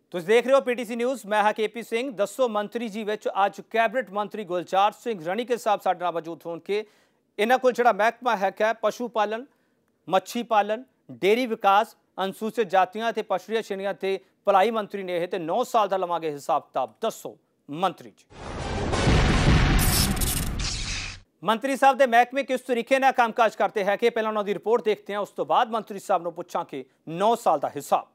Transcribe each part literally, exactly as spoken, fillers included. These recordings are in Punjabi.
ਤੁਸੀਂ ਦੇਖ ਰਹੇ ਹੋ ਪੀਟੀਸੀ ਨਿਊਜ਼। मैं हाँ केपी सिंह। दसो मंत्री जी विच अज कैबिनेट मंत्री गुलजार सिंह रणीके साहब साडे नाल मौजूद होणगे। इन्हां कोल जिहड़ा महकमा है पशु पालन, मच्छी पालन, डेयरी विकास, अनुसूचित जातियां ते पछड़ियां श्रेणियां ते भलाई मंत्री ने ते नौ साल का लवांगे हिसाब किताब। दसो मंत्री जी, मंत्री साहब के महकमे किस तरीके नाल कामकाज करते हैं कि पहले उन्होंने रिपोर्ट देखते हैं, उस तो बाद मंत्री साहब नूं पुछांगे नौ साल का हिसाब।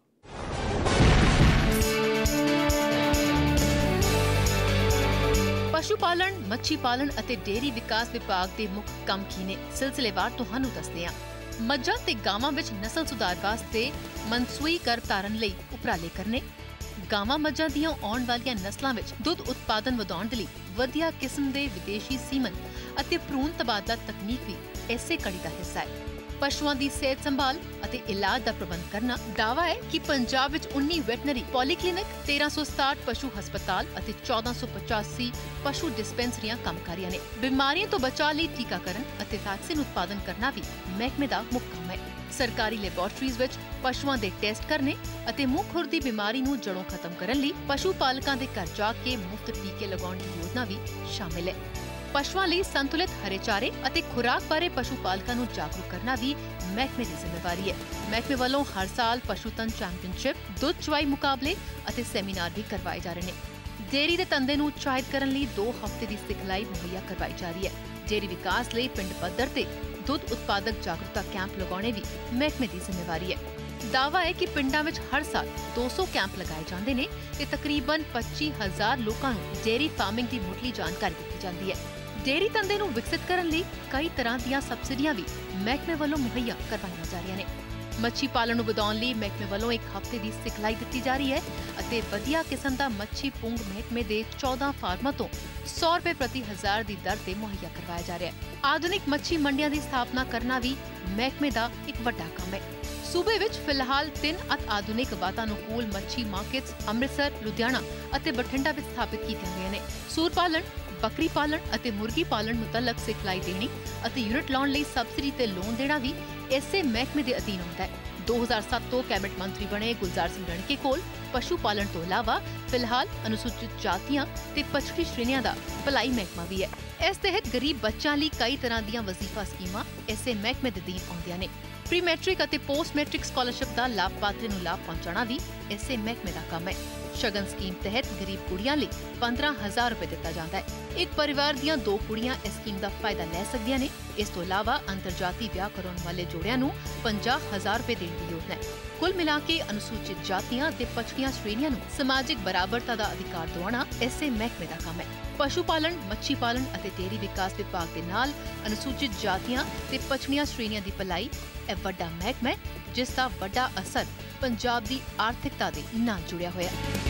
पशु पालन, मच्छी पालन ਅਤੇ ਡੇਅਰੀ ਵਿਕਾਸ ਵਿਭਾਗ ਦੇ ਮੁੱਖ ਕੰਮ ਕੀ ਨੇ, ਸਿਲਸਿਲੇਵਾਰ ਤੁਹਾਨੂੰ ਦੱਸਦੇ ਹਾਂ। ਮੱਝਾਂ ਤੇ ਗਾਵਾਂ ਵਿੱਚ ਨਸਲ ਸੁਧਾਰ ਵਾਸਤੇ ਮਨਸੂਈ ਗਰਭ ਧਾਰਨ ਲਈ ਉਪਰਾਲੇ ਕਰਨੇ, ਗਾਵਾਂ ਮੱਝਾਂ ਦੀਆਂ ਆਉਣ ਵਾਲੀਆਂ ਨਸਲਾਂ ਵਿੱਚ ਦੁੱਧ ਉਤਪਾਦਨ ਵਧਾਉਣ ਦੇ ਲਈ ਵਧੀਆ ਕਿਸਮ ਦੇ ਵਿਦੇਸ਼ੀ ਸੀਮਨ ਅਤੇ ਭਰੂਣ ਤਬਾਦਲਾ ਤਕਨੀਕ ਵੀ ਇਸੇ ਕੜੀ ਦਾ ਹਿੱਸਾ ਹੈ। ਪਸ਼ੂਆਂ ਦੀ ਸਿਹਤ ਸੰਭਾਲ ਅਤੇ ਇਲਾਜ ਦਾ ਪ੍ਰਬੰਧ ਕਰਨਾ। ਦਾਅਵਾ ਹੈ ਕਿ ਪੰਜਾਬ ਵਿੱਚ ਉੱਨੀ ਵੈਟਨਰੀ ਪੋਲੀਕਲੀਨਿਕ, ਤੇਰਾਂ ਸੌ ਸਤਾਹਠ ਪਸ਼ੂ ਹਸਪਤਾਲ ਅਤੇ ਚੌਦਾਂ ਸੌ ਪਚਾਸੀ ਪਸ਼ੂ ਡਿਸਪੈਂਸਰੀਆਂ ਕੰਮ ਕਰ ਰਹੀਆਂ ਨੇ। ਬਿਮਾਰੀਆਂ ਤੋਂ ਬਚਾਅ ਲਈ ਟੀਕਾਕਰਨ ਅਤੇ ਵੈਕਸੀਨ ਉਤਪਾਦਨ ਕਰਨਾ ਵੀ ਮਹਿਕਮੇ ਦਾ ਮੁੱਖ ਕੰਮ ਹੈ। ਸਰਕਾਰੀ ਲੈਬੋਰਟਰੀਜ਼ ਵਿੱਚ ਪਸ਼ੂਆਂ ਦੇ ਟੈਸਟ ਕਰਨੇ ਅਤੇ ਮੂੰਹ ਖੁਰ ਦੀ ਬਿਮਾਰੀ ਨੂੰ ਜੜੋਂ ਖਤਮ ਕਰਨ ਲਈ ਪਸ਼ੂ ਪਾਲਕਾਂ ਦੇ ਘਰ ਜਾ ਕੇ ਮੁਫਤ ਟੀਕੇ ਲਗਾਉਣ ਦੀ ਯੋਜਨਾ ਵੀ ਸ਼ਾਮਿਲ ਹੈ। ਪਸ਼ੂਆਂ ਲਈ ਸੰਤੁਲਿਤ ਹਰੇ ਚਾਰੇ ਅਤੇ ਖੁਰਾਕ ਬਾਰੇ ਪਸ਼ੂ ਪਾਲਕਾਂ ਨੂੰ ਜਾਗਰੂਕ ਕਰਨਾ ਵੀ ਮਹਿਕਮੇ ਦੀ ਜ਼ਿੰਮੇਵਾਰੀ ਹੈ। ਮਹਿਕਮੇ ਵੱਲੋਂ ਹਰ ਸਾਲ ਪਸ਼ੂਧਨ ਚੈਂਪੀਅਨਸ਼ਿਪ, ਦੁੱਧ ਚੁਆਈ ਮੁਕਾਬਲੇ ਅਤੇ ਸੈਮੀਨਾਰ ਵੀ ਕਰਵਾਏ ਜਾ ਰਹੇ ਨੇ। ਡੇਅਰੀ ਦੇ ਧੰਦੇ ਨੂੰ ਉਤਸ਼ਾਹਿਤ ਕਰਨ ਲਈ ਦੋ ਹਫ਼ਤੇ ਦੀ ਸਿਖਲਾਈ ਮੁਹੱਈਆ ਕਰਵਾਈ ਜਾ ਰਹੀ ਹੈ। ਡੇਅਰੀ ਵਿਕਾਸ ਲਈ ਪਿੰਡ ਪੱਧਰ ਤੇ ਦੁੱਧ ਉਤਪਾਦਕ ਜਾਗਰੂਕਤਾ ਕੈਂਪ ਲਗਾਉਣੇ ਵੀ ਮਹਿਕਮੇ ਦੀ ਜ਼ਿੰਮੇਵਾਰੀ ਹੈ। ਦਾਅਵਾ ਹੈ ਕਿ ਪਿੰਡਾਂ ਵਿੱਚ ਹਰ ਸਾਲ ਦੋ ਸੌ ਕੈਂਪ ਲਗਾਏ ਜਾਂਦੇ ਨੇ ਤੇ ਤਕਰੀਬਨ ਪੱਚੀ ਹਜ਼ਾਰ ਲੋਕਾਂ ਨੂੰ ਡੇਅਰੀ ਫਾਰਮਿੰਗ ਦੀ ਮੁੱਢਲੀ ਜਾਣਕਾਰੀ ਦਿੱਤੀ ਜਾਂਦੀ ਹੈ। ਡੇਅਰੀ ਧੰਦੇ ਨੂੰ ਵਿਕਸਿਤ ਕਰਨ ਲਈ ਕਈ ਤਰ੍ਹਾਂ ਦੀਆਂ ਸਬਸਿਡੀਆਂ ਵੀ ਮਹਿਕਮੇ ਵੱਲੋਂ ਮੁਹੱਈਆ ਕਰਵਾਈਆਂ ਜਾ ਰਹੀਆਂ ਨੇ। ਮੱਛੀ ਪਾਲਣ ਨੂੰ ਵਧਾਉਣ ਲਈ ਮਹਿਕਮੇ ਵੱਲੋਂ ਇੱਕ ਹਫ਼ਤੇ ਦੀ ਸਿਖਲਾਈ ਦਿੱਤੀ ਜਾ ਰਹੀ ਹੈ ਅਤੇ ਵਧੀਆ ਕਿਸਮ ਦਾ ਮੱਛੀ ਪੁੰਗ ਮਹਿਕਮੇ ਦੇ ਚੌਦਾਂ ਫਾਰਮਾਂ ਤੋਂ ਸੌ ਰੁਪਏ ਪ੍ਰਤੀ ਹਜ਼ਾਰ ਦੀ ਦਰ ਤੇ ਮੁਹੱਈਆ ਕਰਵਾਇਆ ਜਾ ਰਿਹਾ ਹੈ। ਆਧੁਨਿਕ ਮੱਛੀ ਮੰਡੀਆਂ ਦੀ ਸਥਾਪਨਾ ਕਰਨਾ ਵੀ ਮਹਿਕਮੇ ਦਾ ਇੱਕ ਵੱਡਾ ਕੰਮ ਹੈ। ਸੂਬੇ ਵਿੱਚ ਫਿਲਹਾਲ ਤਿੰਨ ਅਤ ਆਧੁਨਿਕ ਵਾਤਾਨੁਕੂਲ ਮੱਛੀ ਮਾਰਕੀਟਸ ਅੰਮ੍ਰਿਤਸਰ, ਲੁਧਿਆਣਾ ਅਤੇ ਬਠਿੰਡਾ ਵਿੱਚ ਸਥਾਪਿਤ ਕੀਤੀਆਂ ਗਈਆਂ ਨੇ। ਸੂਰ ਪਾਲਣ, ਬੱਕਰੀ ਪਾਲਣ ਅਤੇ ਮੁਰਗੀ ਪਾਲਣ ਮੁਤਲਕ ਸਿਖਲਾਈ ਦੇਣੀ ਅਤੇ ਯੂਨਿਟ ਲਾਉਣ ਲਈ ਸਬਸਿਡੀ ਤੇ ਲੋਨ ਦੇਣਾ ਵੀ ਇਸੇ ਮਹਿਕਮੇ ਦੇ ਅਧੀਨ ਆਉਂਦਾ ਹੈ। ਦੋ ਹਜ਼ਾਰ ਸੱਤ ਤੋਂ ਕੈਬਨਿਟ ਮੰਤਰੀ ਬਣੇ ਗੁਲਜ਼ਾਰ ਸਿੰਘ ਰਣੀਕੇ ਕੋਲ ਪਸ਼ੂ ਪਾਲਣ ਤੋਂ ਇਲਾਵਾ ਫਿਲਹਾਲ ਅਨੁਸੂਚਿਤ ਜਾਤੀਆਂ ਤੇ ਪਛੜੀ ਸ਼੍ਰੇਣੀਆਂ ਦਾ ਭਲਾਈ ਮਹਿਕਮਾ ਵੀ ਹੈ। ਇਸ ਤਹਿਤ ਗਰੀਬ ਬੱਚਿਆਂ ਲਈ ਕਈ ਤਰ੍ਹਾਂ ਦੀਆਂ ਵਜ਼ੀਫਾ ਸਕੀਮਾਂ ਇਸੇ ਮਹਿਕਮੇ ਦੇ ਅਧੀਨ ਆਉਂਦੀਆਂ ਨੇ। ਪ੍ਰੀ ਮੈਟ੍ਰਿਕ ਅਤੇ ਪੋਸਟ ਮੈਟ੍ਰਿਕ ਸਕਾਲਰਸ਼ਿਪ ਦਾ ਲਾਭਪਾਤਰੀ ਨੂੰ ਲਾਭ ਪਹੁੰਚਾਉਣਾ ਵੀ ਇਸੇ ਮਹਿਕਮੇ ਦਾ ਕੰਮ ਹੈ। ਸ਼ਗਨ ਸਕੀਮ ਤਹਿਤ ਗਰੀਬ ਕੁੜੀਆਂ ਲਈ ਪੰਦਰਾਂ ਹਜ਼ਾਰ ਰੁਪਏ ਦਿੱਤਾ ਜਾਂਦਾ ਹੈ। ਇੱਕ ਪਰਿਵਾਰ ਦੀਆਂ ਦੋ ਕੁੜੀਆਂ ਇਸ ਸਕੀਮ ਦਾ ਫਾਇਦਾ ਲੈ ਸਕਦੀਆਂ ਨੇ। ਇਸ ਤੋਂ ਇਲਾਵਾ ਅੰਤਰਜਾਤੀ ਵਿਆਹ ਕਰਾਉਣ ਵਾਲੇ ਜੋੜਿਆਂ ਨੂੰ ਪੰਜਾਹ ਹਜ਼ਾਰ ਰੁਪਏ ਦੇਣ ਦੀ ਯੋਜਨਾ ਹੈ। ਕੁੱਲ ਮਿਲਾ ਕੇ ਅਨੁਸੂਚਿਤ ਜਾਤੀਆਂ ਤੇ ਪਛੜੀਆਂ ਸ਼੍ਰੇਣੀਆਂ ਨੂੰ ਸਮਾਜਿਕ ਬਰਾਬਰਤਾ ਦਾ ਅਧਿਕਾਰ ਦਿਵਾਉਣਾ ਇਸੇ ਮਹਿਕਮੇ ਦਾ ਕੰਮ ਹੈ। ਪਸ਼ੂ ਪਾਲਣ, ਮੱਛੀ ਪਾਲਣ ਅਤੇ ਡੇਅਰੀ ਵਿਕਾਸ ਵਿਭਾਗ ਦੇ ਨਾਲ ਅਨੁਸੂਚਿਤ ਜਾਤੀਆਂ ਤੇ ਪਛੜੀਆਂ ਸ਼੍ਰੇਣੀਆਂ ਦੀ ਭਲਾਈ ਇਹ ਵੱਡਾ ਮਹਿਕਮਾ ਹੈ ਜਿਸ ਦਾ ਵੱਡਾ ਅਸਰ ਪੰਜਾਬ ਦੀ ਆਰਥਿਕਤਾ ਦੇ ਨਾਲ ਜੁੜਿਆ ਹੋਇਆ ਹੈ।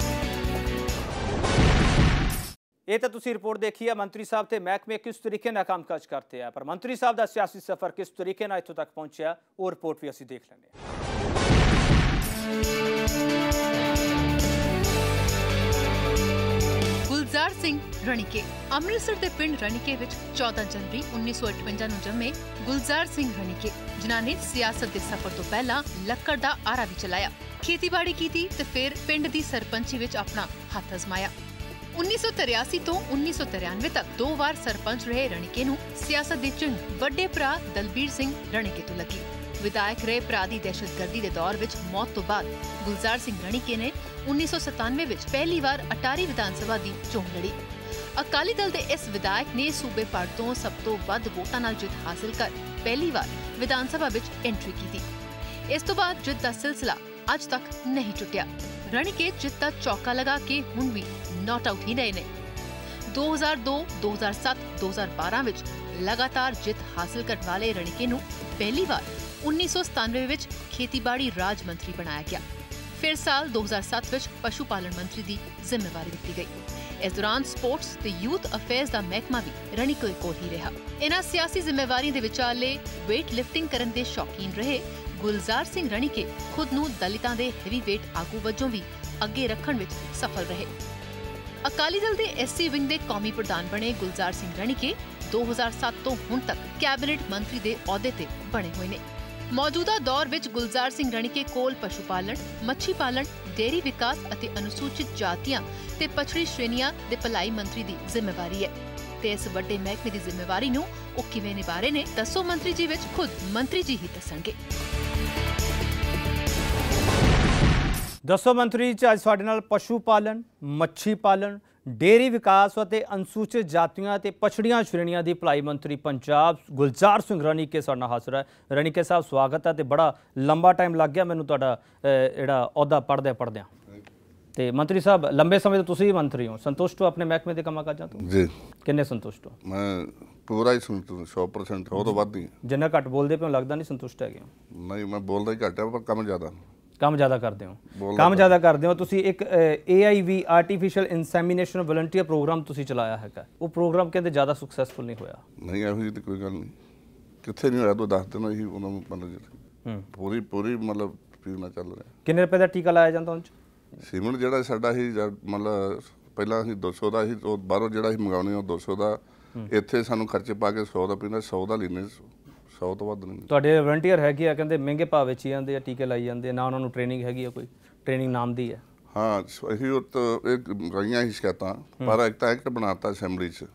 ਇਹ ਤਾਂ ਤੁਸੀਂ ਰਿਪੋਰਟ ਦੇਖੀ ਹੈ ਮੰਤਰੀ ਸਾਹਿਬ ਤੇ ਮਹਿਕਮੇ ਕਿਸ ਤਰੀਕੇ ਨਾਲ ਕੰਮਕਾਜ ਕਰਦੇ ਆ, ਪਰ ਮੰਤਰੀ ਸਾਹਿਬ ਦਾ ਸਿਆਸੀ ਸਫ਼ਰ ਕਿਸ ਤਰੀਕੇ ਨਾਲ ਇੱਥੋਂ ਤੱਕ ਪਹੁੰਚਿਆ ਉਹ ਰਿਪੋਰਟ ਵੀ ਅਸੀਂ ਦੇਖ ਲੈਂਦੇ ਹਾਂ। ਗੁਲਜ਼ਾਰ ਸਿੰਘ ਰਣੀਕੇ ਅੰਮ੍ਰਿਤਸਰ ਦੇ ਪਿੰਡ ਰਣੀਕੇ ਵਿੱਚ ਚੌਦਾਂ ਜਨਵਰੀ ਉੱਨੀ ਸੌ ਅਠਵੰਜਾ ਨੂੰ ਜੰਮੇ ਗੁਲਜ਼ਾਰ ਸਿੰਘ ਰਣੀਕੇ, ਜਿਨ੍ਹਾਂ ਨੇ ਸਿਆਸਤ ਦੇ ਸਫ਼ਰ ਤੋਂ ਪਹਿਲਾਂ ਲੱਕੜ ਦਾ ਆਰਾ ਵੀ ਚਲਾਇਆ, ਖੇਤੀਬਾੜੀ ਕੀਤੀ ਤੇ ਫਿਰ ਪਿੰਡ ਦੀ ਸਰਪੰਚੀ ਵਿੱਚ ਆਪਣਾ ਹੱਥ ਅਜ਼ਮਾਇਆ। ਉੱਨੀ ਸੌ ਤਿਰਾਸੀ ਤੋਂ ਉੱਨੀ ਸੌ ਤਿਰਾਨਵੇਂ ਤੱਕ ਦੋ ਵਾਰ ਸਰਪੰਚ ਰਹੇ ਰਣੀਕੇ ਨੂੰ ਸਿਆਸਤ ਦੀ ਚੁੰਝ ਵੱਡੇ ਭਰਾ ਦਲਬੀਰ ਸਿੰਘ ਰਣੀਕੇ ਤੋਂ ਲੱਗੀ। ਵਿਧਾਇਕ ਰਹੇ ਭਰਾ ਦੀ ਦਹਿਸ਼ਤਗਰਦੀ ਦੇ ਦੌਰ ਵਿੱਚ ਮੌਤ ਤੋਂ ਬਾਅਦ ਗੁਲਜ਼ਾਰ ਸਿੰਘ ਰਣੀਕੇ ਨੇ ਉੱਨੀ ਸੌ ਸਤਾਨਵੇਂ ਵਿੱਚ ਪਹਿਲੀ ਵਾਰ ਅਟਾਰੀ ਵਿਧਾਨ ਸਭਾ ਦੀ ਚੋਣ ਲੜੀ। ਅਕਾਲੀ ਦਲ ਦੇ ਇਸ ਵਿਧਾਇਕ ਨੇ ਸੂਬੇ ਭਰ ਤੋਂ ਸਭ ਤੋਂ ਵੱਧ ਵੋਟਾਂ ਨਾਲ ਜਿੱਤ ਹਾਸਲ ਕਰ ਪਹਿਲੀ ਵਾਰ ਵਿਧਾਨ ਸਭਾ ਵਿੱਚ ਐਂਟਰੀ ਕੀਤੀ। ਇਸ ਤੋਂ ਬਾਅਦ ਜਿੱਤ ਦਾ ਸਿਲਸਿਲਾ ਅੱਜ ਤੱਕ ਨਹੀਂ ਟੁੱਟਿਆ। ਰਣੀਕੇ ਜਿੱਤ ਦਾ ਚੌਕਾ ਲਗਾ ਕੇ ਹੁਣ ਵੀ ਨਾਟ ਆਊਟ ਹੀ ਰਹੇ ਨੇ। ਦੋ ਹਜ਼ਾਰ ਦੋ, ਦੋ ਹਜ਼ਾਰ ਸੱਤ, ਦੋ ਹਜ਼ਾਰ ਬਾਰਾਂ ਵਿੱਚ ਲਗਾਤਾਰ ਜਿੱਤ ਹਾਸਲ ਕਰਨ ਵਾਲੇ ਰਣੀਕੇ ਨੂੰ ਪਹਿਲੀ ਵਾਰ ਉੱਨੀ ਸੌ ਸਤਾਨਵੇਂ ਵਿੱਚ ਖੇਤੀਬਾੜੀ ਰਾਜ ਮੰਤਰੀ ਬਣਾਇਆ ਗਿਆ। ਫਿਰ ਸਾਲ ਦੋ ਹਜ਼ਾਰ ਸੱਤ ਵਿੱਚ ਪਸ਼ੂ ਪਾਲਣ ਮੰਤਰੀ ਦੀ ਜ਼ਿੰਮੇਵਾਰੀ ਦਿੱਤੀ ਗਈ। ਇਸ ਦੌਰਾਨ ਸਪੋਰਟਸ ਤੇ ਯੂਥ ਅਫੇਅਰਸ ਦਾ ਮਹਿਕਮਾ ਵੀ ਰਣੀਕੇ ਕੋਲ ਹੀ ਰਿਹਾ। ਇਹਨਾਂ ਸਿਆਸੀ ਜ਼ਿੰਮੇਵਾਰੀਆਂ ਦੇ ਵਿਚਾਲੇ ਵੇਟ ਲਿਫਟਿੰਗ ਕਰਨ ਦੇ ਸ਼ੌਕੀਨ ਰਹੇ ਗੁਲਜ਼ਾਰ ਸਿੰਘ ਰਣੀਕੇ ਖੁਦ ਨੂੰ ਦਲਿਤਾਂ ਦੇ ਹੈਵੀ ਵੇਟ ਆਗੂ ਵਜੋਂ ਵੀ ਅੱਗੇ ਰੱਖਣ ਵਿੱਚ ਸਫਲ ਰਹੇ। ਅਕਾਲੀ ਦਲ ਦੇ ਐਸਸੀ ਵਿੰਗ ਦੇ ਕੌਮੀ ਪ੍ਰਧਾਨ ਬਣੇ ਗੁਲਜ਼ਾਰ ਸਿੰਘ ਰਣੀਕੇ ਦੋ ਹਜ਼ਾਰ ਸੱਤ ਤੋਂ ਹੁਣ ਤੱਕ ਕੈਬਨਿਟ ਮੰਤਰੀ ਦੇ ਅਹੁਦੇ ਤੇ ਬਣੇ ਹੋਏ ਨੇ। ਮੌਜੂਦਾ ਦੌਰ ਵਿੱਚ ਗੁਲਜ਼ਾਰ ਸਿੰਘ ਰਣੀਕੇ ਕੋਲ ਪਸ਼ੂ ਪਾਲਣ, ਮੱਛੀ ਪਾਲਣ, ਡੇਅਰੀ ਵਿਕਾਸ ਅਤੇ ਅਨੁਸੂਚਿਤ ਜਾਤੀਆਂ ਤੇ ਪਛੜੀ ਸ਼੍ਰੇਣੀਆਂ ਦੇ ਭਲਾਈ ਮੰਤਰੀ ਦੀ ਜ਼ਿੰਮੇਵਾਰੀ ਹੈ ਤੇ ਇਸ ਵੱਡੇ ਮਹਿਕਮੇ ਦੀ ਜ਼ਿੰਮੇਵਾਰੀ ਨੂੰ ਉਹ ਕਿਵੇਂ ਨਿਭਾ ਰਹੇ ਨੇ ਦੱਸੋ ਮੰਤਰੀ ਜੀ ਵਿੱਚ ਖੁਦ ਮੰਤਰੀ ਜੀ ਹੀ ਦੱਸਣਗੇ। ਦੱਸੋ ਮੰਤਰੀ ਜੀ ਅੱਜ ਸਾਡੇ ਨਾਲ ਪਸ਼ੂ ਪਾਲਣ, ਮੱਛੀ ਪਾਲਣ, ਡੇਅਰੀ ਵਿਕਾਸ ਅਤੇ ਅਨੁਸੂਚਿਤ ਜਾਤੀਆਂ ਤੇ ਪਛੜੀਆਂ ਸ਼੍ਰੇਣੀਆਂ ਦੀ ਭਲਾਈ ਮੰਤਰੀ ਪੰਜਾਬ ਗੁਲਜ਼ਾਰ ਸਿੰਘ ਰਣੀਕੇ ਸਾਡੇ ਨਾਲ ਹਾਜ਼ਰ ਹੈ। ਰਣੀਕੇ ਸਾਹਿਬ ਸਵਾਗਤ ਹੈ ਤੇ ਬੜਾ ਲੰਬਾ ਟਾਈਮ ਲੱਗ ਗਿਆ ਮੈਨੂੰ ਤੁਹਾਡਾ ਜਿਹੜਾ ਅਹੁਦਾ ਪੜ੍ਹਦੇ ਪੜ੍ਹਦਿਆਂ ਤੇ ਮੰਤਰੀ ਸਾਹਿਬ ਲੰਬੇ ਸਮੇਂ ਤੋਂ ਤੁਸੀਂ ਮੰਤਰੀ ਹੋ, ਸੰਤੁਸ਼ਟ ਹੋ ਆਪਣੇ ਮਹਿਕਮੇ ਦੇ ਕੰਮਾਂ ਕਾਜਾਂ ਤੋਂ? ਜੀ ਕਿੰਨੇ ਸੰਤੁਸ਼ਟ ਹੋ? ਮੈਂ ਪੂਰਾ ਹੀ ਸੰਤੁਸ਼ਟ, ਸੌ ਪਰਸੈਂਟ ਉਹ ਤੋਂ ਵੱਧ ਹੀ। ਜਿੰਨਾ ਘੱਟ ਬੋਲਦੇ ਪਿਓ ਲੱਗਦਾ ਨਹੀਂ ਸੰਤੁਸ਼ਟ ਹੈਗੇ ਹੋ? ਨਹੀਂ, ਮੈਂ ਬੋਲਦਾ ਹੀ ਘੱਟ ਹੈ ਪਰ ਕੰਮ ਜ਼ਿਆਦਾ। ਕੰਮ ਜ਼ਿਆਦਾ ਕਰਦੇ ਹੋ ਕੰਮ ਜ਼ਿਆਦਾ ਕਰਦੇ ਹੋ ਤੁਸੀਂ। ਇੱਕ ਏ ਆਈ ਵੀ ਆਰਟੀਫਿਸ਼ੀਅਲ ਇਨਸੈਮੀਨੇਸ਼ਨ ਵਲੰਟੀਅਰ ਪ੍ਰੋਗਰਾਮ ਤੁਸੀਂ ਚਲਾਇਆ ਹੈਗਾ, ਉਹ ਪ੍ਰੋਗਰਾਮ ਕਹਿੰਦੇ ਜ਼ਿਆਦਾ ਸਕਸੈਸਫੁਲ ਨਹੀਂ ਹੋਇਆ। ਨਹੀਂ, ਇਹੋ ਜਿਹੀ ਤਾਂ ਕੋਈ ਗੱਲ ਨਹੀਂ, ਕਿੱਥੇ ਨਹੀਂ ਹੋਇਆ ਤੂੰ ਦੱਸ ਦੇਣਾ ਹੀ ਉਹਨਾਂ ਨੂੰ। ਮਤਲਬ ਪੂਰੀ ਪੂਰੀ ਮਤਲਬ ਪੀਣਾ ਚੱਲ ਰਿਹਾ। ਕਿੰਨੇ ਰੁਪਏ ਦਾ ਟੀਕਾ ਲਾਇਆ ਜਾਂਦਾ ਉਹਨਾਂ 'ਚ? ਸੀਮਨ ਜਿਹੜਾ ਸਾਡਾ ਸੀ ਮਤਲਬ ਪਹਿਲਾਂ ਅਸੀਂ ਦੋ ਸੌ ਦਾ ਸੀ, ਉਹ ਬਾਹਰੋਂ ਜਿਹੜਾ ਅਸੀਂ ਮੰਗਾਉਂਦੇ ਉਹ ਦੋ ਸੌ ਦਾ, ਇੱਥੇ ਸਾਨੂੰ ਖਰਚੇ ਪਾ ਕੇ ਸੌ ਦਾ ਪੀਣਾ, ਸੌ ਦਾ ਲੈਂਦੇ, ਸੌ ਤੋਂ ਵੱਧ ਨਹੀਂ। ਤੁਹਾਡੇ ਵਲੰਟੀਅਰ ਹੈਗੇ ਆ ਕਹਿੰਦੇ ਮਹਿੰਗੇ ਭਾਅ ਵਿੱਚ ਹੀ ਜਾਂਦੇ ਆ, ਟੀਕੇ ਲਾਈ ਜਾਂਦੇ ਨਾ, ਉਹਨਾਂ ਨੂੰ ਟ੍ਰੇਨਿੰਗ ਹੈਗੀ ਆ, ਕੋਈ ਟ੍ਰੇਨਿੰਗ ਨਾਮ ਦੀ ਹੈ? ਹਾਂ, ਅਸੀਂ ਉਹ ਤਾਂ ਇੱਕ ਗਈਆਂ ਹੀ ਸ਼ਿਕਾਇਤਾਂ, ਪਰ ਇੱਕ ਤਾਂ ਐਕਟ ਬਣਾਤਾ ਅਸੈਂਬਲੀ 'ਚ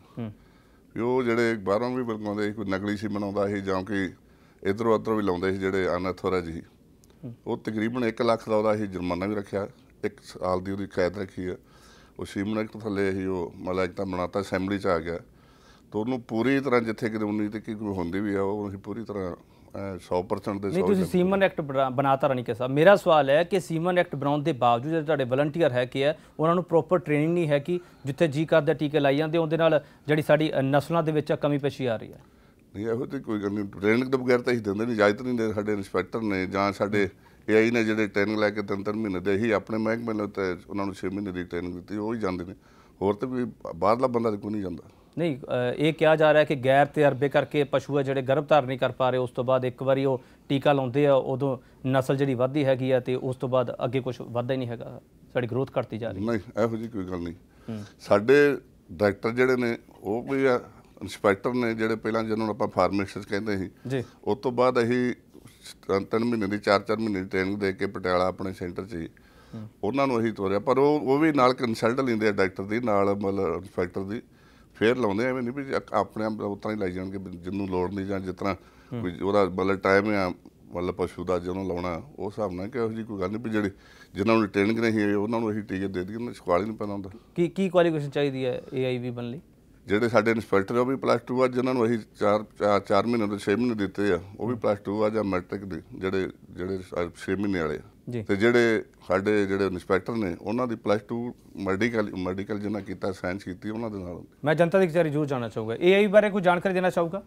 ਵੀ ਉਹ ਜਿਹੜੇ ਬਾਹਰੋਂ ਵੀ ਬਲਗਾਉਂਦੇ ਸੀ, ਕੋਈ ਨਕਲੀ ਸੀ ਬਣਾਉਂਦਾ ਸੀ ਜਾਂ ਕਿ ਇੱਧਰੋਂ ਉੱਧਰੋਂ ਵੀ ਲਾਉਂਦੇ ਸੀ ਜਿਹੜੇ ਅਨਅਥੋਰਾਈਜ਼ਡ ਸੀ, ਉਹ ਤਕਰੀਬਨ ਇੱਕ ਲੱਖ ਦਾ ਉਹਦਾ ਅਸੀਂ ਜੁਰਮਾਨਾ ਵੀ ਰੱਖਿਆ, ਇੱਕ ਸਾਲ ਦੀ ਉਹਦੀ ਕੈਦ ਰੱਖੀ ਆ। ਉਹ ਸੀਮਨ ਐਕਟ ਥੱਲੇ ਅਸੀਂ ਉਹ ਮਤਲਬ ਇੱਕ ਤਾਂ ਬਣਾਤਾ, ਅਸੈਂਬਲੀ 'ਚ ਆ ਗਿਆ ਤਾਂ ਉਹਨੂੰ ਪੂਰੀ ਤਰ੍ਹਾਂ ਜਿੱਥੇ ਕਿਤੇ ਉਨੀ ਤੇ ਕੀ ਕੋਈ ਹੁੰਦੀ ਵੀ ਆ ਉਹ ਅਸੀਂ ਪੂਰੀ ਤਰ੍ਹਾਂ ਸੌ ਪਰਸੈਂਟ ਦੇ। ਨਹੀਂ, ਤੁਸੀਂ ਸੀਮਨ ਐਕਟ ਬਣਾਤਾ ਰਣੀਕੇ ਸਾਹਿਬ। ਮੇਰਾ ਸਵਾਲ ਹੈ ਕਿ ਸੀਮਨ ਐਕਟ ਬਣਾਉਣ ਦੇ ਬਾਵਜੂਦ ਜਿਹੜੇ ਤੁਹਾਡੇ ਵਲੰਟੀਅਰ ਹੈ ਕਿ ਹੈ ਉਹਨਾਂ ਨੂੰ ਪ੍ਰੋਪਰ ਟ੍ਰੇਨਿੰਗ ਨਹੀਂ ਹੈ ਕਿ ਜਿੱਥੇ ਜੀ ਕਰਦੇ ਟੀਕੇ ਲਾਈ ਜਾਂਦੇ, ਉਹਦੇ ਨਾਲ ਜਿਹੜੀ ਸਾਡੀ ਨਸਲਾਂ ਦੇ ਵਿੱਚ ਕਮੀ ਪੇਸ਼ੀ ਆ ਰਹੀ ਹੈ? ਨਹੀਂ, ਇਹੋ ਜਿਹੀ ਕੋਈ ਗੱਲ ਨਹੀਂ, ਟ੍ਰੇਨਿੰਗ ਤੋਂ ਬਗੈਰ ਤਾਂ ਅਸੀਂ ਦਿੰਦੇ ਨਹੀਂ, ਇਜਾਜ਼ਤ ਨਹੀਂ ਦੇ ਸਾਡੇ ਇੰਸਪੈਕਟਰ ਨੇ ਜਾਂ ਸਾਡੇ ਏ ਆਈ ਨੇ ਜਿਹੜੇ ਟ੍ਰੇਨਿੰਗ ਲੈ ਕੇ ਤਿੰਨ ਤਿੰਨ ਮਹੀਨੇ ਦੇ ਹੀ ਆਪਣੇ ਮਹਿਕਮੇ ਨਾਲ ਤੇ ਉਹਨਾਂ ਨੂੰ ਛੇ ਮਹੀਨੇ ਦੀ ਟ੍ਰੇਨਿੰਗ ਦਿੱਤੀ, ਉਹ ਹੀ ਜਾਂਦੇ ਨੇ, ਹੋਰ ਤਾਂ ਕੋਈ ਬਾਹਰਲਾ ਬੰਦਾ ਕੋਈ ਨਹੀਂ ਜਾਂਦਾ। ਨਹੀਂ, ਇਹ ਕਿਹਾ ਜਾ ਰਿਹਾ ਕਿ ਗੈਰ ਤਜਰਬੇ ਕਰਕੇ ਪਸ਼ੂ ਆ ਜਿਹੜੇ ਗਰਭ ਧਾਰਨ ਨਹੀਂ ਕਰ ਪਾ ਰਹੇ, ਉਸ ਤੋਂ ਬਾਅਦ ਇੱਕ ਵਾਰੀ ਉਹ ਟੀਕਾ ਲਾਉਂਦੇ ਆ ਉਦੋਂ ਨਸਲ ਜਿਹੜੀ ਵੱਧਦੀ ਹੈਗੀ ਆ ਤੇ ਉਸ ਤੋਂ ਬਾਅਦ ਅੱਗੇ ਕੁਝ ਵੱਧਦਾ ਹੀ ਨਹੀਂ ਹੈਗਾ, ਸਾਡੀ ਗਰੋਥ ਘਟਦੀ ਜਾ ਰਹੀ। ਨਹੀਂ, ਇਹੋ ਜਿਹੀ ਕੋਈ ਗੱਲ ਨਹੀਂ। ਸਾਡੇ ਡਾਇਰੈਕਟਰ ਜਿਹੜੇ ਨੇ ਉਹ ਕੋਈ ਇੰਸਪੈਕਟਰ ਨੇ ਜਿਹੜੇ ਪਹਿਲਾਂ ਜਿਹਨਾਂ ਨੂੰ ਆਪਾਂ ਫਾਰਮੇਸਿਸਟ ਕਹਿੰਦੇ ਸੀ ਜੀ, ਉਸ ਤੋਂ ਬਾਅਦ ਅਸੀਂ ਤਿੰਨ ਮਹੀਨੇ ਦੀ ਚਾਰ ਚਾਰ ਮਹੀਨੇ ਦੀ ਟ੍ਰੇਨਿੰਗ ਦੇ ਕੇ ਪਟਿਆਲਾ ਆਪਣੇ ਸੈਂਟਰ 'ਚ ਹੀ ਉਹਨਾਂ ਨੂੰ ਅਸੀਂ ਤੋਰਿਆ, ਪਰ ਉਹ ਉਹ ਵੀ ਨਾਲ ਕੰਸਲਟ ਲੈਂਦੇ ਆ ਡਾਕਟਰ ਦੀ, ਨਾਲ ਮਤਲਬ ਇੰਸਪੈਕਟਰ ਦੀ, ਫੇਰ ਲਾਉਂਦੇ ਐਵੇਂ ਨਹੀਂ ਵੀ ਆਪਣੇ ਆਪ ਉਸ ਤਰ੍ਹਾਂ ਹੀ ਲਾਈ ਜਾਣਗੇ ਜਿਹਨੂੰ ਲੋੜ ਨਹੀਂ ਜਾਂ ਜਿਸ ਤਰ੍ਹਾਂ ਕੋਈ ਉਹਦਾ ਮਤਲਬ ਟਾਈਮ ਆ ਮਤਲਬ ਪਸ਼ੂ ਦਾ ਜਿਹਨੂੰ ਲਾਉਣਾ ਉਸ ਹਿਸਾਬ ਨਾਲ। ਕਿ ਇਹੋ ਜਿਹੀ ਕੋਈ ਗੱਲ ਨਹੀਂ ਵੀ ਜਿਹੜੀ ਜਿਹਨਾਂ ਨੂੰ ਟ੍ਰੇਨਿੰਗ ਨਹੀਂ ਉਹਨਾਂ ਨੂੰ ਅਸੀਂ ਟੀਕੇ ਦੇ ਦਈਏ, ਸਵਾਲ ਹੀ ਨਹੀਂ ਪੈਦਾ ਹੁੰਦਾ। ਕੀ ਕੀ ਕੁਆਲੀਫਿਕੇਸ਼ਨ ਚਾਹੀਦੀ ਹੈ ਏ ਆਈ ਵੀ ਬਣਨ ਲਈ? ਜਿਹੜੇ ਸਾਡੇ ਇੰਸਪੈਕਟਰ ਉਹ ਵੀ ਪਲੱਸ ਟੂ ਆ, ਜਿਹਨਾਂ ਨੂੰ ਅਸੀਂ ਚਾਰ ਚਾਰ ਚਾਰ ਮਹੀਨੇ ਤੋਂ ਛੇ ਮਹੀਨੇ ਦਿੱਤੇ ਆ ਉਹ ਵੀ ਪਲੱਸ ਟੂ ਆ ਜਾਂ ਮੈਟ੍ਰਿਕ ਦੇ ਜਿਹੜੇ ਜਿਹੜੇ ਛੇ ਮਹੀਨੇ ਵਾਲੇ ਆ, ਤੇ ਜਿਹੜੇ ਸਾਡੇ ਜਿਹੜੇ ਇੰਸਪੈਕਟਰ ਨੇ ਉਹਨਾਂ ਦੀ ਪਲੱਸ ਟੂ ਮੈਡੀਕਲ ਮੈਡੀਕਲ ਜਿਹਨਾਂ ਕੀਤਾ ਸਾਇੰਸ ਕੀਤੀ ਉਹਨਾਂ ਦੇ ਨਾਲ। ਮੈਂ ਜਨਤਾ ਦੀ ਕਚਹਿਰੀ ਜ਼ਰੂਰ ਜਾਣਾ ਚਾਹੂੰਗਾ, ਏ ਆਈ ਬਾਰੇ ਕੋਈ ਜਾਣਕਾਰੀ ਦੇਣਾ ਚਾਹੂੰਗਾ।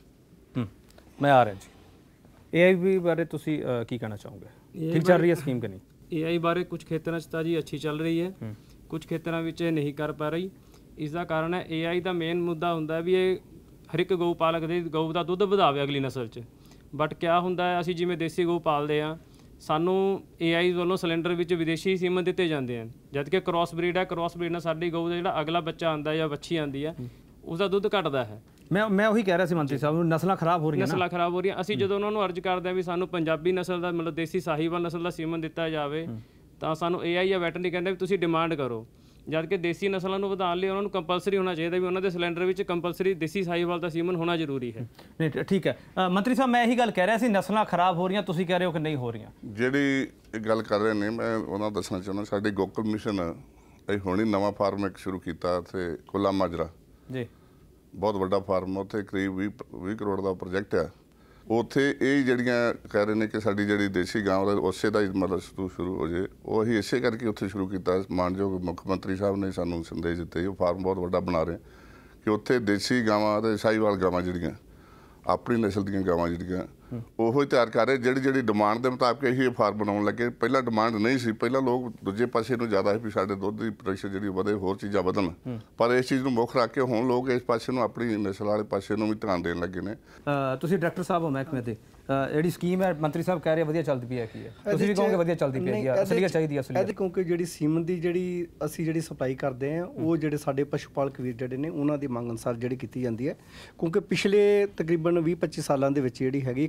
ਹੂੰ ਮੈਂ ਆ ਰਿਹਾ ਜੀ। ਏ ਆਈ ਵੀ ਬਾਰੇ ਤੁਸੀਂ ਕੀ ਕਹਿਣਾ ਚਾਹੋਗੇ? ਠੀਕ ਚੱਲ ਰਹੀ ਹੈ ਸਕੀਮ ਕਿ ਨਹੀਂ? ਏ ਆਈ ਬਾਰੇ ਕੁਝ ਖੇਤਰਾਂ 'ਚ ਤਾਂ ਜੀ ਅੱਛੀ ਚੱਲ ਰਹੀ ਹੈ, ਕੁਝ ਖੇਤਰਾਂ ਵਿੱਚ ਇਹ ਨਹੀਂ ਕਰ ਪਾ ਰਹੀ। ਇਸ ਦਾ ਕਾਰਨ ਹੈ ਏ ਆਈ ਦਾ ਮੇਨ ਮੁੱਦਾ ਹੁੰਦਾ ਵੀ ਇਹ ਹਰ ਇੱਕ ਗਊ ਪਾਲਕ ਦੇ ਗਊ ਦਾ ਦੁੱਧ ਵਧਾਵੇ ਅਗਲੀ ਨਸਲ 'ਚ, ਬਟ ਕਿਆ ਹੁੰਦਾ ਹੈ ਅਸੀਂ ਜਿਵੇਂ ਦੇਸੀ ਗਊ ਪਾਲਦੇ ਹਾਂ, ਸਾਨੂੰ ਏ ਆਈ ਵੱਲੋਂ ਸਿਲੰਡਰ ਵਿੱਚ ਵਿਦੇਸ਼ੀ ਸੀਮਨ ਦਿੱਤੇ ਜਾਂਦੇ ਹਨ, ਜਦ ਕਿ ਕ੍ਰੋਸ ਬਰੀਡ ਹੈ, ਕ੍ਰੋਸ ਬਰੀਡ ਨਾਲ ਸਾਡੀ ਗਊ ਦਾ ਜਿਹੜਾ ਅਗਲਾ ਬੱਚਾ ਆਉਂਦਾ ਜਾਂ ਵੱਛੀ ਆਉਂਦੀ ਹੈ ਉਸਦਾ ਦੁੱਧ ਘਟਦਾ ਹੈ। ਮੈਂ ਮੈਂ ਉਹੀ ਕਹਿ ਰਿਹਾ ਸੀ ਮੰਤਰੀ ਸਾਹਿਬ ਨੂੰ, ਨਸਲਾਂ ਖਰਾਬ ਹੋ ਰਹੀਆਂ ਨਸਲਾਂ ਖਰਾਬ ਹੋ ਰਹੀਆਂ। ਅਸੀਂ ਜਦੋਂ ਉਹਨਾਂ ਨੂੰ ਅਰਜ਼ ਕਰਦੇ ਹਾਂ ਵੀ ਸਾਨੂੰ ਪੰਜਾਬੀ ਨਸਲ ਦਾ ਮਤਲਬ ਦੇਸੀ ਸਾਹੀਵਾਲ ਨਸਲ ਦਾ ਸੀਮਨ ਦਿੱਤਾ ਜਾਵੇ, ਤਾਂ ਸਾਨੂੰ ਏ ਆਈ ਜਾਂ ਵੈਟਰਨਰੀ ਕਹਿੰਦੇ ਵੀ ਤੁਸੀਂ ਡਿਮਾਂਡ ਕਰੋ, ਜਦ ਕਿ ਦੇਸੀ ਨਸਲਾਂ ਨੂੰ ਵਧਾਉਣ ਲਈ ਉਹਨਾਂ ਨੂੰ ਕੰਪਲਸਰੀ ਹੋਣਾ ਚਾਹੀਦਾ ਵੀ ਉਹਨਾਂ ਦੇ ਸਿਲੰਡਰ ਵਿੱਚ ਕੰਪਲਸਰੀ ਦੇਸੀ ਸਾਹੀਵਾਲ ਦਾ ਸੀਮਨ ਹੋਣਾ ਜ਼ਰੂਰੀ ਹੈ। ਨਹੀਂ ਠੀਕ ਹੈ ਮੰਤਰੀ ਸਾਹਿਬ, ਮੈਂ ਇਹੀ ਗੱਲ ਕਹਿ ਰਿਹਾ ਸੀ ਨਸਲਾਂ ਖਰਾਬ ਹੋ ਰਹੀਆਂ, ਤੁਸੀਂ ਕਹਿ ਰਹੇ ਹੋ ਕਿ ਨਹੀਂ ਹੋ ਰਹੀਆਂ। ਜਿਹੜੀ ਇਹ ਗੱਲ ਕਰ ਰਹੇ ਨੇ ਮੈਂ ਉਹਨਾਂ ਦੱਸਣਾ ਚਾਹੁੰਦਾ, ਸਾਡੀ ਗੋਕਲ ਮਿਸ਼ਨ ਅਸੀਂ ਹੁਣੇ ਨਵਾਂ ਫਾਰਮ ਇੱਕ ਸ਼ੁਰੂ ਕੀਤਾ ਉੱਥੇ ਕੁੱਲਾ ਮਾਜਰਾ ਜੀ, ਬਹੁਤ ਵੱਡਾ ਫਾਰਮ, ਉੱਥੇ ਕਰੀਬ ਵੀਹ ਵੀਹ ਕਰੋੜ ਦਾ ਪ੍ਰੋਜੈਕਟ ਆ। ਉੱਥੇ ਇਹ ਜਿਹੜੀਆਂ ਕਹਿ ਰਹੇ ਨੇ ਕਿ ਸਾਡੀ ਜਿਹੜੀ ਦੇਸੀ ਗਾਂ ਦਾ ਉਸੇ ਦਾ ਹੀ ਮਤਲਬ ਸ਼ੁਰੂ ਹੋ ਜੇ, ਉਹ ਅਸੀਂ ਇਸੇ ਕਰਕੇ ਉੱਥੇ ਸ਼ੁਰੂ ਕੀਤਾ। ਮਾਨਯੋਗ ਮੁੱਖ ਮੰਤਰੀ ਸਾਹਿਬ ਨੇ ਸਾਨੂੰ ਸੰਦੇਸ਼ ਦਿੱਤੇ, ਉਹ ਫਾਰਮ ਬਹੁਤ ਵੱਡਾ ਬਣਾ ਰਹੇ ਕਿ ਉੱਥੇ ਦੇਸੀ ਗਾਵਾਂ ਅਤੇ ਸਾਹੀਵਾਲ ਗਾਵਾਂ ਜਿਹੜੀਆਂ ਆਪਣੀ ਨਸਲ ਦੀਆਂ ਗਾਵਾਂ ਜਿਹੜੀਆਂ ਉਹੋ ਹੀ ਤਿਆਰ ਕਰ ਰਹੇ, ਜਿਹੜੀ ਜਿਹੜੀ ਡਿਮਾਂਡ ਦੇ ਮੁਤਾਬਕ ਅਸੀਂ ਇਹ ਫਾਰਮ ਬਣਾਉਣ ਲੱਗੇ। ਪਹਿਲਾਂ ਡਿਮਾਂਡ ਨਹੀਂ ਸੀ, ਪਹਿਲਾਂ ਲੋਕ ਦੂਜੇ ਪਾਸੇ ਨੂੰ ਜ਼ਿਆਦਾ ਸੀ ਵੀ ਸਾਡੇ ਦੁੱਧ ਦੀ ਪ੍ਰੋਡਕਸ਼ਨ ਜਿਹੜੀ ਵਧੇ, ਹੋਰ ਚੀਜ਼ਾਂ ਵਧਣ, ਪਰ ਇਸ ਚੀਜ਼ ਨੂੰ ਮੁੱਖ ਰੱਖ ਕੇ ਹੁਣ ਲੋਕ ਇਸ ਪਾਸੇ ਨੂੰ ਆਪਣੀ ਨਸਲ ਵਾਲੇ ਪਾਸੇ ਨੂੰ ਵੀ ਧਿਆਨ ਦੇਣ ਲੱਗੇ ਨੇ। ਤੁਸੀਂ ਡਾਕਟਰ ਸਾਹਿਬ ਹੋ ਮਹਿਕਮੇ ਤੇ, ਜਿਹੜੀ ਸਕੀਮ ਹੈ ਮੰਤਰੀ ਸਾਹਿਬ ਕਹਿ ਰਹੇ ਵਧੀਆ ਚੱਲਦੀ ਪਈ ਹੈ, ਕੀ ਹੈ ਤੁਸੀਂ ਵੀ ਕਹੋਗੇ ਵਧੀਆ ਚੱਲਦੀ ਪਈ ਹੈ? ਅਸਲੀਅਤ ਚਾਹੀਦੀ ਹੈ ਅਸਲੀਅਤ, ਕਿਉਂਕਿ ਜਿਹੜੀ ਸੀਮਨ ਦੀ ਜਿਹੜੀ ਅਸੀਂ ਜਿਹੜੀ ਸਪਲਾਈ ਕਰਦੇ ਹਾਂ ਉਹ ਜਿਹੜੇ ਸਾਡੇ ਪਸ਼ੂ ਪਾਲਕ ਵੀਰ ਜਿਹੜੇ ਨੇ ਉਹਨਾਂ ਦੀ ਮੰਗ ਅਨੁਸਾਰ ਜਿਹੜੀ ਕੀਤੀ ਜਾਂਦੀ ਹੈ, ਕਿਉਂਕਿ ਪਿਛਲੇ ਤਕਰੀਬਨ ਵੀਹ ਪੱਚੀ ਸਾਲਾਂ ਦੇ ਵਿੱਚ ਜਿਹੜੀ ਹੈਗੀ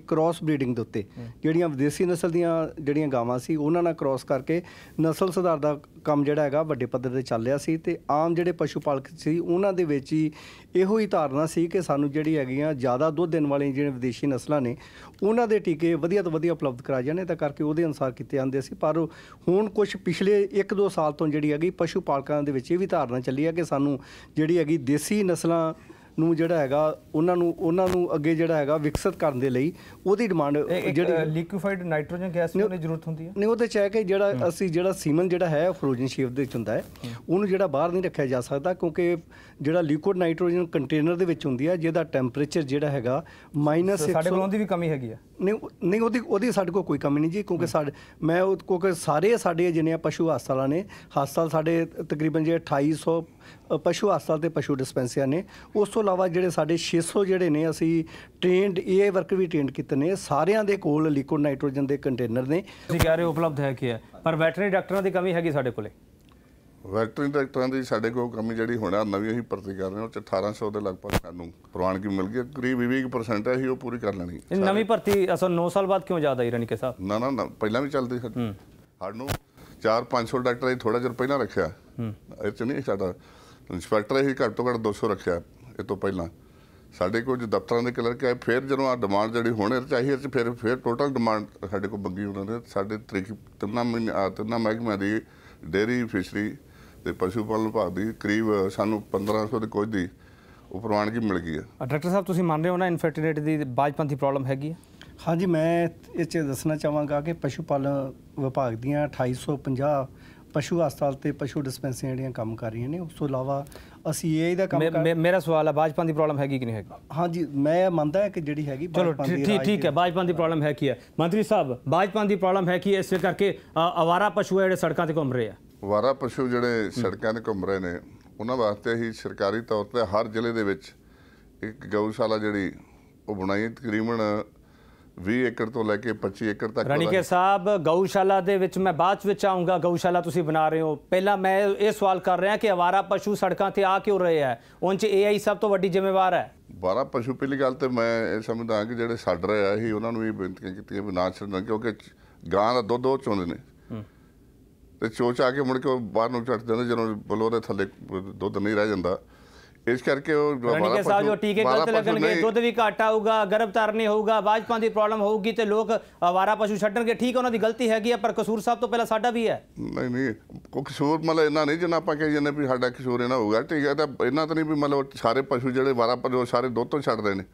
ਕ੍ਰੋਸ ਬਰੀਡਿੰਗ ਦੇ ਉੱਤੇ ਜਿਹੜੀਆਂ ਵਿਦੇਸ਼ੀ ਨਸਲ ਦੀਆਂ ਜਿਹੜੀਆਂ ਗਾਵਾਂ ਸੀ ਉਹਨਾਂ ਨਾਲ ਕ੍ਰੋਸ ਕਰਕੇ ਨਸਲ ਸੁਧਾਰ ਦਾ ਕੰਮ ਜਿਹੜਾ ਹੈਗਾ ਵੱਡੇ ਪੱਧਰ 'ਤੇ ਚੱਲ ਰਿਹਾ ਸੀ। ਅਤੇ ਆਮ ਜਿਹੜੇ ਪਸ਼ੂ ਪਾਲਕ ਸੀ ਉਹਨਾਂ ਦੇ ਵਿੱਚ ਹੀ ਇਹੋ ਹੀ ਧਾਰਨਾ ਸੀ ਕਿ ਸਾਨੂੰ ਜਿਹੜੀ ਹੈਗੀਆਂ ਜ਼ਿਆਦਾ ਦੁੱਧ ਦੇਣ ਵਾਲੀਆਂ ਜਿਹੜੀਆਂ ਵਿਦੇਸ਼ੀ ਨਸਲਾਂ ਨੇ ਉਹਨਾਂ ਦੇ ਟੀਕੇ ਵਧੀਆ ਤੋਂ ਵਧੀਆ ਉਪਲਬਧ ਕਰਾਏ ਜਾਣੇ, ਤਾਂ ਕਰਕੇ ਉਹਦੇ ਅਨੁਸਾਰ ਕੀਤੇ ਜਾਂਦੇ ਸੀ। ਪਰ ਹੁਣ ਕੁਛ ਪਿਛਲੇ ਇੱਕ ਦੋ ਸਾਲ ਤੋਂ ਜਿਹੜੀ ਹੈਗੀ ਪਸ਼ੂ ਪਾਲਕਾਂ ਦੇ ਵਿੱਚ ਇਹ ਵੀ ਧਾਰਨਾ ਚੱਲੀ ਹੈ ਕਿ ਸਾਨੂੰ ਜਿਹੜੀ ਹੈਗੀ ਦੇਸੀ ਨਸਲਾਂ ਨੂੰ ਜਿਹੜਾ ਹੈਗਾ ਉਹਨਾਂ ਨੂੰ ਉਹਨਾਂ ਨੂੰ ਅੱਗੇ ਜਿਹੜਾ ਹੈਗਾ ਵਿਕਸਿਤ ਕਰਨ ਦੇ ਲਈ ਉਹਦੀ ਡਿਮਾਂਡ ਜਿਹੜੀ ਲਿਕੁਇਫਾਈਡ ਨਾਈਟ੍ਰੋਜਨ ਗੈਸ ਦੀ ਜ਼ਰੂਰਤ ਹੁੰਦੀ ਹੈ। ਨਹੀਂ, ਉਹਦੇ 'ਚ ਹੈ ਕਿ ਜਿਹੜਾ ਅਸੀਂ ਜਿਹੜਾ ਸੀਮਨ ਜਿਹੜਾ ਹੈ ਫਰੋਜ਼ਨ ਸ਼ੇਪ ਦੇ ਵਿੱਚ ਹੁੰਦਾ ਹੈ, ਉਹਨੂੰ ਜਿਹੜਾ ਬਾਹਰ ਨਹੀਂ ਰੱਖਿਆ ਜਾ ਸਕਦਾ ਕਿਉਂਕਿ ਜਿਹੜਾ ਲਿਕੁਇਡ ਨਾਈਟ੍ਰੋਜਨ ਕੰਟੇਨਰ ਦੇ ਵਿੱਚ ਹੁੰਦੀ ਹੈ ਜਿਹਦਾ ਟੈਂਪਰੇਚਰ ਜਿਹੜਾ ਹੈਗਾ ਮਾਈਨਸ ਸਾਡੇ ਕੋਲ ਉਹਦੀ ਵੀ ਕਮੀ ਹੈਗੀ ਆ। ਨਹੀਂ ਨਹੀਂ ਉਹਦੀ ਉਹਦੀ ਸਾਡੇ ਕੋਲ ਕੋਈ ਕਮੀ ਨਹੀਂ ਜੀ, ਕਿਉਂਕਿ ਸਾਡੇ ਮੈਂ ਉਹ ਕਿਉਂਕਿ ਸਾਰੇ ਸਾਡੇ ਜਿੰਨੇ ਪਸ਼ੂ ਹਸਪਤਾਲਾਂ ਨੇ ਹਸਪਤਾਲ ਸਾਡੇ ਤਕਰੀਬਨ ਜਿਹੜੇ ਅਠਾਈ ਸੌ ਪਸ਼ੂ ਹਸਪਤਾਲ ਅਤੇ ਪਸ਼ੂ ਡਿਸਪੈਂਸਰੀਆਂ ਨੇ। ਉਸ ਤੋਂ ਇਲਾਵਾ ਜਿਹੜੇ ਸਾਡੇ ਛੇ ਸੌ ਜਿਹੜੇ ਨੇ ਅਸੀਂ ਟ੍ਰੇਨਡ ਏ ਆਈ ਵਰਕਰ ਵੀ ਟ੍ਰੇਨਡ ਕੀਤੇ ਨੇ, ਸਾਰਿਆਂ ਦੇ ਕੋਲ ਲਿਕੁਇਡ ਨਾਈਟ੍ਰੋਜਨ ਦੇ ਕੰਟੇਨਰ ਨੇ। ਤੁਸੀਂ ਕਹਿ ਰਹੇ ਹੋ ਉਪਲਬਧ ਹੈ ਕਿ ਹੈ, ਪਰ ਵੈਟਰਨਰੀ ਡਾਕਟਰਾਂ ਦੀ ਕਮੀ ਹੈਗੀ ਸਾਡੇ ਕੋਲੇ। ਵੈਟਰਨਰੀ ਡਾਕਟਰਾਂ ਦੀ ਸਾਡੇ ਕੋਲ ਕਮੀ ਜਿਹੜੀ ਹੋਣਾ ਨਵੀਂ ਹੀ ਭਰਤੀ ਕਰ ਰਹੇ ਹਾਂ, ਉਹ 'ਚ ਅਠਾਰਾਂ ਸੌ ਦੇ ਲਗਭਗ ਸਾਨੂੰ ਪ੍ਰਵਾਨਗੀ ਮਿਲ ਗਈ, ਕਰੀਬ ਵੀਹ ਪਰਸੈਂਟ ਹੈ ਹੀ ਉਹ ਪੂਰੀ ਕਰ ਲੈਣੀ। ਨਵੀਂ ਭਰਤੀ ਅਸਲ ਨੌ ਸਾਲ ਬਾਅਦ ਕਿਉਂ ਜ਼ਿਆਦਾ ਹੀ ਰਣੀਕੇ ਸਾਹਿਬ? ਨਾ ਨਾ ਨਾ ਪਹਿਲਾਂ ਵੀ ਚੱਲਦੀ ਸੀ ਸਾਨੂੰ ਚਾਰ ਪੰਜ ਸੌ ਡਾਕਟਰ ਅਸੀਂ ਥੋੜ੍ਹਾ ਚਿਰ ਪਹਿਲਾਂ ਰੱਖਿਆ, ਇਹ 'ਚ ਨਹੀਂ ਸਾਡਾ ਇੰਸਪੈਕਟਰ ਅਸੀਂ ਘੱਟ ਤੋਂ ਘੱਟ ਦੋ ਸੌ ਰੱਖਿਆ ਇਹ ਤੋਂ ਪਹਿਲਾਂ। ਸਾਡੇ ਕੋਲ ਜੋ ਦਫ਼ਤਰਾਂ ਦੇ ਕਲਰਕ ਹੈ, ਫਿਰ ਜਦੋਂ ਆ ਡਿਮਾਂਡ ਜਿਹੜੀ ਹੋਣੇ ਚਾਹੀਏ ਫਿਰ ਫਿਰ ਟੋਟਲ ਡਿਮਾਂਡ ਸਾਡੇ ਕੋਲ ਮੰਗੀ ਉਹਨਾਂ ਨੇ। ਸਾਡੇ ਤਰੀਕ ਤਿੰਨਾਂ ਮਹੀਨੇ ਤਿੰਨਾਂ ਮਹਿਕਮਿਆਂ ਦੀ ਡੇਅਰੀ ਫਿਸ਼ਰੀ ਅਤੇ ਪਸ਼ੂ ਪਾਲਣ ਵਿਭਾਗ ਦੀ ਕਰੀਬ ਸਾਨੂੰ ਪੰਦਰਾਂ ਸੌ ਦੇ ਕੁਝ ਦੀ ਉਹ ਪ੍ਰਵਾਨਗੀ ਮਿਲ ਗਈ ਹੈ। ਡਾਕਟਰ ਸਾਹਿਬ ਤੁਸੀਂ ਮੰਨ ਰਹੇ ਹੋ ਨਾ ਇਨਫਰਟੀਲਿਟੀ ਦੀ ਬਾਜਪਨ ਦੀ ਪ੍ਰੋਬਲਮ ਹੈਗੀ ਹੈ? ਹਾਂਜੀ, ਮੈਂ ਇਹ 'ਚ ਦੱਸਣਾ ਚਾਹਾਂਗਾ ਕਿ ਪਸ਼ੂ ਪਾਲਣ ਵਿਭਾਗ ਦੀਆਂ ਅਠਾਈ ਸੌ ਪੰਜਾਹ ਪਸ਼ੂ ਹਸਪਤਾਲ ਅਤੇ ਪਸ਼ੂ ਡਿਸਪੈਂਸਰੀਆਂ ਜਿਹੜੀਆਂ ਕੰਮ ਕਰ ਰਹੀਆਂ ਨੇ। ਉਸ ਤੋਂ ਇਲਾਵਾ ਅਸੀਂ ਇਹ ਦਾ ਕੰਮ ਕਰ ਮੇਰਾ ਸਵਾਲ ਹੈ ਬਾਜਪਨ ਦੀ ਪ੍ਰੋਬਲਮ ਹੈਗੀ ਕਿ ਨਹੀਂ ਹੈਗੀ? ਹਾਂਜੀ, ਮੈਂ ਮੰਨਦਾ ਕਿ ਜਿਹੜੀ ਹੈਗੀ ਚਲੋ ਠੀਕ ਠੀਕ ਹੈ, ਬਾਜਪਨ ਦੀ ਪ੍ਰੋਬਲਮ ਹੈ ਕੀ ਹੈ ਮੰਤਰੀ ਸਾਹਿਬ? ਬਾਜਪਨ ਦੀ ਪ੍ਰੋਬਲਮ ਹੈ ਕੀ ਇਸੇ ਕਰਕੇ ਅਵਾਰਾ ਪਸ਼ੂ ਜਿਹੜੇ ਸੜਕਾਂ 'ਤੇ ਘੁੰਮ ਰਹੇ ਆ? ਅਵਾਰਾ ਪਸ਼ੂ ਜਿਹੜੇ ਸੜਕਾਂ 'ਤੇ ਘੁੰਮ ਰਹੇ ਨੇ ਉਹਨਾਂ ਵਾਸਤੇ ਹੀ ਸਰਕਾਰੀ ਤੌਰ 'ਤੇ ਹਰ ਜ਼ਿਲ੍ਹੇ ਦੇ ਵਿੱਚ ਇੱਕ ਗਊਸ਼ਾਲਾ ਜਿਹੜੀ ਉਹ ਬਣਾਈ, ਤਕਰੀਬਨ ਵੀਹ ਏਕੜ ਤੋਂ ਲੈ ਕੇ ਪੱਚੀ ਏਕੜ ਤੱਕ। ਰਣੀਕੇ ਸਾਹਿਬ, ਗਊਸ਼ਾਲਾ ਦੇ ਵਿੱਚ ਮੈਂ ਬਾਅਦ ਵਿੱਚ ਆਊਂਗਾ, ਗਊਸ਼ਾਲਾ ਤੁਸੀਂ ਬਣਾ ਰਹੇ ਹੋ, ਪਹਿਲਾਂ ਮੈਂ ਇਹ ਸਵਾਲ ਕਰ ਰਿਹਾ ਕਿ ਅਵਾਰਾ ਪਸ਼ੂ ਸੜਕਾਂ 'ਤੇ ਆ ਕਿਉਂ ਰਹੇ ਹੈ? ਉਹਨਾਂ 'ਚ ਏ ਆਈ ਸਭ ਤੋਂ ਵੱਡੀ ਜ਼ਿੰਮੇਵਾਰ ਹੈ। ਅਵਾਰਾ ਪਸ਼ੂ ਪਹਿਲੀ ਗੱਲ ਤਾਂ ਮੈਂ ਇਹ ਸਮਝਦਾ ਕਿ ਜਿਹੜੇ ਛੱਡ ਰਹੇ ਆ ਹੀ ਉਹਨਾਂ ਨੂੰ ਵੀ ਬੇਨਤੀਆਂ ਕੀਤੀਆਂ ਵੀ ਨਾ ਛੱਡਣ, ਕਿਉਂਕਿ ਗਾਂ ਦਾ ਦੁੱਧ ਉਹ ਚਾਹੁੰਦੇ ਨੇ ਅਤੇ ਚੋਚ ਆ ਕੇ ਮੁੜ ਕੇ ਉਹ ਬਾਹਰ ਨੂੰ ਛੱਡ ਜਾਂਦੇ ਜਦੋਂ ਬਲੋਰ ਦੇ ਥੱਲੇ ਦੁੱਧ ਨਹੀਂ ਰਹਿ ਜਾਂਦਾ। ਇਸ ਕਰਕੇ ਉਹ ਰਣੀਕੇ ਸਾਹਿਬ ਜੋ ਟੀਕੇ ਗਲਤ ਲੱਗਣਗੇ, ਦੁੱਧ ਵੀ ਘੱਟ ਆਊਗਾ, ਗਰਭਧਾਰਨ ਨਹੀਂ ਹੋਊਗਾ, ਬਾਜਪਨ ਦੀ ਪ੍ਰੋਬਲਮ ਹੋਊਗੀ ਤੇ ਲੋਕ ਅਵਾਰਾ ਪਸ਼ੂ ਛੱਡਣਗੇ। ਠੀਕ, ਉਹਨਾਂ ਦੀ ਗਲਤੀ ਹੈਗੀ ਹੈ, ਪਰ ਕਸੂਰ ਸਭ ਤੋਂ ਪਹਿਲਾਂ ਸਾਡਾ ਵੀ ਹੈ। ਨਹੀਂ ਨਹੀਂ ਕੋਈ ਕਸੂਰ ਮਤਲਬ ਇੰਨਾ ਨਹੀਂ ਜਿੰਨਾ ਆਪਾਂ ਕਹੀ ਜਾਂਦੇ ਵੀ ਸਾਡਾ ਕਸੂਰ ਇਹਨਾਂ ਹੋਊਗਾ। ਠੀਕ ਹੈ, ਤਾਂ ਇਹਨਾਂ ਤਾਂ ਨਹੀਂ ਵੀ ਮਤਲਬ ਸਾਰੇ ਪਸ਼ੂ ਜਿਹੜੇ ਅਵਾਰਾ ਪਸ਼ੂ ਸਾਰੇ ਦੁੱਧ ਤੋਂ ਛੱਡਦੇ ਨੇ।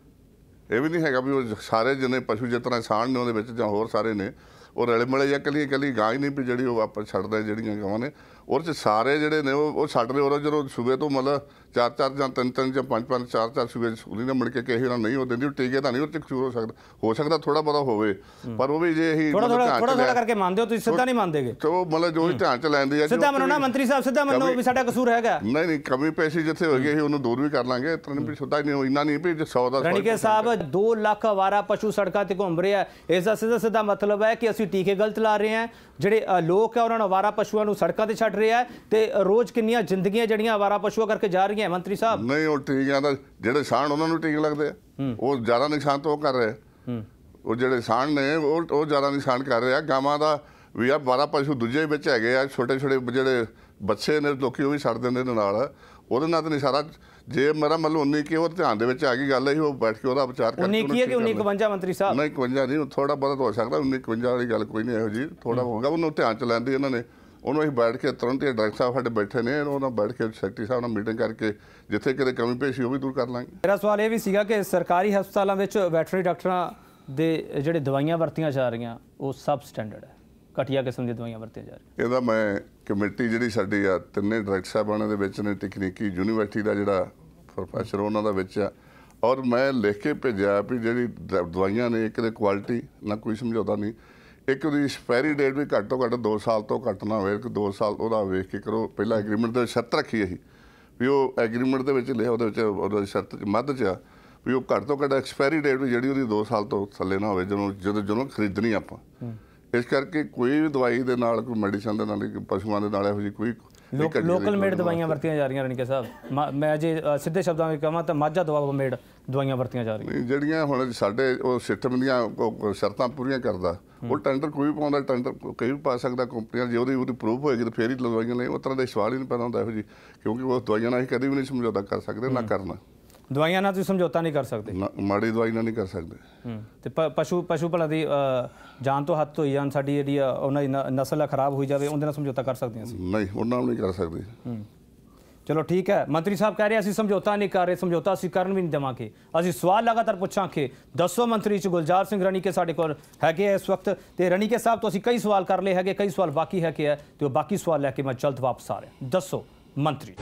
ਇਹ ਵੀ ਨਹੀਂ ਹੈਗਾ ਵੀ ਉਹ ਸਾਰੇ ਜਿੰਨੇ ਪਸ਼ੂ ਜਿਸ ਤਰ੍ਹਾਂ ਸਾਣ ਨੇ ਉਹਦੇ ਵਿੱਚ ਜਾਂ ਹੋਰ ਸਾਰੇ ਨੇ ਉਹ ਰਲੇ ਮਿਲੇ ਜਾਂ ਇਕੱਲੀ ਇਕੱਲੀ ਗਾਂ ਹੀ ਨਹੀਂ ਵੀ ਜਿਹੜੀ ਉਹ ਆਪਾਂ ਛੱਡਦੇ ਜਿਹੜੀਆਂ ਗਾਵਾਂ ਨੇ ਉਹਦੇ 'ਚ ਸਾਰੇ ਜਿਹੜੇ ਨੇ ਉਹ ਉਹ ਛੱਡਦੇ। ਉਹ ਜਦੋਂ ਸੂਬੇ ਤੋਂ ਮਤਲਬ ਚਾਰ ਚਾਰ ਜਾਂ ਤਿੰਨ ਤਿੰਨ ਜਾਂ ਪੰਜ ਪੰਜ ਚਾਰ ਚਾਰ ਸੂਬੇ ਸਕੂਲੀ ਨਾਲ ਮਿਲ ਕੇ ਕਿਸੇ ਨਾਲ ਨਹੀਂ ਉਹ ਦਿੰਦੀ, ਟੀਕੇ ਤਾਂ ਨਹੀਂ ਉਹ 'ਚ ਕਸੂਰ ਹੋ ਸਕਦਾ ਹੋ ਸਕਦਾ ਥੋੜ੍ਹਾ ਬਹੁਤਾ ਹੋਵੇ, ਪਰ ਉਹ ਵੀ ਜੇ ਇਹੀ ਥੋੜਾ ਥੋੜਾ ਥੋੜਾ ਕਰਕੇ ਮੰਨਦੇ ਹੋ ਤੁਸੀਂ, ਸਿੱਧਾ ਨਹੀਂ ਮੰਨਦੇਗੇ ਤੇ ਉਹ ਮਤਲਬ ਜੋ ਹੀ ਧਿਆਨ 'ਚ ਲੈਂਦੀ ਹੈ। ਸਿੱਧਾ ਮੰਨੋ ਨਾ ਮੰਤਰੀ ਸਾਹਿਬ, ਸਿੱਧਾ ਮੰਨੋ ਵੀ ਸਾਡਾ ਕਸੂਰ ਹੈਗਾ। ਨਹੀਂ ਨਹੀਂ ਕਮੀ ਪੇਸ਼ੀ ਜਿੱਥੇ ਹੋਏਗੀ ਅਸੀਂ ਉਹਨੂੰ ਦੂਰ ਵੀ ਕਰ ਲਾਂਗੇ, ਇਤਨਾ ਨਹੀਂ ਵੀ ਸਿੱਧਾ ਹੀ ਨਹੀਂ ਇੰਨਾ ਨਹੀਂ ਵੀ ਸੌ ਦਾ। ਰਣੀਕੇ ਸਾਹਿਬ, ਦੋ ਲੱਖ ਅਵਾਰਾ ਪਸ਼ੂ ਸੜਕਾਂ 'ਤੇ ਘੁੰਮ ਰਹੇ ਆ, ਇਸ ਦਾ ਸਿੱਧਾ ਸਿੱਧਾ ਮਤਲਬ ਹੈ ਕਿ ਅਸੀਂ ਟੀਕੇ ਗਲਤ ਲਾ ਰਹੇ ਹਾਂ। ਜਿਹੜੇ ਲੋਕ ਹੈ ਉਹਨਾਂ ਨੂੰ ਅਵਾਰਾ ਪਸ਼ੂਆਂ ਨੂੰ ਸੜਕਾਂ 'ਤੇ ਛੱਡ ਰਹੇ ਆ ਤੇ ਰੋਜ਼ ਕਿੰਨੀਆਂ ਜ਼ਿੰਦਗੀਆਂ ਜਿਹੜੀਆਂ ਅਵਾਰਾ ਪਸ਼ੂਆਂ ਕਰਕੇ ਜਾ ਰਹੀਆਂ ਮੰਤਰੀ ਸਾਹਿਬ। ਨਹੀਂ, ਉਹ ਟੀਕਿਆਂ ਦਾ ਜਿਹੜੇ ਸਾਣ ਉਹਨਾਂ ਨੂੰ ਟੀਕੇ ਲੱਗਦੇ ਆ, ਉਹ ਜ਼ਿਆਦਾ ਨੁਕਸਾਨ ਤਾਂ ਉਹ ਕਰ ਰਹੇ। ਉਹ ਜਿਹੜੇ ਸਾਣ ਨੇ ਉਹ ਉਹ ਜ਼ਿਆਦਾ ਨੁਕਸਾਨ ਕਰ ਰਹੇ ਆ। ਗਾਵਾਂ ਦਾ ਵੀ ਆ ਅਵਾਰਾ ਪਸ਼ੂ ਦੂਜੇ ਵਿੱਚ ਹੈਗੇ ਆ, ਛੋਟੇ ਛੋਟੇ ਜਿਹੜੇ ਬੱਚੇ ਨੇ ਲੋਕੀ ਉਹ ਵੀ ਛੱਡ ਦਿੰਦੇ ਨੇ ਨਾਲ, ਉਹਦੇ ਨਾਲ ਤਾਂ ਨਹੀਂ ਸਾਰਾ। ਜੇ ਮੇਰਾ ਮਤਲਬ ਉਨੀ ਕਿ ਉਹ ਧਿਆਨ ਦੇ ਵਿੱਚ ਆ ਗਈ ਗੱਲ, ਉਹ ਬੈਠ ਕੇ ਉਹਦਾ ਵਿਚਾਰ ਕਰਕੇ ਉਨੀ ਕੀ ਹੈ ਕਿ ਉਨੀ ਇਕਵੰਜਾ ਮੰਤਰੀ ਸਾਹਿਬ? ਨਹੀਂ ਇਕਵੰਜਾ ਨਹੀਂ, ਥੋੜਾ ਬਹੁਤ ਹੋ ਸਕਦਾ, ਉਨੀ ਇਕਵੰਜਾ ਵਾਲੀ ਗੱਲ ਕੋਈ ਨਹੀਂ ਇਹੋ ਜੀ, ਥੋੜਾ ਹੋਗਾ। ਉਹਨੂੰ ਧਿਆਨ 'ਚ ਲੈਂਦੀ ਇਹਨਾਂ ਨੇ, ਉਹਨੂੰ ਅਸੀਂ ਬੈਠ ਕੇ ਤੁਰੰਤ ਹੀ ਡਾਕਟਰ ਸਾਹਿਬ ਸਾਡੇ ਬੈਠੇ ਨੇ, ਉਹਨਾਂ ਬੈਠ ਕੇ ਸੈਕਟਰੀ ਸਾਹਿਬ ਨਾਲ ਮੀਟਿੰਗ ਕਰਕੇ ਜਿੱਥੇ ਕਿਤੇ ਕਮੀ ਪੇਸ਼ੀ ਉਹ ਵੀ ਦੂਰ ਕਰ ਲਾਂਗੇ। ਮੇਰਾ ਸਵਾਲ ਇਹ ਵੀ ਸੀਗਾ ਕਿ ਸਰਕਾਰੀ ਹਸਪਤਾਲਾਂ ਵਿੱਚ ਵੈਟਰਨਰੀ ਡਾਕਟਰਾਂ ਦੇ ਜਿਹੜੇ ਦਵਾਈਆਂ ਵਰਤੀਆਂ ਜਾ ਰਹੀਆਂ ਉਹ ਸਬ ਸਟੈਂਡਰਡ ਹੈ, ਘਟੀਆ ਕਿਸਮ ਦੀਆਂ ਦਵਾਈਆਂ ਵਰਤੀਆਂ ਜਾ ਰਹੀਆਂ। ਇਹਦਾ ਮੈਂ ਕਮੇਟੀ ਜਿਹੜੀ ਸਾਡੀ ਆ ਤਿੰਨੇ ਡਾਇਰੈਕਟਰ ਸਾਹਿਬਾਨਾਂ ਦੇ ਵਿੱਚ ਨੇ, ਤਕਨੀਕੀ ਯੂਨੀਵਰਸਿਟੀ ਦਾ ਜਿਹੜਾ ਪ੍ਰੋਫੈਸਰ ਉਹਨਾਂ ਦਾ ਵਿੱਚ ਆ, ਔਰ ਮੈਂ ਲਿਖ ਕੇ ਭੇਜਿਆ ਵੀ ਜਿਹੜੀ ਦਵਾਈਆਂ ਨੇ ਇੱਕ ਦੇ ਕੁਆਲਿਟੀ ਨਾ ਕੋਈ ਸਮਝੌਤਾ ਨਹੀਂ, ਇੱਕ ਉਹਦੀ ਐਕਸਪਾਇਰੀ ਡੇਟ ਵੀ ਘੱਟ ਤੋਂ ਘੱਟ ਦੋ ਸਾਲ ਤੋਂ ਘੱਟ ਨਾ ਹੋਵੇ, ਕਿ ਦੋ ਸਾਲ ਉਹਦਾ ਵੇਖ ਕੇ ਕਰੋ। ਪਹਿਲਾਂ ਐਗਰੀਮੈਂਟ ਦੇ ਸ਼ਰਤ ਰੱਖੀ ਅਸੀਂ ਵੀ ਉਹ ਐਗਰੀਮੈਂਟ ਦੇ ਵਿੱਚ ਲਿਖਿਆ ਉਹਦੇ ਵਿੱਚ ਉਹਦਾ ਸ਼ਰਤ ਮੱਧ 'ਚ ਆ ਵੀ ਉਹ ਘੱਟ ਤੋਂ ਘੱਟ ਐਕਸਪਾਇਰੀ ਡੇਟ ਵੀ ਜਿਹੜੀ ਉਹਦੀ ਦੋ ਸਾਲ ਤੋਂ ਥੱਲੇ ਨਾ ਹੋਵੇ ਜਦੋਂ ਜਦੋਂ ਜਦੋਂ ਖਰੀਦਣੀ ਆਪਾਂ। ਇਸ ਕਰਕੇ ਕੋਈ ਵੀ ਦਵਾਈ ਦੇ ਨਾਲ ਕੋਈ ਮੈਡੀਸਨ ਦੇ ਨਾਲ ਪਸ਼ੂਆਂ ਦੇ ਨਾਲ ਇਹੋ ਜਿਹੀ ਕੋਈ ਲੋਕਲ ਮੇਡ ਦਵਾਈਆਂ ਵਰਤੀਆਂ ਜਾ ਰਹੀਆਂ ਰਣੀਕੇ ਸਾਹਿਬ। ਮੈਂ ਜੇ ਸਿੱਧੇ ਸ਼ਬਦਾਂ ਵਿੱਚ ਕਹਾਂ ਤਾਂ ਮਾਝਾ ਦਵਾ ਮੇਡ ਦਵਾਈਆਂ ਵਰਤੀਆਂ ਜਾ ਰਹੀਆਂ ਜਿਹੜੀਆਂ ਹੁਣ ਸਾਡੇ ਉਹ ਸਿਸਟਮ ਦੀਆਂ ਸ਼ਰਤਾਂ ਪੂਰੀਆਂ ਕਰਦਾ। ਉਹ ਟੈਂਡਰ ਕੋਈ ਵੀ ਪਾਉਂਦਾ, ਟੈਂਡਰ ਕੋਈ ਵੀ ਪਾ ਸਕਦਾ ਕੰਪਨੀਆਂ, ਜੇ ਉਹਦੀ ਉਹਦੀ ਪ੍ਰੂਫ ਹੋਏਗੀ ਤਾਂ ਫੇਰ ਹੀ ਦਵਾਈਆਂ ਲਈ। ਉਸ ਤਰ੍ਹਾਂ ਦੇ ਸਵਾਲ ਹੀ ਨਹੀਂ ਪੈਦਾ ਹੁੰਦਾ ਇਹੋ ਜੀ, ਕਿਉਂਕਿ ਉਹ ਦਵਾਈਆਂ ਨਾਲ ਅਸੀਂ ਕਦੇ ਵੀ ਨਹੀਂ ਸਮਝੌਤਾ ਕਰ ਸਕਦੇ, ਨਾ ਕਰਨਾ। ਦਵਾਈਆਂ ਨਾਲ ਤੁਸੀਂ ਸਮਝੌਤਾ ਨਹੀਂ ਕਰ ਸਕਦੇ, ਮਾੜੀ ਦਵਾਈ ਨਾਲ ਨਹੀਂ ਕਰ ਸਕਦੇ। ਤੇ ਪਸ਼ੂ ਪਸ਼ੂ ਭਲਾ ਦੀ ਜਾਨ ਤੋਂ ਹੱਥ ਧੋਈ ਜਾਣ, ਸਾਡੀ ਜਿਹੜੀ ਉਹਨਾਂ ਦੀ ਨਸਲ ਖਰਾਬ ਹੋਈ ਜਾਵੇ, ਉਹਦੇ ਨਾਲ ਸਮਝੌਤਾ ਕਰ ਸਕਦੇ ਹਾਂ ਅਸੀਂ? ਨਹੀਂ, ਉਹਨਾਂ ਨਾਲ ਨਹੀਂ ਕਰ ਸਕਦੇ। ਚਲੋ ਠੀਕ ਹੈ। ਮੰਤਰੀ ਸਾਹਿਬ ਕਹਿ ਰਹੇ ਅਸੀਂ ਸਮਝੌਤਾ ਨਹੀਂ ਕਰ ਰਹੇ, ਸਮਝੌਤਾ ਅਸੀਂ ਕਰਨ ਵੀ ਨਹੀਂ ਦੇਵਾਂਗੇ। ਅਸੀਂ ਸਵਾਲ ਲਗਾਤਾਰ ਪੁੱਛਾਂਗੇ। ਦੱਸੋ ਮੰਤਰੀ 'ਚ ਗੁਲਜ਼ਾਰ ਸਿੰਘ ਰਣੀਕੇ ਸਾਡੇ ਕੋਲ ਹੈਗੇ ਇਸ ਵਕਤ, ਤੇ ਰਣੀਕੇ ਸਾਹਿਬ ਤੋਂ ਅਸੀਂ ਕਈ ਸਵਾਲ ਕਰ ਲਏ ਹੈਗੇ, ਕਈ ਸਵਾਲ ਬਾਕੀ ਹੈਗੇ ਹੈ, ਤੇ ਉਹ ਬਾਕੀ ਸਵਾਲ ਲੈ ਕੇ ਮੈਂ ਜਲਦ ਵਾਪਸ ਆ ਰਿਹਾ। ਦੱਸੋ ਮੰਤਰੀ।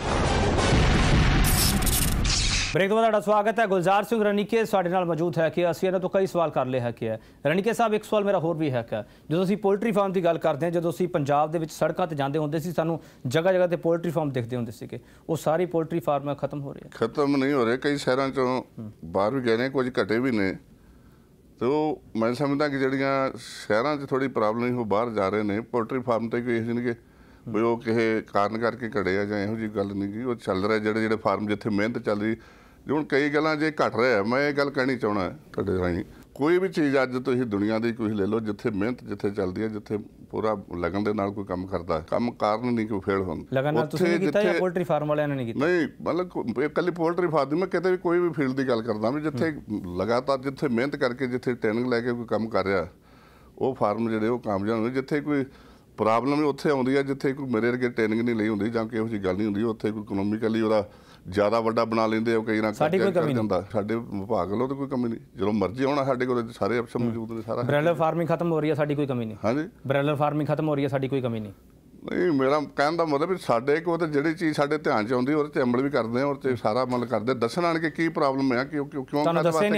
ਬ੍ਰੇਕ ਤੋਂ ਬਾਅਦ ਤੁਹਾਡਾ ਸਵਾਗਤ ਹੈ। ਗੁਲਜ਼ਾਰ ਸਿੰਘ ਰਣੀਕੇ ਸਾਡੇ ਨਾਲ ਮੌਜੂਦ ਹੈ ਕਿ ਅਸੀਂ ਇਹਨਾਂ ਤੋਂ ਕਈ ਸਵਾਲ ਕਰ ਲਏ ਹੈਗੇ ਹੈ। ਰਣੀਕੇ ਸਾਹਿਬ, ਇੱਕ ਸਵਾਲ ਮੇਰਾ ਹੋਰ ਵੀ ਹੈ ਕਿ ਜਦੋਂ ਅਸੀਂ ਪੋਲਟਰੀ ਫਾਰਮ ਦੀ ਗੱਲ ਕਰਦੇ ਹਾਂ, ਜਦੋਂ ਅਸੀਂ ਪੰਜਾਬ ਦੇ ਵਿੱਚ ਸੜਕਾਂ 'ਤੇ ਜਾਂਦੇ ਹੁੰਦੇ ਸੀ, ਸਾਨੂੰ ਜਗ੍ਹਾ ਜਗ੍ਹਾ 'ਤੇ ਪੋਲਟਰੀ ਫਾਰਮ ਦਿਖਦੇ ਹੁੰਦੇ ਸੀਗੇ, ਉਹ ਸਾਰੇ ਪੋਲਟਰੀ ਫਾਰਮ ਖਤਮ ਹੋ ਰਹੇ ਆ? ਖਤਮ ਨਹੀਂ ਹੋ ਰਹੇ, ਕਈ ਸ਼ਹਿਰਾਂ 'ਚੋਂ ਬਾਹਰ ਵੀ ਗਏ ਨੇ, ਕੁਝ ਘਟੇ ਵੀ ਨੇ। ਤੇ ਉਹ ਮੈਂ ਸਮਝਦਾ ਕਿ ਜਿਹੜੀਆਂ ਸ਼ਹਿਰਾਂ 'ਚ ਥੋੜ੍ਹੀ ਪ੍ਰੋਬਲਮ ਨਹੀਂ, ਉਹ ਬਾਹਰ ਜਾ ਰਹੇ ਨੇ। ਪੋਲਟਰੀ ਫਾਰਮ 'ਤੇ ਕੋਈ ਇਹੋ ਜਿਹੇ ਵੀ ਉਹ ਕਿਸੇ ਕਾਰਨ ਕਰਕੇ ਘੜੇ ਆ ਜਾਂ ਇਹੋ ਜਿਹੀ ਗੱਲ ਨਹੀਂ ਗੀ, ਉਹ ਚੱਲ ਰਿਹਾ। ਜਿਹੜੇ ਜਿਹੜੇ ਫਾਰਮ ਜਿੱਥੇ ਮਿਹਨਤ ਚੱਲ ਰਹੀ, ਹੁਣ ਕਈ ਗੱਲਾਂ ਜੇ ਘਟ ਰਿਹਾ, ਮੈਂ ਇਹ ਗੱਲ ਕਹਿਣੀ ਚਾਹੁੰਦਾ ਤੁਹਾਡੇ ਰਾਹੀਂ, ਕੋਈ ਵੀ ਚੀਜ਼ ਅੱਜ ਤੁਸੀਂ ਦੁਨੀਆ ਦੀ ਕੋਈ ਲੈ ਲਓ, ਜਿੱਥੇ ਮਿਹਨਤ ਜਿੱਥੇ ਚੱਲਦੀ ਹੈ, ਜਿੱਥੇ ਪੂਰਾ ਲਗਨ ਦੇ ਨਾਲ ਕੋਈ ਕੰਮ ਕਰਦਾ, ਕੰਮ ਕਾਰਨ ਨਹੀਂ ਕੋਈ ਫੇਲ ਹੁੰਦਾ। ਲਗਨ ਨਾਲ ਤੁਸੀਂ ਕੀਤਾ ਜਾਂ ਪੋਲਟਰੀ ਫਾਰਮ ਵਾਲਿਆਂ ਨੇ ਨਹੀਂ ਕੀਤਾ? ਨਹੀਂ, ਮਤਲਬ ਇਕੱਲੀ ਪੋਲਟਰੀ ਫਾਰਮ, ਮੈਂ ਕਿਤੇ ਵੀ ਕੋਈ ਵੀ ਫੀਲਡ ਦੀ ਗੱਲ ਕਰਦਾ ਵੀ ਜਿੱਥੇ ਲਗਾਤਾਰ ਜਿੱਥੇ ਮਿਹਨਤ ਕਰਕੇ ਜਿੱਥੇ ਟ੍ਰੇਨਿੰਗ ਲੈ ਕੇ ਕੋਈ ਕੰਮ ਕਰ ਰਿਹਾ, ਉਹ ਫਾਰਮ ਜਿਹੜੇ ਉਹ ਕਾਮਯਾਬ ਹੁੰਦੇ। ਜਿੱਥੇ ਕੋਈ ਪ੍ਰੋਬਲਮ ਵੀ ਉੱਥੇ ਆਉਂਦੀ ਹੈ ਜਿੱਥੇ ਕੋਈ ਮੇਰੇ ਵਰਗੇ ਟ੍ਰੇਨਿੰਗ ਨਹੀਂ ਲਈ ਹੁੰਦੀ ਜਾਂ ਕਿਹੋ ਜਿਹੀ ਗੱਲ ਨਹੀਂ ਹੁੰਦੀ, ਉੱਥੇ ਕੋਈ ਇਕਨੋਮਿਕਲੀ ਉਹਦਾ ਜ਼ਿਆਦਾ ਵੱਡਾ ਬਣਾ ਲੈਂਦੇ ਉਹ ਕਈ ਨਾ ਸਾਡੀ ਕੋਈ ਕਮੀ ਨਹੀਂ। ਸਾਡੇ ਵਿਭਾਗ ਵੱਲੋਂ ਤਾਂ ਕੋਈ ਕਮੀ ਨਹੀਂ, ਜਦੋਂ ਮਰਜ਼ੀ ਆਉਣਾ ਸਾਡੇ ਕੋਲ ਸਾਰੇ ਅਫਸਰ ਮੌਜੂਦ ਨੇ। ਸਾਰਾ ਬ੍ਰੈਲਰ ਫਾਰਮਿੰਗ ਖਤਮ ਹੋ ਰਹੀ ਹੈ, ਸਾਡੀ ਕੋਈ ਕਮੀ ਨਹੀਂ। ਹਾਂਜੀ, ਬ੍ਰੈਲਰ ਫਾਰਮਿੰਗ ਖਤਮ ਹੋ ਰਹੀ ਹੈ, ਸਾਡੀ ਕੋਈ ਕਮੀ ਨਹੀਂ। ਨਹੀਂ, ਮੇਰਾ ਕਹਿਣ ਦਾ ਮਤਲਬ ਵੀ ਸਾਡੇ ਕੋਲ ਤਾਂ ਜਿਹੜੀ ਚੀਜ਼ ਸਾਡੇ ਧਿਆਨ 'ਚ ਆਉਂਦੀ ਉਹਦੇ 'ਤੇ ਅਮਲ ਵੀ ਕਰਦੇ ਆ, ਉਹਦੇ 'ਤੇ ਸਾਰਾ ਅਮਲ ਕਰਦੇ, ਦੱਸਣ ਆਣ ਕੇ ਕੀ ਪ੍ਰੋਬਲਮ ਹੈ, ਕਿਉਂ ਕਿਉਂ ਕਿਉਂ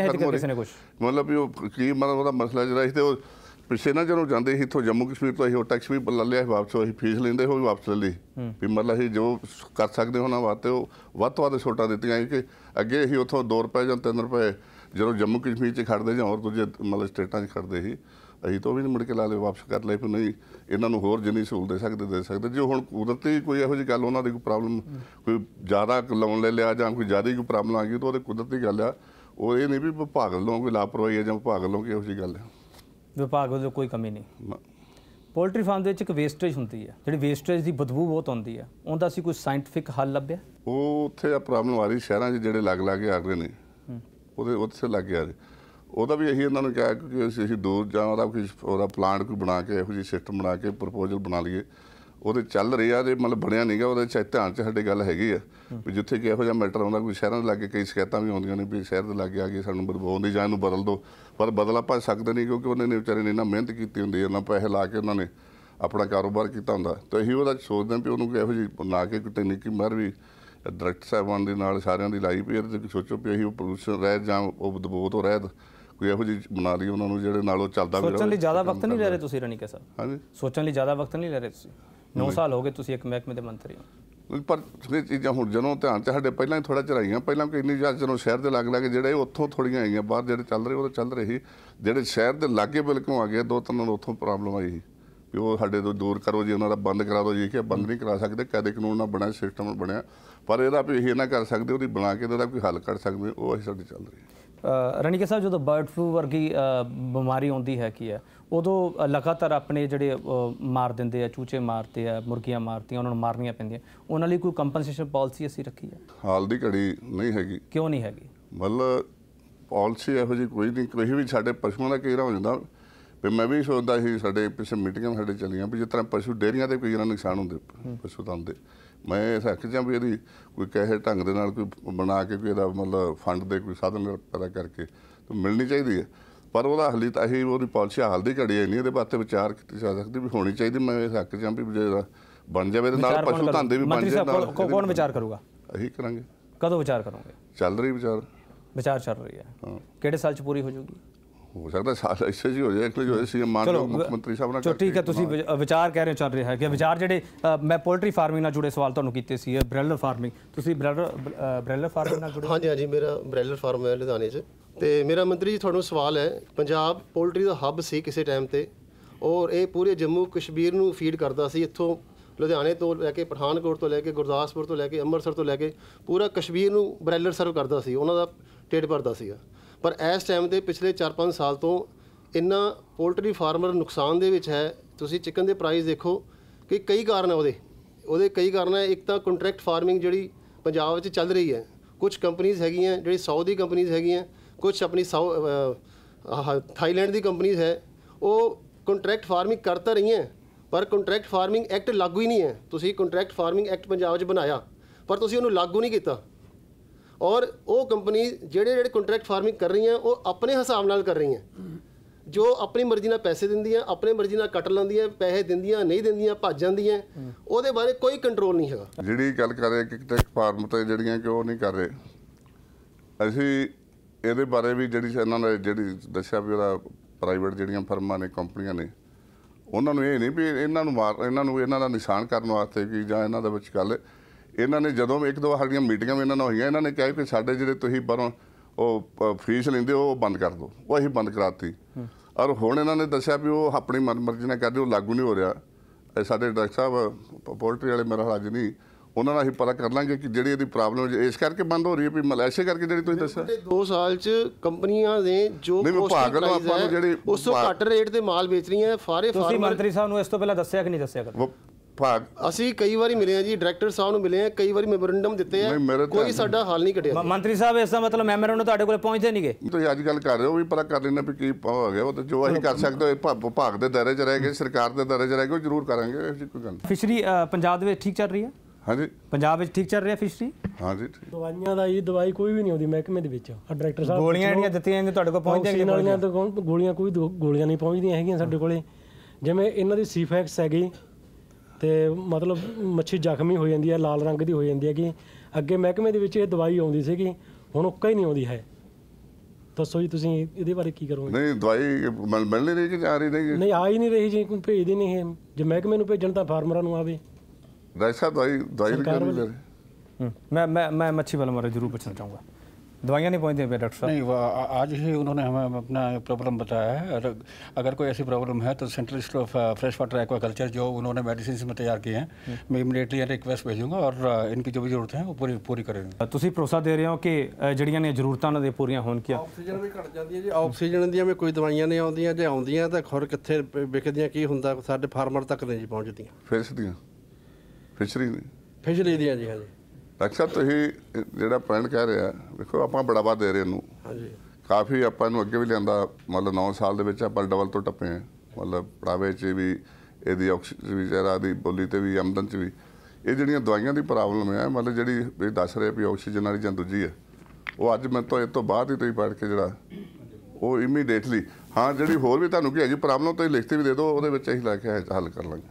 ਮਤਲਬ ਵੀ ਉਹ ਕੀ ਮਤਲਬ ਉਹਦਾ ਮਸਲਾ ਜਿਹੜਾ ਸੀ। ਤੇ ਉਹ ਪਿੱਛੇ ਨਾ ਜਦੋਂ ਜਾਂਦੇ ਸੀ ਇੱਥੋਂ ਜੰਮੂ ਕਸ਼ਮੀਰ ਤੋਂ ਅਸੀਂ ਉਹ ਟੈਕਸ ਵੀ ਲੈ ਲਿਆ ਵਾਪਸ, ਅਸੀਂ ਫੀਸ ਲੈਂਦੇ ਉਹ ਵੀ ਵਾਪਸ ਲੈ ਲਈ ਵੀ ਮਤਲਬ ਅਸੀਂ ਜੋ ਕਰ ਸਕਦੇ ਉਹਨਾਂ ਵਾਸਤੇ ਉਹ ਵੱਧ ਤੋਂ ਵੱਧ ਛੋਟਾਂ ਦਿੱਤੀਆਂ ਕਿ ਅੱਗੇ ਅਸੀਂ ਉੱਥੋਂ ਦੋ ਰੁਪਏ ਜਾਂ ਤਿੰਨ ਰੁਪਏ ਜਦੋਂ ਜੰਮੂ ਕਸ਼ਮੀਰ 'ਚ ਖੜਦੇ ਜਾਂ ਹੋਰ ਦੂਜੇ ਮਤਲਬ ਸਟੇਟਾਂ 'ਚ ਖੜਦੇ ਸੀ, ਅਸੀਂ ਤਾਂ ਉਹ ਵੀ ਨਹੀਂ ਮੁੜ ਕੇ ਲਾ ਲਏ, ਵਾਪਸ ਕਰ ਲਏ ਵੀ ਨਹੀਂ ਇਹਨਾਂ ਨੂੰ ਹੋਰ ਜਿੰਨੀ ਸਹੂਲਤ ਦੇ ਸਕਦੇ ਦੇ ਸਕਦੇ। ਜੇ ਹੁਣ ਕੁਦਰਤੀ ਕੋਈ ਇਹੋ ਜਿਹੀ ਗੱਲ ਉਹਨਾਂ ਦੀ ਕੋਈ ਪ੍ਰੋਬਲਮ ਕੋਈ ਜ਼ਿਆਦਾ ਲੋਨ ਲੈ ਲਿਆ ਜਾਂ ਕੋਈ ਜ਼ਿਆਦਾ ਕੋਈ ਪ੍ਰੋਬਲਮ ਆ ਗਈ ਤਾਂ ਉਹਦੇ ਕੁਦਰਤੀ ਗੱਲ ਆ, ਉਹ ਇਹ ਨਹੀਂ ਵੀ ਵਿਭਾਗ ਵੱਲੋਂ ਕੋਈ ਲਾਪਰਵਾਹੀ ਹੈ ਜਾਂ ਵਿਭਾਗ ਵੱਲੋਂ ਇਹੋ ਜਿਹੀ ਗੱਲ ਹੈ। ਵਿਭਾਗ ਵੱਲੋਂ ਕੋਈ ਕਮੀ ਨਹੀਂ। ਪੋਲਟਰੀ ਫਾਰਮ ਦੇ ਵਿੱਚ ਇੱਕ ਵੇਸਟੇਜ ਹੁੰਦੀ ਹੈ, ਜਿਹੜੀ ਵੇਸਟੇਜ ਦੀ ਬਦਬੂ ਬਹੁਤ ਆਉਂਦੀ ਹੈ, ਉਹਦਾ ਅਸੀਂ ਕੋਈ ਸਾਇੰਟੀਫਿਕ ਹੱਲ ਲੱਭਿਆ? ਉਹ ਉੱਥੇ ਆ ਪ੍ਰੋਬਲਮ ਆ ਰਹੀ ਸ਼ਹਿਰਾਂ 'ਚ ਜਿਹੜੇ ਲੱਗ ਲੱਗ ਆ ਰਹੇ ਨੇ, ਉਹਦੇ ਉੱਥੇ ਲੱਗ ਗਿਆ ਜੀ। ਉਹਦਾ ਵੀ ਇਹੀ ਇਹਨਾਂ ਨੂੰ ਕਿਹਾ ਕਿ ਅਸੀਂ ਦੂਰ ਜਾਂ ਉਹਦਾ ਕੋਈ ਉਹਦਾ ਪਲਾਂਟ ਕੋਈ ਬਣਾ ਕੇ ਇਹੋ ਜਿਹੀ ਸਿਸਟਮ ਬਣਾ ਕੇ ਪ੍ਰਪੋਜ਼ਲ ਬਣਾ ਲਈਏ, ਉਹਦੇ ਚੱਲ ਰਿਹਾ ਜੇ ਮਤਲਬ ਬਣਿਆ ਨਹੀਂ ਗਾ, ਉਹਦੇ 'ਚ ਧਿਆਨ 'ਚ ਸਾਡੇ ਗੱਲ ਹੈਗੀ ਆ ਵੀ ਜਿੱਥੇ ਕਿ ਇਹੋ ਜਿਹਾ ਮੈਟਰ ਆਉਂਦਾ ਕੋਈ ਸ਼ਹਿਰਾਂ ਦੇ ਲਾਗੇ ਕਈ ਸ਼ਿਕਾਇਤਾਂ ਵੀ ਆਉਂਦੀਆਂ ਨੇ ਵੀ ਸ਼ਹਿਰ ਦੇ ਲਾਗੇ ਆ ਗਏ ਸਾਨੂੰ ਬਦਬੂ ਆਉਂਦੀ ਜਾਂ ਇਹਨੂੰ ਬਦਲ ਦਿਓ, ਪਰ ਬਦਲ ਆਪਾਂ ਸਕਦੇ ਨਹੀਂ ਕਿਉਂਕਿ ਉਹਨਾਂ ਨੇ ਵਿਚਾਰੇ ਨੇ ਇੰਨਾ ਮਿਹਨਤ ਕੀਤੀ ਹੁੰਦੀ ਹੈ, ਇੰਨਾ ਪੈਸੇ ਲਾ ਕੇ ਉਹਨਾਂ ਨੇ ਆਪਣਾ ਕਾਰੋਬਾਰ ਕੀਤਾ ਹੁੰਦਾ। ਤਾਂ ਅਸੀਂ ਉਹਦਾ ਸੋਚਦੇ ਵੀ ਉਹਨੂੰ ਇਹੋ ਜਿਹੀ ਬਣਾ ਕੇ ਕੋਈ ਤਕਨੀਕੀ ਮਾਰ ਵੀ ਡਾਇਰੈਕਟਰ ਸਾਹਿਬਾਨ ਦੇ ਨਾਲ ਸਾਰਿਆਂ ਦੀ ਲਾਈ ਵੀ ਇਹਦੇ 'ਚ ਸੋਚੋ ਵੀ ਅਸੀਂ ਉਹ ਪ੍ਰਦੂਸ਼ਣ ਰਹਿਤ ਜਾਂ ਉਹ ਬਦਬੂ ਤੋਂ ਰਹਿਤ ਕੋਈ ਇਹੋ ਜਿਹੀ ਬਣਾ ਲਈ ਉਹਨਾਂ ਨੂੰ ਜਿਹੜੇ ਨਾਲ ਉਹ ਚੱਲਦਾ ਵੀ ਰਹੇ। ਸੋਚਣ ਲਈ ਜ਼ਿਆਦਾ ਵਕਤ ਨਹੀਂ ਲੈ ਰਹੇ ਤੁਸੀਂ ਰਣੀਕੇ ਸਾਹਿਬ? ਹਾਂਜੀ, ਸੋਚਣ ਲਈ ਜ਼ਿਆਦਾ ਵਕਤ ਨਹੀਂ ਲੈ ਰਹੇ ਤੁਸੀਂ? ਨੌ ਸਾਲ ਹੋ ਗਏ ਤੁਸੀਂ ਇੱਕ ਮਹਿਕਮੇ ਦੇ ਮੰਤਰੀ ਹੋ। ਪਰ ਇਹ ਚੀਜ਼ਾਂ ਹੁਣ ਜਦੋਂ ਧਿਆਨ 'ਚ ਸਾਡੇ ਪਹਿਲਾਂ ਹੀ ਥੋੜ੍ਹਾ ਚੜਾਈਆਂ, ਪਹਿਲਾਂ ਕੋਈ ਇੰਨੀ ਜ਼ਿਆਦਾ ਜਦੋਂ ਸ਼ਹਿਰ ਦੇ ਲੱਗ ਲੱਗੇ ਜਿਹੜੇ ਉੱਥੋਂ ਥੋੜ੍ਹੀਆਂ ਆਈਆਂ ਬਾਹਰ ਜਿਹੜੇ ਚੱਲ ਰਹੇ ਉਹ ਤਾਂ ਚੱਲ ਰਹੇ ਸੀ, ਜਿਹੜੇ ਸ਼ਹਿਰ ਦੇ ਲਾਗੇ ਬਿਲਕੁਲ ਆ ਗਏ ਦੋ ਤਿੰਨ ਨੂੰ ਉੱਥੋਂ ਪ੍ਰੋਬਲਮ ਆਈ ਸੀ ਵੀ ਉਹ ਸਾਡੇ ਤੋਂ ਦੂਰ ਕਰੋ ਜੀ, ਉਹਨਾਂ ਦਾ ਬੰਦ ਕਰਾ ਦਿਓ ਜੀ, ਕਿ ਬੰਦ ਨਹੀਂ ਕਰਾ ਸਕਦੇ, ਕਾਇਦੇ ਕਾਨੂੰਨ ਨਾਲ ਬਣਿਆ ਸਿਸਟਮ ਬਣਿਆ, ਪਰ ਇਹਦਾ ਵੀ ਇਹ ਨਾ ਕਰ ਸਕਦੇ, ਉਹਦੀ ਬਣਾ ਕੇ ਇਹਦਾ ਕੋਈ ਹੱਲ ਕੱਢ ਸਕਦੇ, ਉਹ ਅਸੀਂ ਸਾਡੀ ਚੱਲ ਰਹੀ ਹੈ। ਰਣੀਕੇ ਸਾਹਿਬ, ਜਦੋਂ ਬਰਡ ਫਲੂ ਵਰਗੀ ਬਿਮਾਰੀ ਆਉਂਦੀ ਹੈ ਕੀ ਹੈ, ਉਦੋਂ ਲਗਾਤਾਰ ਆਪਣੇ ਜਿਹੜੇ ਮਾਰ ਦਿੰਦੇ ਆ, ਚੂਚੇ ਮਾਰਦੇ ਆ, ਮੁਰਗੀਆਂ ਮਾਰਤੀਆਂ, ਉਹਨਾਂ ਨੂੰ ਮਾਰਨੀਆਂ ਪੈਂਦੀਆਂ, ਉਹਨਾਂ ਲਈ ਕੋਈ ਕੰਪਨਸੇਸ਼ਨ ਪਾਲਿਸੀ ਅਸੀਂ ਰੱਖੀ ਹੈ? ਹਾਲ ਦੀ ਘੜੀ ਨਹੀਂ ਹੈਗੀ। ਕਿਉਂ ਨਹੀਂ ਹੈਗੀ? ਮਤਲਬ ਪਾਲਿਸੀ ਇਹੋ ਜਿਹੀ ਕੋਈ ਨਹੀਂ, ਕੋਈ ਵੀ ਸਾਡੇ ਪਸ਼ੂਆਂ ਦਾ ਕਈ ਵਾਰ ਹੋ ਜਾਂਦਾ ਵੀ ਮੈਂ ਵੀ ਸੋਚਦਾ ਸੀ, ਸਾਡੇ ਪਿੱਛੇ ਮੀਟਿੰਗਾਂ ਸਾਡੇ ਚੱਲੀਆਂ ਵੀ ਜਿਸ ਤਰ੍ਹਾਂ ਪਸ਼ੂ ਡੇਅਰੀਆਂ 'ਤੇ ਕਈ ਵਾਰ ਨੁਕਸਾਨ ਹੁੰਦੇ ਪਸ਼ੂ ਤਾਂ ਹੁੰਦੇ, ਮੈਂ ਸੱਚ ਜਾਂ ਵੀ ਇਹਦੀ ਕੋਈ ਕਹੇ ਢੰਗ ਦੇ ਨਾਲ ਕੋਈ ਬਣਾ ਕੇ ਕੋਈ ਇਹਦਾ ਮਤਲਬ ਫੰਡ ਦੇ ਕੋਈ ਸਾਧਨ ਪੈਦਾ ਕਰਕੇ ਤਾਂ ਮਿਲਣੀ ਚਾਹੀਦੀ ਹੈ, ਪਰ ਉਹਦਾ ਹਾਲੇ ਤਾਂ ਅਸੀਂ ਉਹਦੀ ਪਾਲਿਸੀ ਹਾਲ ਦੀ ਘੜੀ ਹੈ ਨਹੀਂ, ਇਹਦੇ ਵਾਸਤੇ ਵਿਚਾਰ ਕੀਤੀ ਜਾ ਸਕਦੀ ਵੀ ਹੋਣੀ ਚਾਹੀਦੀ। ਮੈਂ ਇਹ ਹੱਕ ਜਾਂ ਵੀ ਜੇ ਬਣ ਜਾਵੇ ਤੇ ਨਾਲ ਪਸ਼ੂ ਧੰਦੇ ਵੀ ਬਣ ਜਾਣ। ਕੌਣ ਵਿਚਾਰ ਕਰੂਗਾ? ਅਸੀਂ ਕਰਾਂਗੇ। ਕਦੋਂ ਵਿਚਾਰ ਕਰੋਗੇ? ਚੱਲ ਰਹੀ ਵਿਚਾਰ ਵਿਚਾਰ ਚੱਲ ਰਹੀ ਹੈ। ਹਾਂ, ਕਿਹੜੇ ਸਾਲ 'ਚ ਪੂਰੀ ਹੋ ਜਾਊਗੀ? ਹੋ ਸਕਦਾ ਸਾਲ ਇਸੇ ਜੀ ਹੋ ਜਾਏ, ਇੱਕ ਜੋ ਸੀ ਮਾਨਯੋਗ ਮੁੱਖ ਮੰਤਰੀ ਸਾਹਿਬ ਨਾਲ। ਠੀਕ ਹੈ, ਤੁਸੀਂ ਵਿਚਾਰ ਕਹਿ ਰਹੇ ਚੱਲ ਰਿਹਾ ਹੈ ਕਿ ਵਿਚਾਰ ਜਿਹੜੇ ਮੈਂ ਪੋਲਟਰੀ ਫਾਰਮਿੰਗ ਨਾਲ ਜੁੜੇ ਸਵਾਲ ਤੁਹਾਨੂੰ ਕੀਤੇ ਸੀ, ਬ੍ਰੈਲਰ ਫਾਰਮਿੰਗ, ਤੁਸੀਂ ਬ੍ਰੈਲਰ ਬ੍ਰੈਲਰ ਫਾਰਮਿੰਗ ਨਾਲ ਜੁੜੇ? ਹਾਂਜੀ ਹਾਂਜੀ, ਮੇਰਾ ਬ੍ਰੈਲਰ ਫਾਰਮ ਹੈ ਲੁਧਿਆਣੇ 'ਚ। ਤੇ ਮੇਰਾ ਮੰਤਰੀ ਜੀ ਤੁਹਾਨੂੰ ਸਵਾਲ ਹੈ, ਪੰਜਾਬ ਪੋਲਟਰੀ ਦਾ ਹੱਬ ਸੀ ਕਿਸੇ ਟਾਈਮ 'ਤੇ, ਔਰ ਇਹ ਪੂਰੇ ਜੰਮੂ ਕਸ਼ਮੀਰ ਨੂੰ ਫੀਡ ਕਰਦਾ ਸੀ, ਇੱਥੋਂ ਲੁਧਿਆਣੇ ਤੋਂ ਲੈ ਕੇ ਪਠਾਨਕੋਟ ਤੋਂ ਲੈ ਕੇ ਗੁਰਦਾਸਪੁਰ ਤੋਂ ਲੈ ਕੇ ਅੰਮ੍ਰਿਤਸਰ ਤੋਂ ਲੈ ਕੇ ਪੂਰਾ ਕਸ਼ਮੀਰ ਨੂੰ ਬ੍ਰਾਇਲਰ ਸਰਵ ਕਰਦਾ ਸੀ, ਉਹਨਾਂ ਦਾ ਢਿੱਡ ਭਰਦਾ ਸੀਗਾ। ਪਰ ਇਸ ਟਾਈਮ ਦੇ ਪਿਛਲੇ ਚਾਰ ਪੰਜ ਸਾਲ ਤੋਂ ਇੰਨਾ ਪੋਲਟਰੀ ਫਾਰਮਰ ਨੁਕਸਾਨ ਦੇ ਵਿੱਚ ਹੈ। ਤੁਸੀਂ ਚਿਕਨ ਦੇ ਪ੍ਰਾਈਸ ਦੇਖੋ ਕਿ ਕਈ ਕਾਰਨ ਹੈ ਉਹਦੇ ਉਹਦੇ ਕਈ ਕਾਰਨ ਹੈ। ਇੱਕ ਤਾਂ ਕੰਟਰੈਕਟ ਫਾਰਮਿੰਗ ਜਿਹੜੀ ਪੰਜਾਬ ਵਿੱਚ ਚੱਲ ਰਹੀ ਹੈ, ਕੁਝ ਕੰਪਨੀਜ਼ ਹੈਗੀਆਂ ਜਿਹੜੀ ਸਾਊਥ ਦੀ ਕੰਪਨੀਜ਼ ਹੈਗੀਆਂ, ਕੁਝ ਆਪਣੀ ਸਾਊ ਥਾਈਲੈਂਡ ਦੀ ਕੰਪਨੀਜ਼ ਹੈ, ਉਹ ਕੰਟਰੈਕਟ ਫਾਰਮਿੰਗ ਕਰ ਤਾਂ ਰਹੀਆਂ, ਪਰ ਕੰਟਰੈਕਟ ਫਾਰਮਿੰਗ ਐਕਟ ਲਾਗੂ ਹੀ ਨਹੀਂ ਹੈ। ਤੁਸੀਂ ਕੰਟਰੈਕਟ ਫਾਰਮਿੰਗ ਐਕਟ ਪੰਜਾਬ 'ਚ ਬਣਾਇਆ, ਪਰ ਤੁਸੀਂ ਉਹਨੂੰ ਲਾਗੂ ਨਹੀਂ ਕੀਤਾ। ਔਰ ਉਹ ਕੰਪਨੀ ਜਿਹੜੇ ਜਿਹੜੇ ਕੰਟਰੈਕਟ ਫਾਰਮਿੰਗ ਕਰ ਰਹੀਆਂ ਉਹ ਆਪਣੇ ਹਿਸਾਬ ਨਾਲ ਕਰ ਰਹੀਆਂ, ਜੋ ਆਪਣੀ ਮਰਜ਼ੀ ਨਾਲ ਪੈਸੇ ਦਿੰਦੀਆਂ, ਆਪਣੀ ਮਰਜ਼ੀ ਨਾਲ ਕੱਟ ਲੈਂਦੀਆਂ, ਪੈਸੇ ਦਿੰਦੀਆਂ ਨਹੀਂ ਦਿੰਦੀਆਂ, ਭੱਜ ਜਾਂਦੀਆਂ, ਉਹਦੇ ਬਾਰੇ ਕੋਈ ਕੰਟਰੋਲ ਨਹੀਂ ਹੈਗਾ। ਜਿਹੜੀ ਗੱਲ ਕਰ ਰਹੇ ਕਿ ਕੰਟਰੈਕਟ ਫਾਰਮ ਤੇ ਜਿਹੜੀਆਂ ਕਿ ਉਹ ਨਹੀਂ ਕਰ ਰਹੇ, ਅਸੀਂ ਇਹਦੇ ਬਾਰੇ ਵੀ ਜਿਹੜੀ ਇਹਨਾਂ ਨੇ ਜਿਹੜੀ ਦੱਸਿਆ ਵੀ ਉਹਦਾ ਪ੍ਰਾਈਵੇਟ ਜਿਹੜੀਆਂ ਫਰਮਾਂ ਨੇ, ਕੰਪਨੀਆਂ ਨੇ, ਉਹਨਾਂ ਨੂੰ ਇਹ ਨਹੀਂ ਵੀ ਇਹਨਾਂ ਨੂੰ ਮਾਰ ਇਹਨਾਂ ਨੂੰ ਇਹਨਾਂ ਦਾ ਨਿਸ਼ਾਨ ਕਰਨ ਵਾਸਤੇ ਕਿ ਜਾਂ ਇਹਨਾਂ ਦੇ ਵਿੱਚ ਗੱਲ, ਇਹਨਾਂ ਨੇ ਜਦੋਂ ਇੱਕ ਦੋ ਸਾਡੀਆਂ ਮੀਟਿੰਗਾਂ ਵੀ ਇਹਨਾਂ ਨਾਲ ਹੋਈਆਂ, ਇਹਨਾਂ ਨੇ ਕਿਹਾ ਕਿ ਸਾਡੇ ਜਿਹੜੇ ਤੁਸੀਂ ਬਾਹਰੋਂ ਉਹ ਫੀਸ ਲੈਂਦੇ ਉਹ ਬੰਦ ਕਰ ਦਿਓ, ਉਹ ਅਸੀਂ ਬੰਦ ਕਰਾਤੀ। ਔਰ ਹੁਣ ਇਹਨਾਂ ਨੇ ਦੱਸਿਆ ਵੀ ਉਹ ਆਪਣੀ ਮਨਮਰਜ਼ੀ ਨਾਲ ਕਰਦੇ, ਉਹ ਲਾਗੂ ਨਹੀਂ ਹੋ ਰਿਹਾ। ਇਹ ਸਾਡੇ ਡਾਕਟਰ ਸਾਹਿਬ ਪੋਲਟਰੀ ਵਾਲੇ ਮੇਰਾ ਅੱਜ ਨਹੀਂ, ਉਹਨਾਂ ਨਾਲ ਅਸੀਂ ਪਤਾ ਕਰ ਲਾਂਗੇ ਕਿ ਜਿਹੜੀ ਇਹਦੀ ਪ੍ਰੋਬਲਮ ਇਸ ਕਰਕੇ ਬੰਦ ਹੋ ਰਹੀ ਹੈ ਵੀ ਮਲੇਸ਼ੀਆ ਕਰਕੇ ਜਿਹੜੀ ਤੁਸੀਂ ਦੱਸਿਆ। ਦੋ ਸਾਲ 'ਚ ਕੰਪਨੀਆਂ ਨੇ ਜੋ ਜਿਹੜੀ ਉਸ ਤੋਂ ਘੱਟ ਰੇਟ ਤੇ ਮਾਲ ਵੇਚ ਰਹੀਆਂ ਸਾਰੇ ਫਾਰਮਰ। ਤੁਸੀਂ ਮੰਤਰੀ ਸਾਹਿਬ ਨੂੰ ਇਸ ਤੋਂ ਪਹਿਲਾਂ ਦੱਸਿਆ ਕਿ ਨਹੀਂ ਦੱਸਿਆ? ਭਾਗ ਅਸੀਂ ਕਈ ਵਾਰੀ ਮਿਲੇ ਆ ਜੀ, ਡਾਇਰੈਕਟਰ ਸਾਹਿਬ ਨੂੰ ਮਿਲੇ ਆ, ਕਈ ਵਾਰੀ ਮੈਮੋਰੰਡਮ ਦਿੱਤੇ ਆ, ਕੋਈ ਸਾਡਾ ਹੱਲ ਨਹੀਂ ਕੱਢਿਆ। ਮੰਤਰੀ ਸਾਹਿਬ ਇਸ ਦਾ ਮਤਲਬ ਮੈਮੋਰੰਡਮ ਤੁਹਾਡੇ ਕੋਲ ਪਹੁੰਚਦੇ ਨਹੀਂਗੇ? ਤੁਸੀਂ ਅੱਜ ਗੱਲ ਕਰ ਰਹੇ ਹੋ ਵੀ ਪਤਾ ਕਰ ਲੈਣਾ ਵੀ ਕੀ ਹੋ ਗਿਆ, ਉਹ ਤਾਂ ਜੋ ਅਸੀਂ ਕਰ ਸਕਦੇ ਭਾਗ ਦੇ ਦਾਇਰੇ 'ਚ ਰਹਿ ਗਏ, ਸਰਕਾਰ ਦੇ ਦਾਇਰੇ 'ਚ ਰਹਿ ਗਏ, ਉਹ ਜ਼ਰੂਰ ਕਰਾਂਗੇ, ਇਹੋ ਜਿਹੀ ਕੋਈ ਗੱਲ। ਫਿਸ਼ਰੀ ਪੰਜਾਬ ਦੇ ਵਿੱਚ ਠੀਕ ਚੱਲ ਰਹੀ ਹੈ? ਹਾਂਜੀ, ਪੰਜਾਬ ਵਿੱਚ ਠੀਕ ਚੱਲ ਰਹੀ ਹੈ ਫਿਸ਼ਰੀ? ਹਾਂਜੀ। ਦਵਾਈਆਂ ਦਾ ਜੀ ਦਵਾਈ ਕੋਈ ਵੀ ਨਹੀਂ ਆਉਂਦੀ ਮਹਿਕਮੇ ਦੇ ਵਿੱਚ। ਡਾਇਰੈਕਟਰ ਸਾਹਿਬ ਗੋਲੀਆਂ ਜਿਹੜੀਆਂ ਦਿੱਤੀਆਂ ਜਾਂਦੀਆਂ ਤੁਹਾਡੇ ਕੋਲ ਪਹੁੰਚਦੀਆਂ ਵਾਲੀਆਂ ਤਾਂ ਗੋਲੀਆਂ ਕੋਈ ਗੋਲੀਆਂ ਨਹੀਂ ਪਹੁੰਚਦੀਆਂ ਹੈਗੀਆਂ ਸਾਡੇ ਕੋਲੇ। ਜਿਵੇਂ ਇਹਨਾਂ ਦੀ ਸੀਫੈਕਸ ਹੈਗੀ ਤੇ ਮਤਲਬ ਮੱਛੀ ਜ਼ਖਮੀ ਹੋ ਜਾਂਦੀ ਹੈ, ਲਾਲ ਰੰਗ ਦੀ ਹੋ ਜਾਂਦੀ ਹੈ ਕਿ ਅੱਗੇ ਮਹਿਕਮੇ ਦੇ ਵਿੱਚ ਇਹ ਦਵਾਈ ਆਉਂਦੀ ਸੀਗੀ, ਹੁਣ ਉੱਕਾ ਹੀ ਨਹੀਂ ਆਉਂਦੀ ਹੈ। ਦੱਸੋ ਜੀ ਤੁਸੀਂ ਇਹਦੇ ਬਾਰੇ ਕੀ ਕਰੋਗੇ? ਨਹੀਂ ਦਵਾਈ ਮਿਲ ਨਹੀਂ ਰਹੀ ਕਿ ਆ ਰਹੀ ਨਹੀਂ? ਨਹੀਂ ਆ ਹੀ ਨਹੀਂ ਰਹੀ ਜੀ, ਕੋਈ ਭੇਜਦੇ ਨਹੀਂ ਇਹ। ਜੇ ਮਹਿਕਮੇ ਨੂੰ ਭੇਜਣ ਤਾਂ ਫਾਰਮਰਾਂ ਨੂੰ ਆਵੇ। ਡਾਕਟਰ ਸਾਹਿਬ ਦਵਾਈ ਦਵਾਈ ਨਹੀਂ ਲੈ ਰਹੇ। मैं मैं मैं मच्छी वाला मारे जरूर पूछना चाहूँगा, दवाइयाँ नहीं पहुँचती हैं डॉक्टर साहब? नहीं, वो आज ही उन्होंने हमें अपना प्रॉब्लम बताया है। और अगर कोई ऐसी प्रॉब्लम है तो central institute of fresh water aquaculture जो उन्होंने मेडिसिन में तैयार किए हैं, मैं इमीडिएटली रिक्वेस्ट भेजूंगा और इनकी जो भी जरूरत है वो पूरी पूरी करेंगे। ਤੁਸੀਂ ਭਰੋਸਾ ਦੇ ਰਹੇ ਹੋ ਕਿ ਜਿਹੜੀਆਂ ਨੇ ਜ਼ਰੂਰਤਾਂ ਉਹਨਾਂ ਦੇ ਪੂਰੀਆਂ ਹੋਣਗੀਆਂ? ਆਕਸੀਜਨ ਵੀ ਘਟ ਜਾਂਦੀ ਹੈ ਜੀ, ਆਕਸੀਜਨ ਦੀਆਂ ਵੀ ਕੋਈ ਦਵਾਈਆਂ ਨਹੀਂ ਆਉਂਦੀਆਂ, ਜੇ ਆਉਂਦੀਆਂ ਤਾਂ ਖੁਰ ਕਿੱਥੇ ਵਿਕਦੀਆਂ, ਕੀ ਹੁੰਦਾ ਸਾਡੇ ਫਾਰਮਰ ਤੱਕ ਨਹੀਂ ਜੀ ਪਹੁੰਚਦੀਆਂ। ਫਿਸ਼ ਦੀਆਂ ਫਿਸ਼ਰੀ ਨੇ ਫਿਸ਼ਰੀ ਦੀਆਂ ਜੀ। ਹਾਂਜੀ ਡਾਕਟਰ ਸਾਹਿਬ ਤੁਸੀਂ ਜਿਹੜਾ ਪੁਆਇੰਟ ਕਹਿ ਰਹੇ ਆ, ਵੇਖੋ ਆਪਾਂ ਬੜਾਵਾ ਦੇ ਰਹੇ ਇਹਨੂੰ, ਹਾਂਜੀ ਕਾਫੀ ਆਪਾਂ ਇਹਨੂੰ ਅੱਗੇ ਵੀ ਲਿਆਂਦਾ, ਮਤਲਬ ਨੌ ਸਾਲ ਦੇ ਵਿੱਚ ਆਪਾਂ ਡਬਲ ਤੋਂ ਟੱਪੇ ਹਾਂ, ਮਤਲਬ ਪੜਾਵੇ 'ਚ ਵੀ ਇਹਦੀ ਆਕਸੀਜਨ ਵੀ ਜ਼ਰਾ ਦੀ ਬੋਲੀ 'ਤੇ ਵੀ ਆਮਦਨ 'ਚ ਵੀ। ਇਹ ਜਿਹੜੀਆਂ ਦਵਾਈਆਂ ਦੀ ਪ੍ਰੋਬਲਮ ਹੈ, ਮਤਲਬ ਜਿਹੜੀ ਇਹ ਦੱਸ ਰਹੇ ਵੀ ਆਕਸੀਜਨ ਵਾਲੀ ਜਾਂ ਦੂਜੀ ਹੈ, ਉਹ ਅੱਜ ਮੇਰੇ ਤੋਂ ਇਹ ਤੋਂ ਬਾਅਦ ਹੀ ਤੁਸੀਂ ਪੜ੍ਹ ਕੇ ਜਿਹੜਾ ਉਹ ਇਮੀਡੀਏਟਲੀ, ਹਾਂ ਜਿਹੜੀ ਹੋਰ ਵੀ ਤੁਹਾਨੂੰ ਕੀ ਹੈਗੀ ਪ੍ਰੋਬਲਮ ਤੁਸੀਂ ਲਿਖਤੀ ਵੀ ਦੇ ਦਿਓ, ਉਹਦੇ ਵਿੱਚ ਅਸੀਂ ਲੈ ਕੇ ਹੱਲ ਕਰ ਲਾਂਗੇ।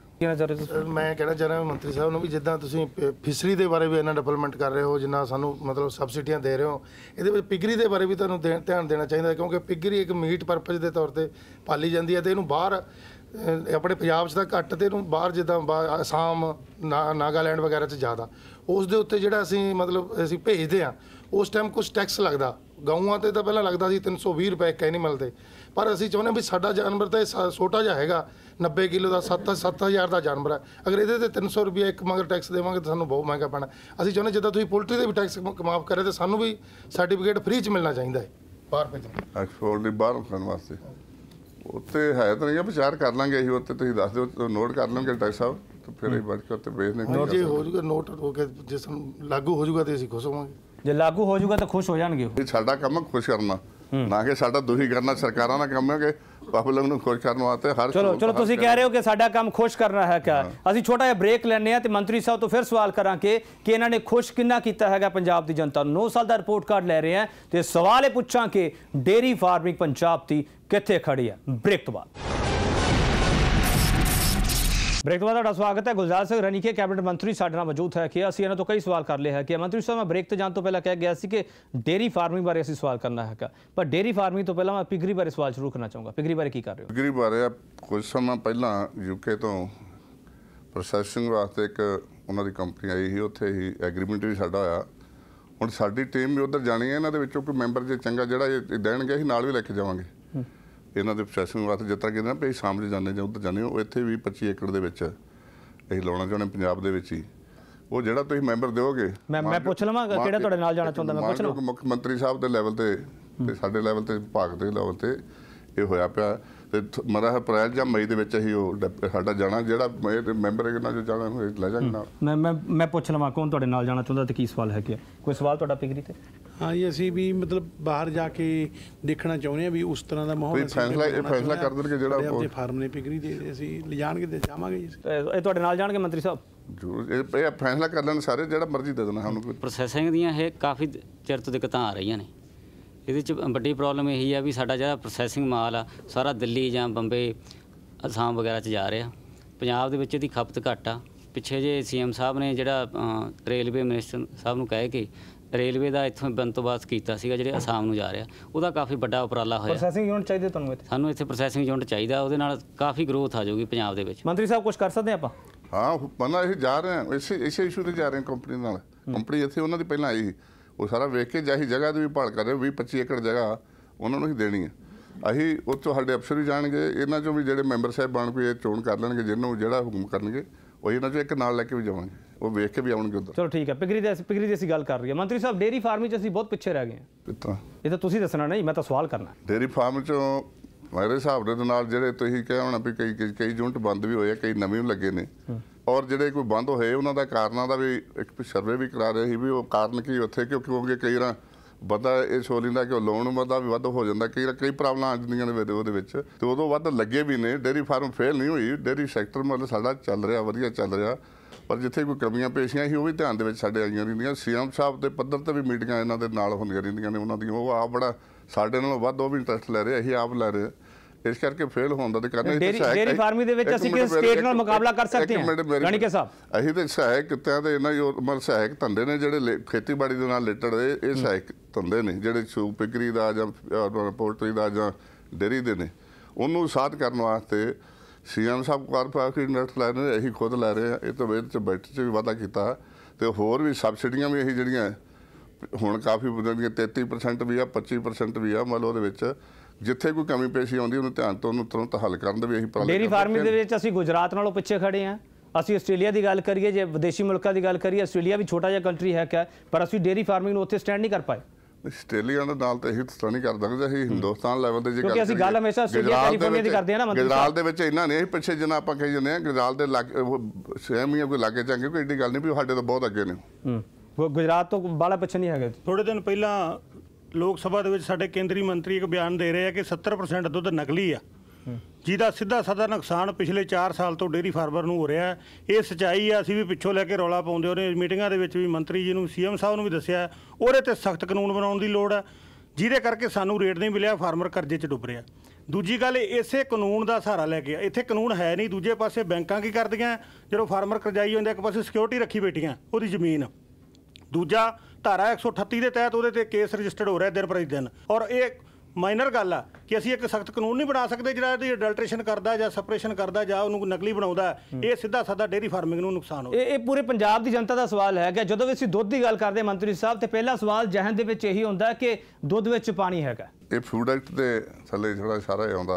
ਮੈਂ ਕਹਿਣਾ ਚਾਹ ਰਿਹਾ ਮੰਤਰੀ ਸਾਹਿਬ ਨੂੰ ਵੀ ਜਿੱਦਾਂ ਤੁਸੀਂ ਫਿਸ਼ਰੀ ਦੇ ਬਾਰੇ ਵੀ ਇਹਨਾਂ ਡਿਵੈਲਪਮੈਂਟ ਕਰ ਰਹੇ ਹੋ, ਜਿੰਨਾ ਸਾਨੂੰ ਮਤਲਬ ਸਬਸਿਡੀਆਂ ਦੇ ਰਹੇ ਹੋ, ਇਹਦੇ ਵਿੱਚ ਪਿਗਰੀ ਦੇ ਬਾਰੇ ਵੀ ਤੁਹਾਨੂੰ ਧਿਆਨ ਦੇਣਾ ਚਾਹੀਦਾ, ਕਿਉਂਕਿ ਪਿਗਰੀ ਇੱਕ ਮੀਟ ਪਰਪਸ ਦੇ ਤੌਰ ਤੇ ਪਾਲੀ ਜਾਂਦੀ ਹੈ ਤੇ ਇਹਨੂੰ ਬਾਹਰ ਆਪਣੇ ਪੰਜਾਬ 'ਚ ਤਾਂ ਘੱਟ ਤੇ ਇਹਨੂੰ ਬਾਹਰ ਜਿੱਦਾਂ ਅਸਾਮ, ਨਾ ਨਾਗਾਲੈਂਡ ਵਗੈਰਾ 'ਚ ਜ਼ਿਆਦਾ, ਉਸ ਦੇ ਉੱਤੇ ਜਿਹੜਾ ਅਸੀਂ ਮਤਲਬ ਅਸੀਂ ਭੇਜਦੇ ਹਾਂ ਉਸ ਟਾਈਮ ਕੁਛ ਟੈਕਸ ਲੱਗਦਾ। ਗਊਆਂ 'ਤੇ ਤਾਂ ਪਹਿਲਾਂ ਲੱਗਦਾ ਸੀ ਤਿੰਨ ਸੌ ਵੀਹ ਰੁਪਏ ਕੈਨੀਮਲ 'ਤੇ, ਪਰ ਅਸੀਂ ਚਾਹੁੰਦੇ ਵੀ ਸਾਡਾ ਜਾਨਵਰ ਤਾਂ ਇਹ ਛੋਟਾ ਜਿਹਾ ਹੈਗਾ, ਨੱਬੇ ਕਿਲੋ ਦਾ, ਸੱਤ ਸੱਤ ਹਜ਼ਾਰ ਦਾ ਜਾਨਵਰ ਹੈ, ਅਗਰ ਇਹਦੇ 'ਤੇ ਤਿੰਨ ਸੌ ਰੁਪਏ ਇੱਕ ਮਗਰ ਟੈਕਸ ਦੇਵਾਂਗੇ ਤਾਂ ਸਾਨੂੰ ਬਹੁਤ ਮਹਿੰਗਾ ਪੈਣਾ। ਅਸੀਂ ਚਾਹੁੰਦੇ ਜਿੱਦਾਂ ਤੁਸੀਂ ਪੋਲਟਰੀ ਦੇ ਵੀ ਟੈਕਸ ਮਾਫ ਕਰੇ ਤਾਂ ਸਾਨੂੰ ਵੀ ਸਰਟੀਫਿਕੇਟ ਫ੍ਰੀ 'ਚ ਮਿਲਣਾ ਚਾਹੀਦਾ ਹੈ ਬਾਹਰ ਭੇਜਣ ਐਕਸਪੋਰਟ ਦੀ ਬਾਹਰ ਕਰਨ ਵਾਸਤੇ। ਉੱਤੇ ਹੈ ਤਾਂ ਨਹੀਂ ਆ, ਵਿਚਾਰ ਕਰ ਲਾਂਗੇ ਅਸੀਂ, ਉੱਤੇ ਤੁਸੀਂ ਦੱਸ ਦਿਓ, ਨੋਟ ਕਰ ਲਵਾਂਗੇ ਡਾਕਟਰ ਸਾਹਿਬ, ਤੇ ਫਿਰ ਅਸੀਂ ਬੈਠ ਕੇ ਉੱਤੇ ਵੇਚਦੇ ਹਾਂ। ਜੇ ਹੋ ਜਾਊਗਾ ਨੋਟ ਹੋ ਕੇ, ਜੇ ਲਾਗੂ ਹੋ ਜਾਊਗਾ ਤਾਂ ਅਸੀਂ ਖੁਸ਼ ਹੋਵਾਂਗੇ। ਜੇ ਲਾਗੂ ਹੋ ਜਾਊਗਾ ਤਾਂ ਖੁਸ਼ ਹੋ ਜਾਣਗੇ। ਇਹ ਸਾਡਾ ਕੰਮ ਹੈ ਖੁਸ਼ ਕਰਨਾ, ਨਾ ਕਿ ਸਾਡਾ ਦੁਖੀ ਕਰਨਾ। ਸਰਕਾਰਾਂ ਦਾ ਕੰਮ ਹੈ ਕਿ ਪਬਲਿਕ ਨੂੰ ਖੁਸ਼ ਕਰਨ ਵਾਸਤੇ ਹਰ ਚਲੋ ਚਲੋ ਤੁਸੀਂ ਕਹਿ ਰਹੇ ਹੋ ਕਿ ਸਾਡਾ ਕੰਮ ਖੁਸ਼ ਕਰਨਾ ਹੈ ਕਿਆ? ਅਸੀਂ ਛੋਟਾ ਜਿਹਾ ਬ੍ਰੇਕ ਲੈਣੇ ਆ ਤੇ ਮੰਤਰੀ ਸਾਹਿਬ ਤੋਂ ਫਿਰ ਸਵਾਲ ਕਰਾਂਗੇ ਕਿ ਇਹਨਾਂ ਨੇ ਖੁਸ਼ ਕਿੰਨਾ ਕੀਤਾ ਹੈਗਾ ਪੰਜਾਬ ਦੀ ਜਨਤਾ ਨੂੰ। ਨੌ ਸਾਲ ਦਾ ਰਿਪੋਰਟ ਕਾਰਡ ਲੈ ਰਹੇ ਆ ਤੇ ਸਵਾਲ ਇਹ ਪੁੱਛਾਂ ਕਿ ਡੇਅਰੀ ਫਾਰਮਿੰਗ ਪੰਜਾਬ ਦੀ ਕਿੱਥੇ ਖੜੀ ਹੈ। ਬ੍ਰੇਕ ਤੋਂ ਬਾਅਦ ਬ੍ਰੇਕ ਤੋਂ ਬਾਅਦ ਤੁਹਾਡਾ ਸਵਾਗਤ ਹੈ। ਗੁਲਜ਼ਾਰ ਸਿੰਘ ਰਣੀਕੇ ਕੈਬਨਿਟ ਮੰਤਰੀ ਸਾਡੇ ਨਾਲ ਮੌਜੂਦ ਹੈ ਕਿ ਅਸੀਂ ਇਹਨਾਂ ਤੋਂ ਕਈ ਸਵਾਲ ਕਰ ਲਏ ਹੈ ਕਿ ਮੰਤਰੀ ਸਾਹਿਬ ਮੈਂ ਬ੍ਰੇਕ ਤੇ ਜਾਣ ਤੋਂ ਪਹਿਲਾਂ ਕਹਿ ਗਿਆ ਸੀ ਕਿ ਡੇਅਰੀ ਫਾਰਮਿੰਗ ਬਾਰੇ ਅਸੀਂ ਸਵਾਲ ਕਰਨਾ ਹੈਗਾ, ਪਰ ਡੇਅਰੀ ਫਾਰਮਿੰਗ ਤੋਂ ਪਹਿਲਾਂ ਮੈਂ ਪਿਗਰੀ ਬਾਰੇ ਸਵਾਲ ਸ਼ੁਰੂ ਕਰਨਾ ਚਾਹੂੰਗਾ। ਪਿਗਰੀ ਬਾਰੇ ਕੀ ਕਰ ਰਹੇ ਹੋ? ਪਿਗਰੀ ਬਾਰੇ ਕੁਝ ਸਮਾਂ ਪਹਿਲਾਂ ਯੂਕੇ ਤੋਂ ਪ੍ਰੋਸੈਸਿੰਗ ਵਾਸਤੇ ਇੱਕ ਉਹਨਾਂ ਦੀ ਕੰਪਨੀ ਆਈ ਸੀ, ਉੱਥੇ ਹੀ ਐਗਰੀਮੈਂਟ ਵੀ ਸਾਡਾ ਹੋਇਆ। ਹੁਣ ਸਾਡੀ ਟੀਮ ਵੀ ਉੱਧਰ ਜਾਣੀ ਹੈ, ਇਹਨਾਂ ਦੇ ਵਿੱਚੋਂ ਕੋਈ ਮੈਂਬਰ ਜੇ ਚੰਗਾ ਜਿਹੜਾ ਇਹ ਦੇਣਗੇ ਅਸੀਂ ਨਾਲ ਵੀ ਲੈ ਕੇ ਜਾਵਾਂਗੇ ਇਹਨਾਂ ਦੇ ਪ੍ਰੋਸੈਸਿੰਗ ਵਾਸਤੇ। ਜਿਸ ਤਰ੍ਹਾਂ ਕਹਿੰਦੇ ਨਾ ਵੀ ਸਾਹਮਣੇ ਜਾਂਦੇ ਜਾਂ ਉੱਧਰ ਜਾਂਦੇ, ਉਹ ਇੱਥੇ ਵੀ ਪੱਚੀ ਏਕੜ ਦੇ ਵਿੱਚ ਅਸੀਂ ਲਾਉਣਾ ਚਾਹੁੰਦੇ ਪੰਜਾਬ ਦੇ ਵਿੱਚ ਹੀ। ਉਹ ਜਿਹੜਾ ਤੁਸੀਂ ਮੈਂਬਰ ਦਿਓਗੇ, ਮੈਂ ਮੈਂ ਪੁੱਛ ਲਵਾਂ ਕਿਹੜਾ ਤੁਹਾਡੇ ਨਾਲ ਜਾਣਾ ਚਾਹੁੰਦਾ, ਮੈਂ ਪੁੱਛ ਲਵਾਂ। ਮੁੱਖ ਮੰਤਰੀ ਸਾਹਿਬ ਦੇ ਲੈਵਲ ਤੇ ਤੇ ਸਾਡੇ ਲੈਵਲ ਤੇ ਵਿਭਾਗ ਦੇ ਲੈਵਲ ਤੇ ਇਹ ਹੋਇਆ ਪਿਆ ਤੇ ਮਰਾ ਅਪ੍ਰੈਲ ਜਾਂ ਮਈ ਦੇ ਵਿੱਚ ਅਸੀਂ ਉਹ ਸਾਡਾ ਜਾਣਾ ਜਿਹੜਾ ਮੈਂਬਰ ਇਹਨਾਂ ਜੋ ਜਾਣਾ ਲੈ ਜਾਵਾਂਗੇ ਨਾਲ। ਮੈਂ ਮੈਂ ਮੈਂ ਪੁੱਛ ਲਵਾਂ ਕੌਣ ਤੁਹਾਡੇ ਨਾਲ ਜਾਣਾ ਚਾਹੁੰਦਾ ਤੇ ਕੀ ਸਵਾਲ ਹੈ ਕਿ ਕੋਈ ਸਵਾਲ ਤੁਹਾਡਾ ਪਿਗਰੀ ਤੇ? ਹਾਂ ਜੀ, ਅਸੀਂ ਵੀ ਮਤਲਬ ਬਾਹਰ ਜਾ ਕੇ ਦੇਖਣਾ ਚਾਹੁੰਦੇ ਹਾਂ ਵੀ ਉਸ ਤਰ੍ਹਾਂ ਦਾ ਮਾਹੌਲ ਫੈਸਲਾ ਇਹ ਫੈਸਲਾ ਕਰ ਦੇਣਗੇ ਜਿਹੜਾ ਆਪਣੇ ਫਾਰਮ ਨੇ ਪਿਗਰੀ ਦੇ ਅਸੀਂ ਲਿਜਾਣਗੇ ਤੇ ਜਾਵਾਂਗੇ ਜੀ। ਇਹ ਤੁਹਾਡੇ ਨਾਲ ਜਾਣਗੇ ਮੰਤਰੀ ਸਾਹਿਬ? ਜ਼ਰੂਰ, ਇਹ ਇਹ ਫੈਸਲਾ ਕਰ ਲੈਣ ਸਾਰੇ, ਜਿਹੜਾ ਮਰਜ਼ੀ ਦੇ ਦੇਣਾ ਸਾਨੂੰ। ਪ੍ਰੋਸੈਸਿੰਗ ਦੀਆਂ ਇਹ ਕਾਫੀ ਚਿਰ ਤੋਂ ਦਿੱਕਤਾਂ ਆ ਰਹੀਆਂ ਨੇ। ਇਹਦੇ 'ਚ ਵੱਡੀ ਪ੍ਰੋਬਲਮ ਇਹੀ ਆ ਵੀ ਸਾਡਾ ਜਿਹੜਾ ਪ੍ਰੋਸੈਸਿੰਗ ਮਾਲ ਆ ਸਾਰਾ ਦਿੱਲੀ ਜਾਂ ਬੰਬੇ, ਅਸਾਮ ਵਗੈਰਾ 'ਚ ਜਾ ਰਿਹਾ। ਪੰਜਾਬ ਦੇ ਵਿੱਚ ਇਹਦੀ ਖਪਤ ਘੱਟ ਆ। ਪਿੱਛੇ ਜੇ ਸੀ ਐਮ ਸਾਹਿਬ ਨੇ ਜਿਹੜਾ ਰੇਲਵੇ ਮਿਨਿਸਟਰ ਸਾਹਿਬ ਨੂੰ ਕਹਿ ਕੇ ਰੇਲਵੇ ਦਾ ਇੱਥੋਂ ਬੰਦੋਬਸਤ ਕੀਤਾ ਸੀਗਾ ਜਿਹੜੇ ਅਸਾਮ ਨੂੰ ਜਾ ਰਿਹਾ, ਉਹਦਾ ਕਾਫੀ ਵੱਡਾ ਉਪਰਾਲਾ ਹੋਇਆ। ਪ੍ਰੋਸੈਸਿੰਗ ਯੂਨਿਟ ਚਾਹੀਦੇ ਤੁਹਾਨੂੰ ਇੱਥੇ? ਸਾਨੂੰ ਇੱਥੇ ਪ੍ਰੋਸੈਸਿੰਗ ਯੂਨਿਟ ਚਾਹੀਦਾ, ਉਹਦੇ ਨਾਲ ਕਾਫੀ ਗਰੋਥ ਆ ਜਾਊਗੀ ਪੰਜਾਬ ਦੇ ਵਿੱਚ। ਮੰਤਰੀ ਸਾਹਿਬ ਕੁਝ ਕਰ ਸਕਦੇ ਆਪਾਂ? ਹਾਂ, ਮੰਨਾ ਅਸੀਂ ਜਾ ਰਹੇ ਹਾਂ ਇਸੇ ਇਸੇ ਇਸ਼ੂ ਤੇ ਜਾ ਰਹੇ ਹਾਂ ਕੰਪਨੀ ਨਾਲ। ਕੰਪਨੀ ਇੱਥੇ ਉਹਨਾਂ ਦੀ ਪਹਿਲਾਂ ਆਈ ਸੀ, ਉਹ ਸਾਰਾ ਵੇਖ ਕੇ ਜਾਹੀ ਜਗ੍ਹਾ ਦੀ ਵੀ ਭਾਲ ਕਰ ਰਹੇ, ਵੀਹ ਪੱਚੀ ਏਕੜ ਜਗ੍ਹਾ ਉਹਨਾਂ ਨੂੰ ਹੀ ਦੇਣੀ ਹੈ। ਅਸੀਂ ਉਹ 'ਚੋਂ ਸਾਡੇ ਅਫਸਰ ਵੀ ਜਾਣਗੇ, ਇਹਨਾਂ 'ਚੋਂ ਵੀ ਜਿਹੜੇ ਮੈਂਬਰ ਸਾਹਿਬ ਬਣ ਕੇ ਚੋਣ ਕਰ ਲੈਣਗੇ, ਜਿਹਨੂੰ ਜਿਹੜਾ ਹੁਕਮ ਕਰਨਗੇ ਉਹ ਇਹਨਾਂ 'ਚੋਂ ਇੱਕ ਨਾਲ ਲੈ ਕੇ ਵੀ ਜਾਵਾਂਗੇ, ਉਹ ਵੇਖ ਕੇ ਵੀ ਆਉਣਗੇ ਉੱਧਰ। ਚਲੋ ਠੀਕ ਹੈ। ਪਿਗਰੀ ਦੇ ਪਿਗਰੀ ਦੀ ਅਸੀਂ ਗੱਲ ਕਰ ਰਹੀ ਹਾਂ। ਮੰਤਰੀ ਸਾਹਿਬ, ਡੇਅਰੀ ਫਾਰਮਿੰਗ 'ਚ ਅਸੀਂ ਬਹੁਤ ਪਿੱਛੇ ਰਹਿ ਗਏ ਹਾਂ। ਕਿੱਦਾਂ? ਇਹ ਤਾਂ ਤੁਸੀਂ ਦੱਸਣਾ ਨਹੀਂ, ਮੈਂ ਤਾਂ ਸਵਾਲ ਕਰਨਾ। ਡੇਅਰੀ ਫਾਰਮ 'ਚੋਂ ਮੇਰੇ ਹਿਸਾਬ ਦੇ ਨਾਲ ਜਿਹੜੇ ਤੁਸੀਂ ਕਿਹਾ ਹੋਣਾ ਵੀ ਕਈ ਕਈ ਯੂਨਿਟ ਬੰਦ ਵੀ ਹੋਏ ਆ, ਕਈ ਨਵੇਂ ਵੀ ਲੱਗੇ ਨੇ, ਔਰ ਜਿਹੜੇ ਕੋਈ ਬੰਦ ਹੋਏ ਉਹਨਾਂ ਦਾ ਕਾਰਨਾਂ ਦਾ ਵੀ ਇੱਕ ਸਰਵੇ ਵੀ ਕਰਾ ਰਹੇ ਸੀ ਵੀ ਉਹ ਕਾਰਨ ਕੀ ਉੱਥੇ, ਕਿਉਂ ਕਿਉਂਕਿ ਕਈ ਵਾਰ ਵੱਧਾ ਇਹ ਸੋਚ ਲੈਂਦਾ ਕਿ ਉਹ ਲੋਨ ਵੱਧਾ ਵੀ ਵੱਧ ਹੋ ਜਾਂਦਾ, ਕਈ ਕਈ ਪ੍ਰੋਬਲਮ ਆ ਜਾਂਦੀਆਂ ਨੇ ਉਹਦੇ ਵਿੱਚ, ਤੇ ਉਦੋਂ ਵੱਧ ਲੱਗੇ ਵੀ ਨੇ। ਡੇਅਰੀ ਫਾਰਮ ਫੇਲ ਨਹੀਂ ਹੋਈ, ਡੇਅਰੀ ਸੈਕਟਰ ਮਤਲਬ ਸਾਡਾ ਚੱਲ ਰਿਹਾ, ਵਧੀਆ ਚੱਲ ਰਿਹਾ, ਪਰ ਜਿੱਥੇ ਕੋਈ ਕਮੀਆਂ ਪੇਸ਼ੀਆਂ ਸੀ ਉਹ ਵੀ ਧਿਆਨ ਦੇ ਵਿੱਚ ਸਾਡੇ ਆਈਆਂ ਰਹਿੰਦੀਆਂ। ਸੀ ਐਮ ਸਾਹਿਬ ਦੇ ਪੱਧਰ ਤੇ ਵੀ ਮੀਟਿੰਗਾਂ ਇਹਨਾਂ ਦੇ ਨਾਲ ਹੁੰਦੀਆਂ ਰਹਿੰਦੀਆਂ ਨੇ, ਉਹਨਾਂ ਦੀਆਂ ਉਹ ਆਪ ਬੜਾ ਸਾਡੇ ਨਾਲੋਂ ਵੱਧ ਉਹ ਵੀ ਇੰਟਰਸਟ ਲੈ ਰਹੇ, ਅਸੀਂ ਆਪ ਲੈ ਰਹੇ। ਇਸ ਕਰਕੇ ਫੇਲ ਹੋਣ ਦਾ ਤੇ ਕਰਨਾ। ਡੇਅਰੀ ਫਾਰਮਿੰਗ ਦੇ ਵਿੱਚ ਅਸੀਂ ਕਿਸ ਸਟੇਟ ਨਾਲ ਮੁਕਾਬਲਾ ਕਰ ਸਕਦੇ ਹਾਂ ਰਣੀਕੇ ਸਾਹਿਬ? ਅਸੀਂ ਤੇ ਸਹਾਇਕ ਕਿੱਤਿਆਂ ਦੇ ਇਹਨਾਂ ਜੋ ਮਤਲਬ ਸਹਾਇਕ ਧੰਦੇ ਨੇ ਜਿਹੜੇ ਖੇਤੀਬਾੜੀ ਦੇ ਨਾਲ ਰਿਲੇਟਡ ਇਹ ਸਹਾਇਕ ਧੰਦੇ ਨੇ ਜਿਹੜੇ ਸੂ ਪਿਗਰੀ ਦਾ ਜਾਂ ਪੋਲਟਰੀ ਦਾ ਜਾਂ ਡੇਅਰੀ ਦੇ ਨੇ, ਉਹਨੂੰ ਸਾਧ ਕਰਨ ਵਾਸਤੇ ਸੀ ਐਮ ਸਾਹਿਬ ਕਾਰਪੋਰੇਟ ਇੰਡਸਟ ਲੈ ਰਹੇ, ਅਸੀਂ ਖੁਦ ਲੈ ਰਹੇ ਹਾਂ। ਇਹ ਤੋਂ ਬਾਅਦ 'ਚ ਬੈਠ 'ਚ ਵੀ ਵਾਧਾ ਕੀਤਾ ਤੇ ਹੋਰ ਵੀ ਸਬਸਿਡੀਆਂ ਵੀ ਅਸੀਂ ਜਿਹੜੀਆਂ ਹੁਣ ਕਾਫੀ ਵਧਦੀਆਂ, ਤੇਤੀ ਪਰਸੈਂਟ ਵੀ ਆ, ਪੱਚੀ ਪਰਸੈਂਟ ਵੀ ਆ, ਮਤਲਬ ਉਹਦੇ ਵਿੱਚ ਜਿੱਥੇ ਕੋਈ ਕਮੀ ਪੇਸ਼ੀ ਆਉਂਦੀ ਉਹਨੂੰ ਧਿਆਨ ਤੋਂ ਉਹਨੂੰ ਤੁਰੰਤ ਹੱਲ ਕਰਨ ਦੇ ਵੀ ਅਸੀਂ ਉਪਰਾਲੇ। ਡੇਅਰੀ ਫਾਰਮਿੰਗ ਦੇ ਵਿੱਚ ਅਸੀਂ ਗੁਜਰਾਤ ਨਾਲੋਂ ਪਿੱਛੇ ਖੜੇ ਹਾਂ। ਅਸੀਂ ਆਸਟ੍ਰੇਲੀਆ ਦੀ ਗੱਲ ਕਰੀਏ, ਜੇ ਵਿਦੇਸ਼ੀ ਮੁਲਕਾਂ ਦੀ ਗੱਲ ਕਰੀਏ, ਆਸਟ੍ਰੇਲੀਆ ਵੀ ਛੋਟਾ ਜਿਹਾ ਕੰਟਰੀ ਹੈ ਕਿਆ, ਪਰ ਅਸੀਂ ਡੇਅਰੀ ਫਾਰਮਿੰਗ ਨੂੰ ਉੱਥੇ ਸਟੈਂਡ ਨਹੀਂ ਕਰ ਪਾਏ। ਆਸਟ੍ਰੇਲੀਆ ਦੇ ਨਾਲ ਤਾਂ ਅਸੀਂ ਤਾਂ ਨਹੀਂ ਕਰ ਸਕਦੇ, ਅਸੀਂ ਹਿੰਦੁਸਤਾਨ ਲੈਵਲ ਤੇ ਜੇ ਕਿਉਂਕਿ ਅਸੀਂ ਗੱਲ ਹਮੇਸ਼ਾ ਆਸਟ੍ਰੇਲੀਆ ਕੈਲੀਫੋਰਨੀਆ ਦੀ ਕਰਦੇ ਹਾਂ ਨਾ। ਗੁਜਰਾਤ ਦੇ ਵਿੱਚ ਇੰਨਾ ਨਹੀਂ ਪਿੱਛੇ ਜਿੰਨਾ ਆਪਾਂ ਕਹੀ ਜਾਂਦੇ ਹਾਂ, ਗੁਜਰਾਤ ਦੇ ਲਾਗੇ ਸੇਮ ਹੀ ਕੋਈ ਲਾਗੇ ਚੰਗੇ, ਕੋਈ ਐਡੀ ਗੱਲ ਨਹੀਂ ਵੀ ਸਾਡੇ ਤੋਂ ਬਹੁਤ ਅੱਗੇ ਨੇ। ਗੁਜਰਾਤ ਤੋਂ ਬਾਹਲਾ ਪਿੱਛੇ ਨਹੀਂ ਹੈਗੇ। ਥੋੜੇ ਦਿਨ ਪਹਿਲਾਂ ਲੋਕ ਸਭਾ ਦੇ ਵਿੱਚ ਸਾਡੇ ਕੇਂਦਰੀ ਮੰਤਰੀ ਇੱਕ ਬਿਆਨ ਦੇ ਰਹੇ ਆ ਕਿ ਸੱਤਰ ਪਰਸੈਂਟ ਦੁੱਧ ਨਕਲੀ ਆ, ਜਿਹਦਾ ਸਿੱਧਾ ਸਾਦਾ ਨੁਕਸਾਨ ਪਿਛਲੇ ਚਾਰ ਸਾਲ ਤੋਂ ਡੇਅਰੀ ਫਾਰਮਰ ਨੂੰ ਹੋ ਰਿਹਾ। ਇਹ ਸੱਚਾਈ ਆ। ਅਸੀਂ ਵੀ ਪਿੱਛੋਂ ਲੈ ਕੇ ਰੌਲਾ ਪਾਉਂਦੇ ਹੋ ਰਹੇ ਮੀਟਿੰਗਾਂ ਦੇ ਵਿੱਚ ਵੀ ਮੰਤਰੀ ਜੀ ਨੂੰ, ਸੀ ਐਮ ਸਾਹਿਬ ਨੂੰ ਵੀ ਦੱਸਿਆ, ਉਹਦੇ ਤੇ ਸਖਤ ਕਾਨੂੰਨ ਬਣਾਉਣ ਦੀ ਲੋੜ ਆ, ਜਿਹਦੇ ਕਰਕੇ ਸਾਨੂੰ ਰੇਟ ਨਹੀਂ ਮਿਲਿਆ, ਫਾਰਮਰ ਕਰਜ਼ੇ 'ਚ ਡੁੱਬ ਰਿਹਾ। ਦੂਜੀ ਗੱਲ, ਇਸੇ ਕਾਨੂੰਨ ਦਾ ਸਹਾਰਾ ਲੈ ਕੇ ਇੱਥੇ ਕਾਨੂੰਨ ਹੈ ਨਹੀਂ। ਦੂਜੇ ਪਾਸੇ ਬੈਂਕਾਂ ਕੀ ਕਰਦੀਆਂ, ਜਦੋਂ ਫਾਰਮਰ ਕਰਜ਼ਾਈ ਹੁੰਦਾ ਇੱਕ ਪਾਸੇ ਸਿਕਿਉਰਿਟੀ ਰੱਖੀ ਬੈਠੀਆਂ ਉਹਦੀ ਜ਼ਮੀਨ, ਦੂਜਾ ਧਾਰਾ ਇੱਕ ਸੌ ਅਠੱਤੀ ਦੇ ਤਹਿਤ ਉਹਦੇ ਤੇ ਕੇਸ ਰਜਿਸਟਰਡ ਹੋ ਰਿਹਾ ਦਿਨ ਪ੍ਰਤੀ ਦਿਨ। ਔਰ ਇਹ ਮਾਈਨਰ ਗੱਲ ਆ ਕਿ ਅਸੀਂ ਇੱਕ ਸਖਤ ਕਾਨੂੰਨ ਨਹੀਂ ਬਣਾ ਸਕਦੇ ਜਿਹੜਾ ਇਹਦੀ ਅਡਲਟ੍ਰੇਸ਼ਨ ਕਰਦਾ ਜਾਂ ਸਪਰੇਸ਼ਨ ਕਰਦਾ ਜਾਂ ਉਹਨੂੰ ਨਕਲੀ ਬਣਾਉਂਦਾ। ਇਹ ਸਿੱਧਾ ਸਾਦਾ ਡੇਅਰੀ ਫਾਰਮਿੰਗ ਨੂੰ ਨੁਕਸਾਨ ਹੋ। ਇਹ ਪੂਰੇ ਪੰਜਾਬ ਦੀ ਜਨਤਾ ਦਾ ਸਵਾਲ ਹੈ ਕਿ ਜਦੋਂ ਵੀ ਅਸੀਂ ਦੁੱਧ ਦੀ ਗੱਲ ਕਰਦੇ ਮੰਤਰੀ ਸਾਹਿਬ, ਤੇ ਪਹਿਲਾ ਸਵਾਲ ਜਹਨ ਦੇ ਵਿੱਚ ਇਹੀ ਹੁੰਦਾ ਕਿ ਦੁੱਧ ਵਿੱਚ ਪਾਣੀ ਹੈਗਾ। ਇਹ ਫੂਡ ਐਕਟ ਦੇ ਥੱਲੇ ਥੋੜਾ ਸਾਰਾ ਆਉਂਦਾ,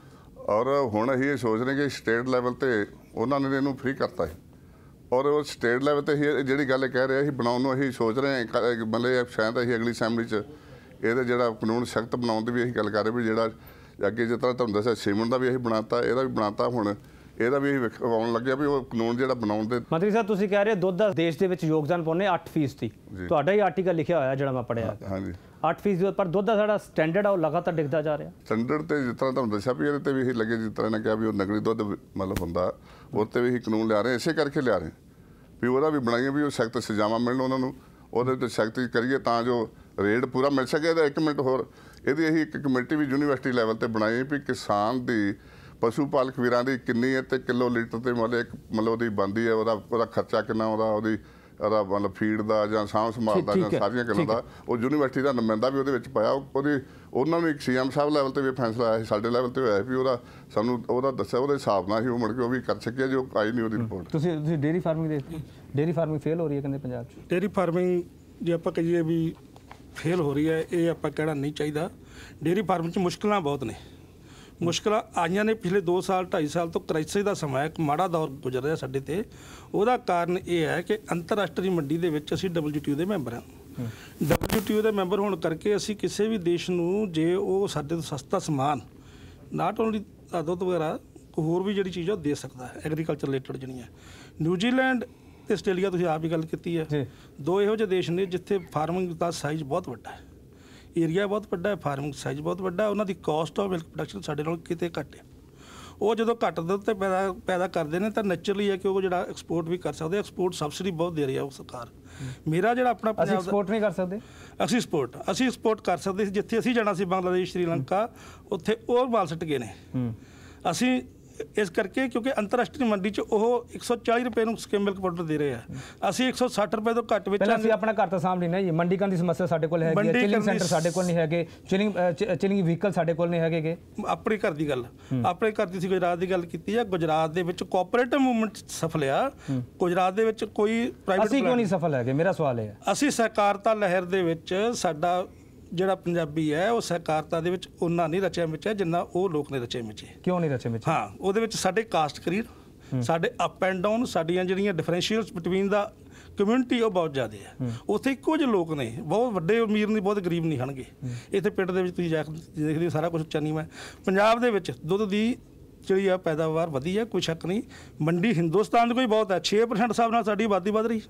ਔਰ ਹੁਣ ਅਸੀਂ ਇਹ ਸੋਚ ਰਹੇ ਕਿ ਸਟੇਟ ਲੈਵਲ ਤੇ ਉਹਨਾਂ ਨੇ ਇਹਨੂੰ ਫ੍ਰੀ ਕਰਤਾ ਹੈ, ਔਰ ਉਹ ਸਟੇਟ ਲੈਵਲ ਤੇ ਹੀ ਜਿਹੜੀ ਗੱਲ ਕਹਿ ਰਹੇ ਅਸੀਂ ਬਣਾਉਣ ਨੂੰ ਅਸੀਂ ਸੋਚ ਰਹੇ ਹਾਂ। ਮਤਲਬ ਸ਼ਾਇਦ ਅਸੀਂ ਅਗਲੀ ਅਸੈਂਬਲੀ 'ਚ ਇਹਦਾ ਜਿਹੜਾ ਕਾਨੂੰਨ ਸਖਤ ਬਣਾਉਣ ਦੀ ਵੀ ਅਸੀਂ ਗੱਲ ਕਰ ਰਹੇ ਵੀ ਜਿਹੜਾ ਅੱਗੇ ਜਿਸ ਤਰ੍ਹਾਂ ਤੁਹਾਨੂੰ ਦੱਸਿਆ ਸੀਮਨ ਦਾ ਵੀ ਅਸੀਂ ਬਣਾਤਾ, ਇਹਦਾ ਵੀ ਬਣਾਤਾ, ਹੁਣ ਇਹਦਾ ਵੀ ਅਸੀਂ ਆਉਣ ਲੱਗਿਆ ਵੀ ਉਹ ਕਾਨੂੰਨ ਜਿਹੜਾ ਬਣਾਉਣ ਦੇ। ਮੰਤਰੀ ਸਾਹਿਬ, ਤੁਸੀਂ ਕਹਿ ਰਹੇ ਦੇਸ਼ ਦਾ ਦੇਸ਼ ਦੇ ਵਿੱਚ ਯੋਗਦਾਨ ਪਾਉਂਦੇ ਅੱਠ ਫੀਸਦੀ, ਤੁਹਾਡਾ ਹੀ ਆਰਟੀਕਲ ਲਿਖਿਆ ਹੋਇਆ ਜਿਹੜਾ ਮੈਂ ਪੜ੍ਹਿਆ। ਹਾਂਜੀ, ਅੱਠ ਫੀਸਦੀ, ਪਰ ਦੁੱਧ ਦਾ ਸਾਡਾ ਸਟੈਂਡਰਡ ਆ ਉਹ ਲਗਾਤਾਰ ਡਿੱਗਦਾ ਜਾ ਰਿਹਾ। ਸਟੈਂਡਰਡ ਤੇ ਜਿਸ ਤਰ੍ਹਾਂ ਤੁਹਾਨੂੰ ਦੱਸਿਆ ਵੀ ਇਹਦੇ ਤੇ ਵੀ ਅਸੀਂ ਲੱਗੇ, ਜਿਸ ਤਰ੍ਹਾਂ ਨੇ ਕਿਹਾ ਵੀ ਉਹ ਨਕਲੀ ਦੁੱਧ ਮਤਲਬ ਹੁੰਦਾ, ਉਹ ਤੇ ਵੀ ਅਸੀਂ ਕਾਨੂੰਨ ਲਿਆ ਰਹੇ, ਇਸੇ ਕਰਕੇ ਲਿਆ ਰਹੇ ਵੀ ਉਹਦਾ ਵੀ ਬਣਾਈਏ ਵੀ ਉਹ ਸਖਤ ਸਜ਼ਾਵਾਂ ਮਿਲਣ ਉਹਨਾਂ ਨੂੰ, ਉਹਦੇ ਤੇ ਸਖਤੀ ਕਰੀਏ ਤਾਂ ਜੋ ਰੇਟ ਪੂਰਾ ਮਿਲ ਸਕੇ। ਇਹਦਾ ਇੱਕ ਮਿੰਟ ਹੋਰ, ਇਹਦੀ ਅਸੀਂ ਇੱਕ ਕਮੇਟੀ ਵੀ ਯੂਨੀਵਰਸਿਟੀ ਲੈਵਲ ਤੇ ਬਣਾਈ ਵੀ ਕਿਸਾਨ ਦੀ ਪਸ਼ੂ ਪਾਲਕ ਵੀਰਾਂ ਦੀ ਕਿੰਨੀ ਹੈ ਤੇ ਕਿਲੋ ਲੀਟਰ ਤੇ ਮਤਲਬ ਇੱਕ ਮਤਲਬ ਉਹਦੀ ਬਣਦੀ ਹੈ, ਉਹਦਾ ਉਹਦਾ ਖਰਚਾ ਕਿੰਨਾ, ਉਹਦਾ ਉਹਦੀ ਉਹਦਾ ਮਤਲਬ ਫੀਡ ਦਾ ਜਾਂ ਸਾਂਭ ਸੰਭਾਲ ਦਾ ਜਾਂ ਸਾਰੀਆਂ ਗੱਲਾਂ ਦਾ ਉਹ ਯੂਨੀਵਰਸਿਟੀ ਦਾ ਨੁਮਾਇੰਦਾ ਵੀ ਉਹਦੇ ਵਿੱਚ ਪਾਇਆ। ਉਹਦੀ ਉਹਨਾਂ ਨੂੰ ਇੱਕ ਸੀ ਐਮ ਸਾਹਿਬ ਲੈਵਲ ਤੇ ਵੀ ਫੈਸਲਾ ਆਇਆ ਸੀ, ਸਾਡੇ ਲੈਵਲ ਤੇ ਹੋਇਆ ਵੀ ਉਹਦਾ ਸਾਨੂੰ ਉਹਦਾ ਦੱਸਿਆ, ਉਹਦੇ ਹਿਸਾਬ ਨਾਲ ਹੀ ਉਹ ਮੁੜ ਕੇ ਉਹ ਵੀ ਕਰ ਸਕਿਆ ਜੋ ਆਈ ਨਹੀਂ ਉਹਦੀ ਰਿਪੋਰਟ। ਤੁਸੀਂ ਤੁਸੀਂ ਡੇਅਰੀ ਫਾਰਮਿੰਗ ਦੇ ਡੇਅਰੀ ਫਾਰਮਿੰਗ ਫੇਲ ਹੋ ਰਹੀ ਹੈ ਕਹਿੰਦੇ ਪੰਜਾਬ 'ਚ। ਡੇਅਰੀ ਫਾਰਮਿੰਗ ਜੇ ਆਪਾਂ ਕਹੀਏ ਵੀ ਫੇਲ ਹੋ ਰਹੀ ਹੈ, ਇਹ ਆਪਾਂ ਕਹਿਣਾ ਨਹੀਂ ਚਾਹੀਦਾ। ਡੇਅਰੀ ਫਾਰਮ 'ਚ ਮੁਸ਼ਕਲਾਂ ਬਹੁਤ ਨੇ। ਮੁਸ਼ਕਲਾਂ ਆਈਆਂ ਨੇ ਪਿਛਲੇ ਦੋ ਸਾਲ ਢਾਈ ਸਾਲ ਤੋਂ ਕ੍ਰਾਈਸਿਸ ਦਾ ਸਮਾਂ ਹੈ, ਇੱਕ ਮਾੜਾ ਦੌਰ ਗੁਜ਼ਰ ਰਿਹਾ ਸਾਡੇ ਤੇ। ਉਹਦਾ ਕਾਰਨ ਇਹ ਹੈ ਕਿ ਅੰਤਰਰਾਸ਼ਟਰੀ ਮੰਡੀ ਦੇ ਵਿੱਚ ਅਸੀਂ ਡਬਲਯੂ ਟੀ ਓ ਦੇ ਮੈਂਬਰ ਹਾਂ। ਡਬਲਯੂ ਟੀ ਓ ਦੇ ਮੈਂਬਰ ਹੋਣ ਕਰਕੇ ਅਸੀਂ ਕਿਸੇ ਵੀ ਦੇਸ਼ ਨੂੰ ਜੇ ਉਹ ਸਾਡੇ ਤੋਂ ਸਸਤਾ ਸਮਾਨ ਨਾਟ ਓਨਲੀ ਦੁੱਧ ਵਗੈਰਾ ਹੋਰ ਵੀ ਜਿਹੜੀ ਚੀਜ਼ ਆ ਉਹ ਦੇ ਸਕਦਾ ਹੈ ਐਗਰੀਕਲਚਰ ਰਿਲੇਟਡ ਜਿਹੜੀਆਂ। ਨਿਊਜ਼ੀਲੈਂਡ ਤੇ ਆਸਟ੍ਰੇਲੀਆ ਤੁਸੀਂ ਆਪ ਹੀ ਗੱਲ ਕੀਤੀ ਹੈ, ਦੋ ਇਹੋ ਜਿਹੇ ਦੇਸ਼ ਨੇ ਜਿੱਥੇ ਫਾਰਮਿੰਗ ਦਾ ਸਾਈਜ਼ ਬਹੁਤ ਵੱਡਾ ਹੈ, ਏਰੀਆ ਬਹੁਤ ਵੱਡਾ ਹੈ, ਫਾਰਮਿੰਗ ਸਾਈਜ਼ ਬਹੁਤ ਵੱਡਾ, ਉਹਨਾਂ ਦੀ ਕਾਸਟ ਆਫ ਮਿਲਕ ਪ੍ਰੋਡਕਸ਼ਨ ਸਾਡੇ ਨਾਲੋਂ ਕਿਤੇ ਘੱਟ ਹੈ। ਉਹ ਜਦੋਂ ਘੱਟ ਦੁੱਧ ਤੇ ਪੈਦਾ ਪੈਦਾ ਕਰਦੇ ਨੇ ਤਾਂ ਨੈਚੁਰਲੀ ਹੈ ਕਿ ਉਹ ਜਿਹੜਾ ਐਕਸਪੋਰਟ ਵੀ ਕਰ ਸਕਦੇ। ਐਕਸਪੋਰਟ ਸਬਸਿਡੀ ਬਹੁਤ ਦੇ ਰਹੀ ਹੈ ਉਹ ਸਰਕਾਰ। ਮੇਰਾ ਜਿਹੜਾ ਆਪਣਾ ਅਸੀਂ ਐਕਸਪੋਰਟ ਨਹੀਂ ਕਰ ਸਕਦੇ, ਅਸੀਂ ਸਪੋਰਟ ਅਸੀਂ ਐਕਸਪੋਰਟ ਕਰ ਸਕਦੇ ਸੀ। ਜਿੱਥੇ ਅਸੀਂ ਜਾਣਾ ਸੀ ਬੰਗਲਾਦੇਸ਼, ਸ਼੍ਰੀਲੰਕਾ, ਉੱਥੇ ਉਹ ਮਾਲ ਸਿੱਟ ਗਏ ਨੇ। ਅਸੀਂ ਇਸ ਕਰਕੇ ਕਿਉਂਕਿ ਅੰਤਰਰਾਸ਼ਟਰੀ ਮੰਡੀ 'ਚ ਉਹ ਇੱਕ ਸੌ ਚਾਲੀ ਰੁਪਏ ਨੂੰ ਸਕਿਮ ਮਿਲਕ ਪਾਊਡਰ ਦੇ ਰਹੇ ਆ, ਅਸੀਂ ਇੱਕ ਸੌ ਸੱਠ ਰੁਪਏ ਤੋਂ ਘੱਟ ਵਿੱਚ। ਅਸੀਂ ਆਪਣਾ ਘਰ ਤਾਂ ਸਾਂਭ ਲੈਣਾ ਜੀ। ਮੰਡੀਕਾਂ ਦੀ ਸਮੱਸਿਆ ਸਾਡੇ ਕੋਲ ਹੈਗੀ ਹੈ, ਚਿਲਿੰਗ ਸੈਂਟਰ ਸਾਡੇ ਕੋਲ ਨਹੀਂ ਹੈਗੇ, ਚਿਲਿੰਗ ਚਿਲਿੰਗ ਵਹੀਕਲ ਸਾਡੇ ਕੋਲ ਨਹੀਂ ਹੈਗੇ। ਆਪਣੇ ਘਰ ਦੀ ਗੱਲ ਆਪਣੇ ਘਰ ਦੀ ਸੀ, ਗੁਜਰਾਤ ਦੀ ਗੱਲ ਕੀਤੀ ਆ। ਗੁਜਰਾਤ ਦੇ ਵਿੱਚ ਕੋਆਪਰੇਟਿਵ ਮੂਵਮੈਂਟ ਸਫਲ ਆ। ਗੁਜਰਾਤ ਦੇ ਵਿੱਚ ਕੋਈ ਪ੍ਰਾਈਵੇਟ ਅਸੀਂ ਕਿਉਂ ਨਹੀਂ ਸਫਲ ਹੈਗੇ? ਮੇਰਾ ਸਵਾਲ ਇਹ ਹੈ। ਅਸੀਂ ਸਹਿਕਾਰਤਾ ਲਹਿਰ ਦੇ ਵਿੱਚ ਸਾਡਾ ਜਿਹੜਾ ਪੰਜਾਬੀ ਹੈ ਉਹ ਸਹਿਕਾਰਤਾ ਦੇ ਵਿੱਚ ਉਹਨਾਂ ਨਹੀਂ ਰਚਿਆ ਮਿਚਿਆ ਜਿੰਨਾ ਉਹ ਲੋਕ ਨੇ ਰਚਿਆ ਮਿਚੇ। ਕਿਉਂ ਨਹੀਂ ਰਚਿਆ ਮਿਚਿਆ? ਹਾਂ, ਉਹਦੇ ਵਿੱਚ ਸਾਡੇ ਕਾਸਟ ਕਰੀਅਰ, ਸਾਡੇ ਅਪ ਐਂਡ ਡਾਊਨ, ਸਾਡੀਆਂ ਜਿਹੜੀਆਂ ਡਿਫਰੈਂਸ਼ੀਅਲਸ ਬਿਟਵੀਨ ਦਾ ਕਮਿਊਨਿਟੀ ਉਹ ਬਹੁਤ ਜ਼ਿਆਦਾ ਹੈ। ਉੱਥੇ ਇੱਕੋ ਜਿਹੇ ਲੋਕ ਨੇ, ਬਹੁਤ ਵੱਡੇ ਅਮੀਰ ਨਹੀਂ, ਬਹੁਤ ਗਰੀਬ ਨਹੀਂ ਹਨਗੇ। ਇੱਥੇ ਪਿੰਡ ਦੇ ਵਿੱਚ ਤੁਸੀਂ ਜਾ ਦੇਖਦੇ ਹੋ ਸਾਰਾ ਕੁਝ ਉੱਚਾ ਨੀਵਾਂ ਹੈ। ਪੰਜਾਬ ਦੇ ਵਿੱਚ ਦੁੱਧ ਦੀ ਜਿਹੜੀ ਆ ਪੈਦਾਵਾਰ ਵਧੀ ਹੈ, ਕੋਈ ਸ਼ੱਕ ਨਹੀਂ। ਮੰਡੀ ਹਿੰਦੁਸਤਾਨ 'ਚ ਕੋਈ ਬਹੁਤ ਹੈ, ਛੇ ਪਰਸੈਂਟ ਹਿਸਾਬ ਨਾਲ ਸਾਡੀ ਆਬਾਦੀ ਵੱਧ ਰਹੀ,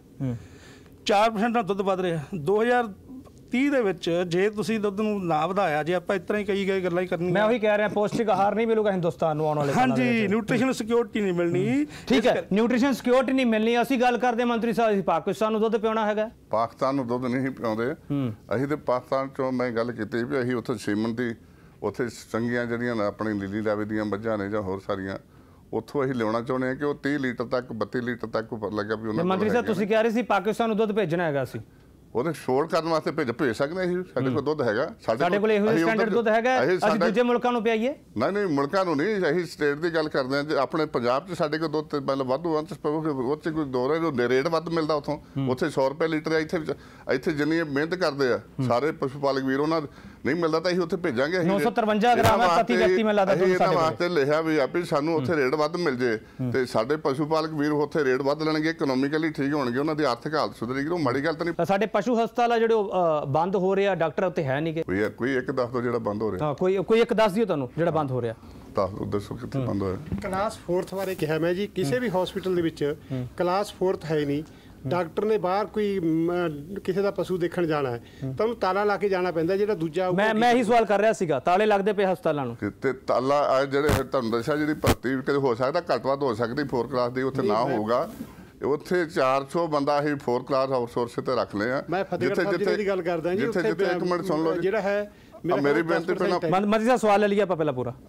ਚਾਰ ਪਰਸੈਂਟ ਨਾਲ ਦੁੱਧ ਵੱਧ ਰਿਹਾ। ਦੋ ਹਜ਼ਾਰ ਤੀਹ ਦੇ ਵਿੱਚ ਜੇ ਤੁਸੀਂ ਦੁੱਧ ਨੂੰ ਨਾ ਵਧਾਇਆ, ਜੇ ਆਪਾਂ ਇਸ ਤਰ੍ਹਾਂ ਹੀ ਕਈ ਗਏ ਗੱਲਾਂ ਹੀ ਕਰਨੀਆਂ। ਮੈਂ ਉਹੀ ਕਹਿ ਰਿਹਾ, ਪੌਸ਼ਟਿਕ ਆਹਾਰ ਨਹੀਂ ਮਿਲੂਗਾ ਹਿੰਦੁਸਤਾਨ ਨੂੰ ਆਉਣ ਵਾਲੇ ਸਮੇਂ ਵਿੱਚ। ਹਾਂਜੀ, ਨਿਊਟ੍ਰੀਸ਼ਨ ਸਿਕਿਉਰਿਟੀ ਨਹੀਂ ਮਿਲਣੀ। ਠੀਕ ਹੈ, ਨਿਊਟ੍ਰੀਸ਼ਨ ਸਿਕਿਉਰਿਟੀ ਨਹੀਂ ਮਿਲਣੀ। ਅਸੀਂ ਗੱਲ ਕਰਦੇ ਮੰਤਰੀ ਸਾਹਿਬ, ਅਸੀਂ ਪਾਕਿਸਤਾਨ ਨੂੰ ਦੁੱਧ ਪਿਆਉਣਾ ਹੈਗਾ। ਪਾਕਿਸਤਾਨ ਨੂੰ ਦੁੱਧ ਨਹੀਂ ਪਿਆਉਂਦੇ ਅਸੀਂ। ਤੇ ਪਾਕਿਸਤਾਨ ਚੋਂ ਮੈਂ ਗੱਲ ਕੀਤੀ ਵੀ ਅਸੀਂ ਉੱਥੇ ਸੀਮਨ ਦੀ, ਉੱਥੇ ਚੰਗੀਆਂ ਜਿਹੜੀਆਂ ਆਪਣੀ ਨੀਲੀ ਰਾਵੇ ਦੀਆਂ ਮੱਝਾਂ ਨੇ ਜਾਂ ਹੋਰ ਸਾਰੀਆਂ, ਉੱਥੋਂ ਅਸੀਂ ਲਿਆਉਣਾ ਚਾਹੁੰਦੇ ਹਾਂ ਕਿ ਉਹ ਤੀਹ ਲੀਟਰ ਤੱਕ, ਬੱਤੀ ਲੀਟਰ ਤੱਕ ਲੱਗਾ ਵੀ ਉਹਨਾਂ। ਮੰਤਰੀ ਸਾਹਿਬ ਤੁਸੀਂ ਕਹਿ ਰਹੇ ਸੀ ਪਾਕਿਸਤਾਨ ਨੂੰ ਦੁੱਧ ਭੇਜਣਾ ਹੈਗਾ, ਅਸੀਂ ਉਹਦੇ ਛੋੜ ਕਰਨ ਵਾਸਤੇ ਭੇਜ ਭੇਜ ਸਕਦੇ ਅਸੀਂ। ਸਾਡੇ ਕੋਲ ਦੁੱਧ ਹੈਗਾ, ਸਾਡੇ ਕੋਲ ਇਹੋ ਸਟੈਂਡਰਡ ਦੁੱਧ ਹੈਗਾ, ਅਸੀਂ ਦੂਜੇ ਮੁਲਕਾਂ ਨੂੰ ਪਿਆਈਏ? ਨਹੀਂ ਨਹੀਂ, ਮੁਲਕਾਂ ਨੂੰ ਨਹੀਂ, ਅਸੀਂ ਸਟੇਟ ਦੀ ਗੱਲ ਕਰਦੇ ਹਾਂ। ਜੇ ਆਪਣੇ ਪੰਜਾਬ 'ਚ ਸਾਡੇ ਕੋਲ ਦੁੱਧ ਮਤਲਬ ਵਾਧੂ ਅੰਤ ਉੱਥੇ ਕੋਈ ਦੋ ਰਹੇ ਰੇਟ ਵੱਧ ਮਿਲਦਾ ਉੱਥੋਂ। ਉੱਥੇ ਸੌ ਰੁਪਏ ਲੀਟਰ ਹੈ, ਇੱਥੇ ਇੱਥੇ ਜਿੰਨੀ ਮਿਹਨਤ ਕਰਦੇ ਆ ਸਾਰੇ ਪਸ਼ੂ ਪਾਲਕ ਵੀਰ, ਉਹਨਾਂ ਨਹੀਂ ਮਿਲਦਾ ਤਾਂ ਅਸੀਂ ਉੱਥੇ ਭੇਜਾਂਗੇ। ਨੌ ਸੌ ਤਰਵੰਜਾ ਗ੍ਰਾਮ ਪ੍ਰਤੀ ਵਿਅਕਤੀ ਮਿਲਦਾ ਦੁੱਧ ਸਾਡੇ ਇਹਨਾਂ ਵਾਸਤੇ ਲਿਖਿਆ ਵੀ ਆਪੇ ਸਾਨੂੰ ਉੱਥੇ ਰੇਟ ਵੱਧ ਮਿਲ ਜੇ ਤੇ ਸਾਡੇ ਪਸ਼ੂ ਪਾਲਕ ਵੀਰ ਉੱਥੇ ਰੇਟ ਵੱਧ ਲੈਣਗੇ, ਇਕਨੋਮਿਕਲੀ ਠੀਕ ਹੋਣਗੇ, ਉਹਨਾਂ ਦੀ ਆਰਥਿਕ ਹਾਲਤ ਸੁਧਰੇਗੀ। ਉਹ ਮਾੜੀ ਗੱਲ ਤਾਂ ਨਹੀਂ। ਸਾਡੇ ਪਸ਼ੂ ਹਸਪਤਾਲ ਆ ਜਿਹੜੇ ਬੰਦ ਹੋ ਰਹੇ ਆ, ਡਾਕਟਰ ਉੱਤੇ ਹੈ ਨਹੀਂ ਕਿ ਕੋਈ ਕੋਈ ਇੱਕ ਦੱਸ ਦਿਓ ਜਿਹੜਾ ਬੰਦ ਹੋ ਰਿਹਾ। ਹਾਂ, ਕੋਈ ਕੋਈ ਇੱਕ ਦੱਸ ਦਿਓ ਤੁਹਾਨੂੰ ਜਿਹੜਾ ਬੰਦ ਹੋ ਰਿਹਾ। ਦੱਸ ਦਿਓ, ਦੱਸੋ ਕਿੱਥੇ ਬੰਦ ਹੋਇਆ। ਕਲਾਸ ਫੋਰਥ ਬਾਰੇ ਕਿਹਾ ਮੈਂ ਜੀ, ਕਿਸੇ ਵੀ ਹਸਪੀਟਲ ਦੇ ਵਿੱਚ ਕਲਾਸ ਫੋਰਥ ਹੈ ਨਹੀਂ। ਡਾਕਟਰ ਨੇ ਬਾਹਰ ਕੋਈ ਕਿਸੇ ਦਾ ਪਸ਼ੂ ਦੇਖਣ ਜਾਣਾ ਹੈ ਤਾਂ ਉਹਨੂੰ ਤਾਲਾ ਲਾ ਕੇ ਜਾਣਾ ਪੈਂਦਾ, ਜਿਹੜਾ ਦੂਜਾ। ਮੈਂ ਮੈਂ ਇਹੀ ਸਵਾਲ ਕਰ ਰਿਹਾ ਸੀਗਾ, ਤਾਲੇ ਲੱਗਦੇ ਪਏ ਹਸਪਤਾਲਾਂ ਨੂੰ ਤੇ ਤਾਲਾ ਜਿਹੜੇ ਤੁਹਾਨੂੰ ਦੱਸਿਆ ਜਿਹੜੀ ਭਰਤੀ ਕਦੇ ਹੋ ਸਕਦਾ ਘੱਟ ਵੱਧ ਹੋ ਸਕਦੀ, ਫੋਰ ਕਲਾਸ ਦੀ ਉੱਥੇ ਨਾ ਹੋਊਗਾ। ਉੱਥੇ ਚਾਰ ਸੌ ਬੰਦਾ ਅਸੀਂ ਫੋਰ ਕਲਾਸ ਆਊਟਸੋਰਸ ਤੇ ਰੱਖ ਲਏ ਆ। ਮੈਂ ਫਤਿਹਗੜ੍ਹ ਸਾਹਿਬ ਜ਼ਿਲ੍ਹੇ ਦੀ ਗੱਲ ਕਰਦਾ ਜੀ। ਜਿੱਥੇ ਜਿੱਥੇ ਇੱਕ ਮਿੰਟ ਸੁਣ ਲਓ ਜਿਹੜਾ ਹੈ ਮੇਰੀ ਬੇਨਤੀ ਪਹਿਲਾਂ ਮੰਤਰੀ ਸਾਹਿਬ ਸਵਾਲ ਲੈ ਲਿਆ ਆਪਾਂ ਪਹਿਲਾਂ ਪੂਰਾ।